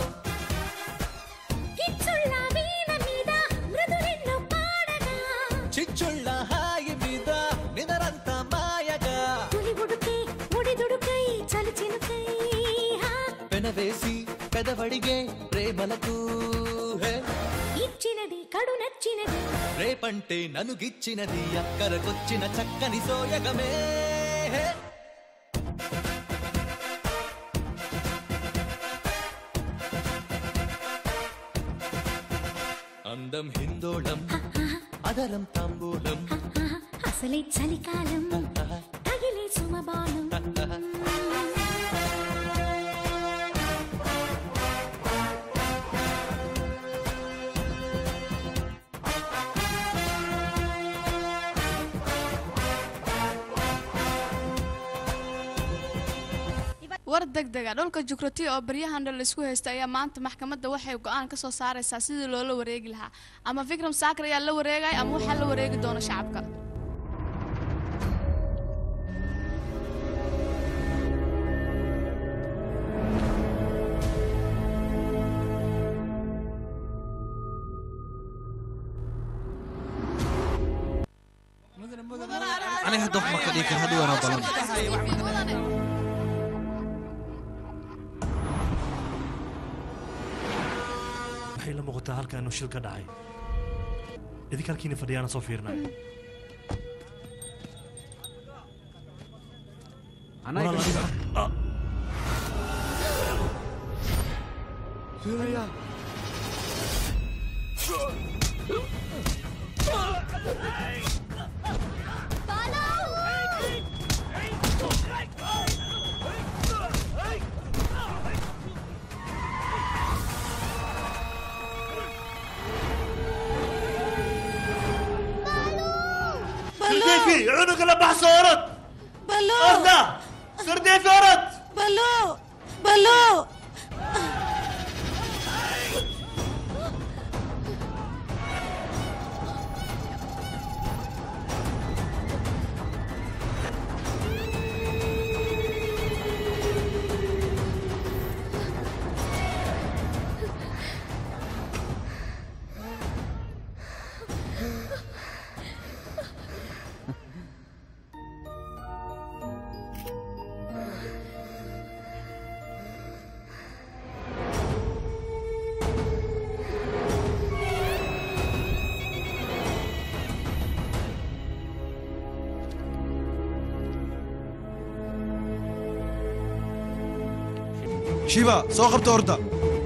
కిచ్చుళ్ళ వీణ మీద మృదులెన్నో పాడగా చిచ్చుళ్ళ హాయి మీద నిదరంత మాయగా తొలి ఉడుకే ఒడిదుడుకై చలి చినుకై పెనవేసి పెదవడిగే ప్రేమలకు హే. ఇచ్చినది కడు నచ్చినది రేపంటే ననుగిచ్చినది అక్కరకొచ్చిన చక్కని సోయగమే హే. అందం హిందోళం అధరం తాంబూలం అసలే చలికాలం తగిలే సుమబాణం war degdega dhulka jukrati oo baryahan dhal isku haysta ayaa maanta maxkamadda waxay go'aan ka soo saaraysaa sidii loola wareegi lahaa ama Vikram Sakar ayaa la wareegay ama waxa la wareegi doona shacabka أنا هدف مكانيك هذا وأنا بلون waxay la muuqataa halka inuu shil ka dhacay idinka halkiina fadhiyaana soo fiirinayo Surya. سرديفي عنق لبح صورت بلو أرضى سرديفي ورد بلو بلو shiba soo qabta orda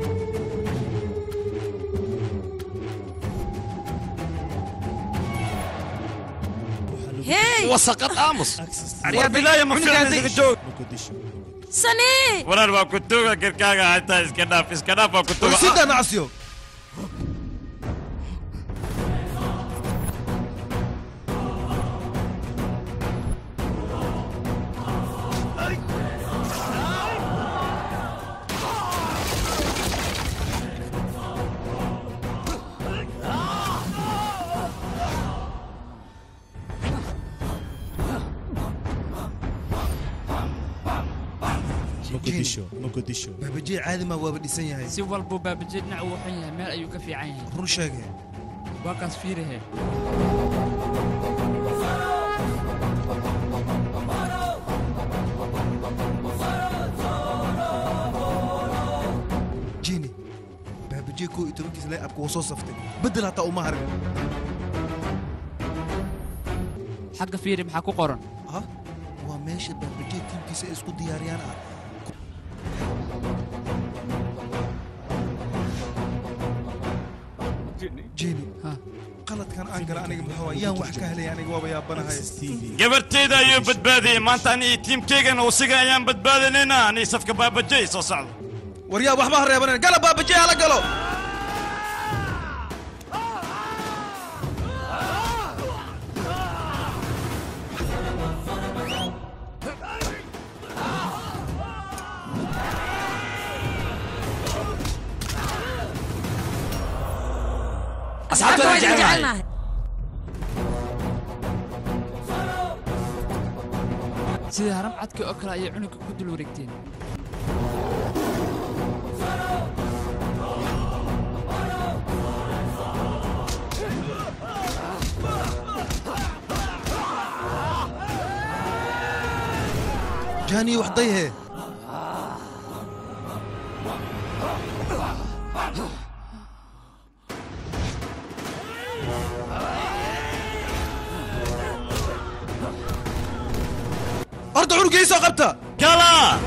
Hey! وسقط امس بالله ما في جو سني ولا ما كنت كركاغا حتى اسكناف اسكناف كنت سيدا نعسيو مقدشو مقدشو بابجي عادي ما هو بديسان yahay si walba baabajeed dhinac uu xun yahay meel ayuu ka fiican yahay run sheegay waa kaas fiirahe jini baabaji ku itoonkiis lay abku soo saftay bedel hata uma harin xagga fiiri maxaa ku qoran ha waa meesha baabaji tiimkiisa isku diyaariyaan ah جيني قلت كان أنقر أنا محوا يوم وحكى لي أنا جواب يا بنا هاي قبرتي ذا يوم بدبادي ما أنت أني تيم كيجن وسجى أيام بدبادي لنا أني صفقة بابا جي صعد وريا وحمار يا بنا قال بابا جي على قلو أصحابنا جعلنا sida haram cadka oo kale ayay cunuga ku dul wareegteen جاني وحديه أرد عنق يسوى قبته كلا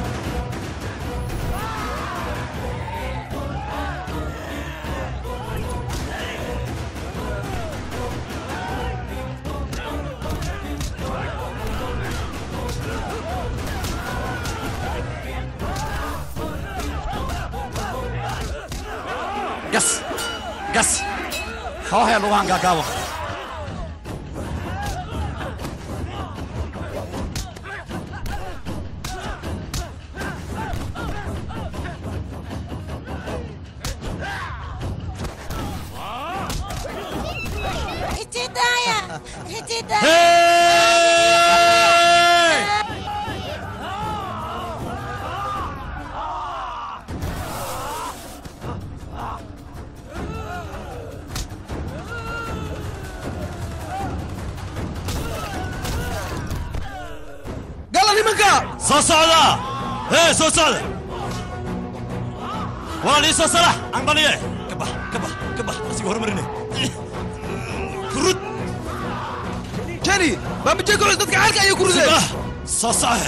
قص قص هو هي لوان قاقاوة هدايا هدايا قال لي منك soo socda hee soo socda waa lii soo salax anqaliye ka bax ka bax ka bax asiga hormarine kurud jani baba jeego dadka halka ayuu ku ruday soo socda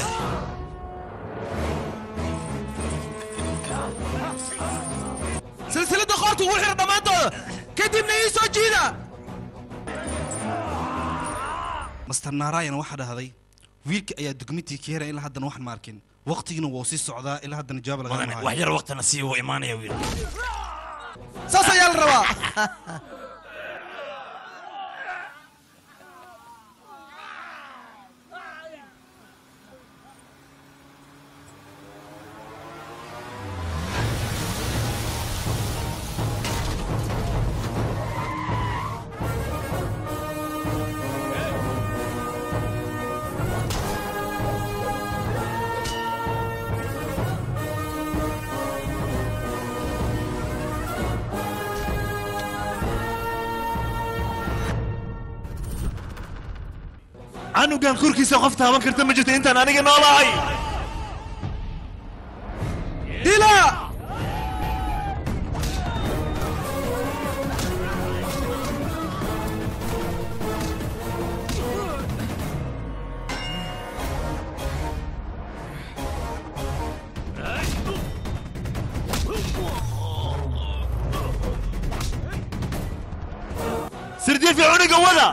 silsilada qoortu wuu xira dhammaantooda kadibna ii soo jiida master naarayan waxa dhahday wiilka ayaa dukumentii ka heray ilaa haddana waxaan ma arkin waqtigiina wuu sii socdaa ilaa haddana jawaab laga mudane wax yar waqtana sii wuu imaanaya wiil saas ayaa la rabaa canugan korkiisa qof taaban karta ma jirto intaan aniga noolahay dila سردين في عنق ولا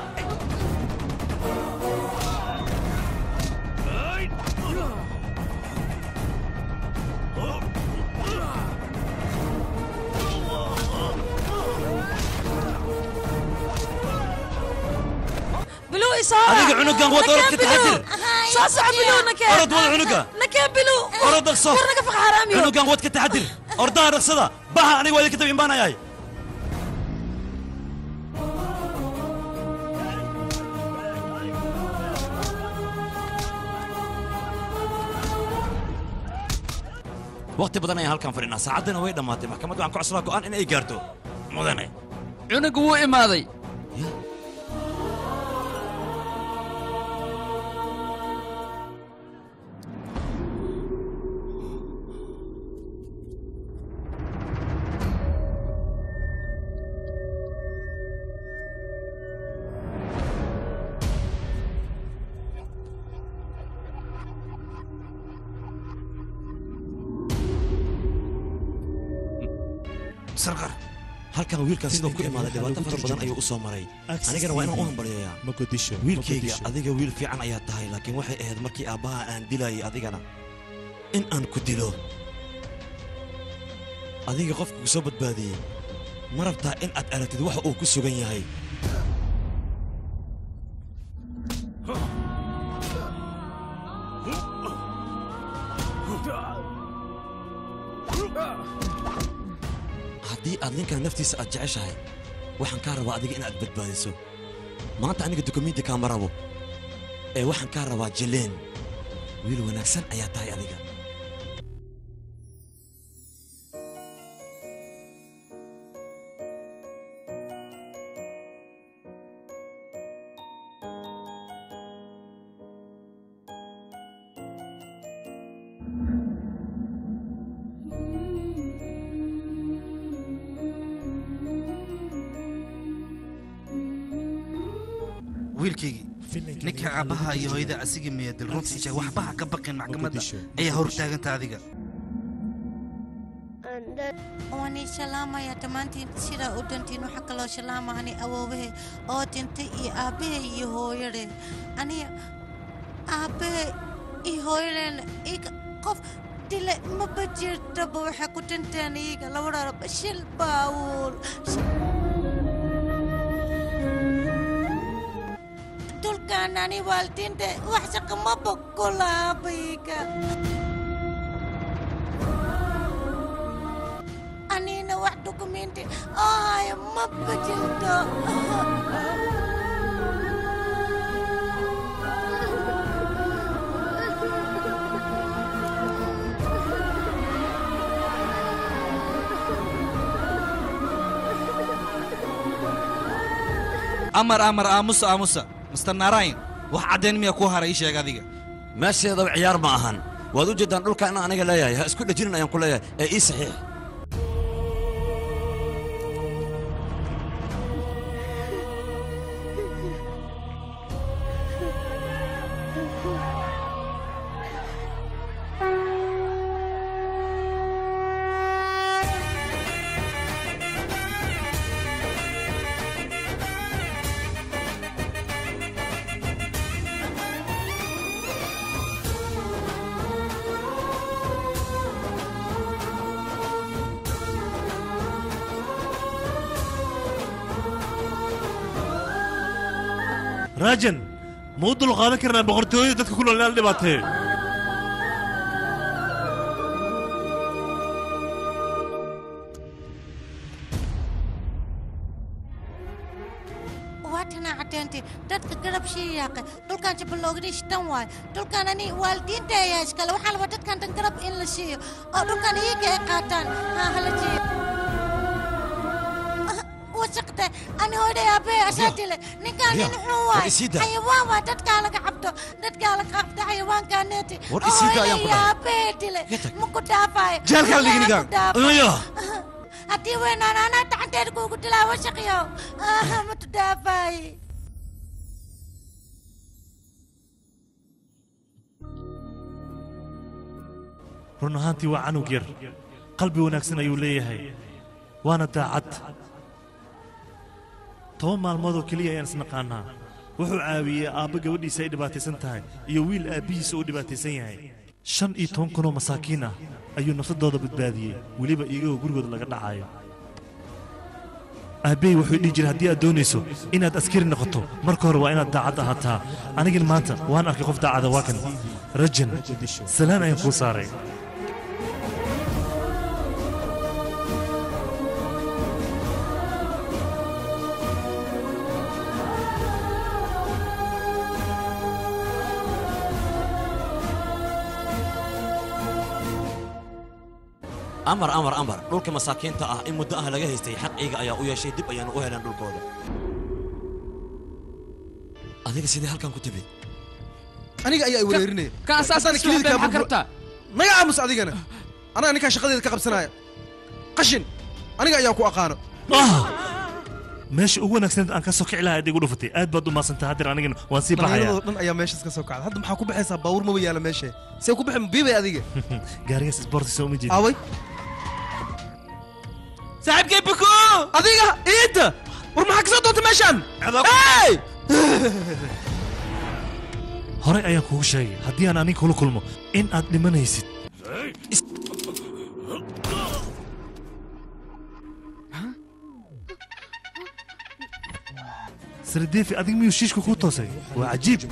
بلو إصابة أنا عنقا وضرب كتحدر صاصع بلو نكا أرد وضع عنقا نكا بلو أرد الصوت ورنك في حرامي عنقا وضع كتحدر أردها رقصدا بها أنا وادي كتب إمبانا ياي وقت بدنا يا هالكان فرينا ساعدنا وين ما تي محكمة عن كعسلا قان إن أي جارتو مدني عنق وو إمادي سرقر halkan wiilkan sidoo ku imaaday dhibaato fara badan ayuu u soo maray anigana waa inaan u hambaliyayaa Mogadisho wiilkayga adiga wiil fiican ayaa tahay laakiin waxay ahayd markii aabbaha aan dilayay adigana in aan ku dilo adiga qofka ku soo badbaadiyey ma rabtaa in aad aragtid waxa uu ku sugan yahay haddii aad ninkan naftiisa aad jeceshahay waxaan kaa rabaa adiga inaad badbaadiso maanta aniga dukumiinti kaama rabo ee waxaan kaa rabaa jileen wiil wanaagsan ayaa tahay adiga wiilkaygii ninka aabbaha iyo hooyada asiga miya dil runtii sheeg waxba ha ka baqin maxkamadda ayaa hor taaganta adiga واني سلامة يا تمانتين سيرا ودنتين وحق الله سلامة أني أبوه أو تنتي أبيه يهويري أني أبيه يهويرين إيك قف دل ما بجير تبو حكو تنتاني إيك لو رب شل باول دول كان أني والدين ده وحشك ما بقولا بيك أنا واحد دوكومنتي آه يا ما بجلده أمر أمر آموس آموس مستر ناراين وحدين ميا كوهر إيش يا قديقة ماشي هذا عيار معهن وذو جدا نقول كأن أنا قال يا اسكت جيرنا ينقول يا إيه صحيح راجن مو دل قادة كرنا بقرتوي دتك كله لنا اللي باتيه واتنا عتنتي دتك قرب شيء يا أخي دول كان تبلغني شتنواي دول كان أني والدين تياش كلا وحال ودت كان تنقرب إلا شيء أو دول كان يجي قاتان ها هلا شيء وسقطه أنا هو ده أبي أساتيله نكان نحوي حيوان ودت كالك عبده دت كالك عبده حيوان كانتي ورئيسيدا يا يا أبي تله مكتافاي جال كان لي نكان أيوه أتي وين أنا أنا تعتير كوكو تلا وسقيو آه متدافاي run ahaantii waa canug yar qalbi wanaagsan ayuu leeyahay waana daacad toban maalmood oo keliya ayaan isnaqaanaa wuxuu caawiyey aabba gabadhiisa ay dhibaataysan tahay iyo wiil aabbihiisa uu dhibaataysan yahay shan iyo toban kunoo masaakiin ah ayuu nafsadooda badbaadiyey weliba iyagoo gurigooda laga dhacayo aabbey wuxuu dhihi jiray haddii aad doonayso inaad askari noqoto marka hore waa inaad daacad ahaataa anigin maanta waan arkay qof daacada waa kan rajan salaan ayaan kuu saaray amar amar amar dhulka masaakiinta ah in muddo ah laga haystay xaqiiga ayaa u yeeshay dib ayaanu u heleen dhulkooda adiga sidee halkan ku timid aniga ayaa wareerinaya ka asaasana kiliidka ma kartaa naga aamus adigana anaga ninka shaqadeeda ka qabsanaya qashin aniga ayaa ku aqaano meesha ugu wanaagsan aan ka soo kici lahaa adigu dhufatay aad baad u maasantahay hadir anigana waan sii baxayaa dhalinyarada dhan ayaa meeshaas ka soo kacday hadda maxaa ku baxaysaa baawur ma yaala meesha see ku bixin biibay adiga gaarigaas isboortiisa uma jeedin away saaxiibkay buku adiga iida war maxaa ka soo doonta meeshaan hey horey ayaan kugu sheegay haddii aan aniga kula kulmo in aad dhimanaysid sirdeefi adiga miyuu shiishka kuu toosay waa cajiib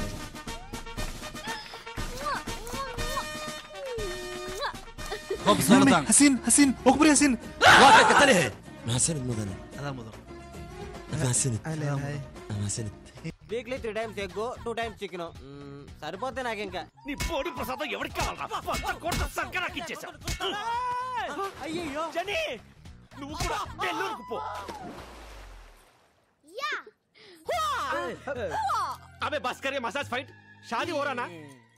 حسين حسين اكبر يا حسين واقف قتله ما سند مدن هذا مدن ما سند ما سند weekly three times egg two times chicken సరిపోతే నాకు ఇంకా నీ బోడి ప్రసాదం ఎవరికి కావాలరా కొట్ట సంకరాకి ఇచ్చేసావు అయ్యో జని నువ్వు కూడా నెల్లూరుకు పో యా अबे बस करिए मसाज फाइट शादी हो रहा ना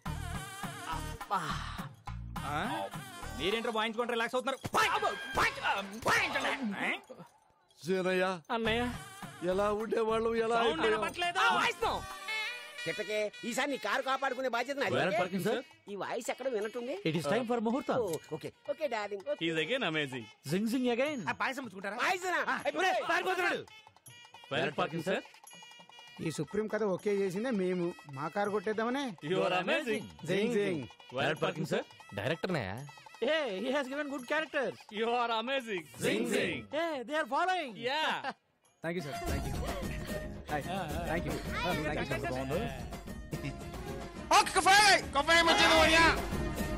మీరేంట్రా వాయించుకొని రిలాక్స్ అవుతున్నారు జనయ్య అన్నయ్య ఎలా ఉండేవాళ్ళు ఎలా కిట్టకే ఈసారి నీ కారు కాపాడుకునే బాధ్యత నాది. ఈ వాయిస్ ఎక్కడ వినట్టుంది. It is time for muhurtham. Okay okay darling. He is again amazing. Zing zing again. ఆ పాయసం ముచ్చుకుంటారా? పాయసనా? పారిపోతున్నాడు. Valet parking sir. ఈ సుప్రీం కథ ఓకే చేసిందే మేము మా కారు కొట్టేద్దామనే. You are amazing. Zing zing. Valet parking sir. Director నే Hey, he has given good characters. You are amazing. Zing zing. Hey, they are following. Yeah. Thank you, sir. Thank you. Hi. Thank you. Thank you, sir. Okay, kafay! Kafay mo dito, ya!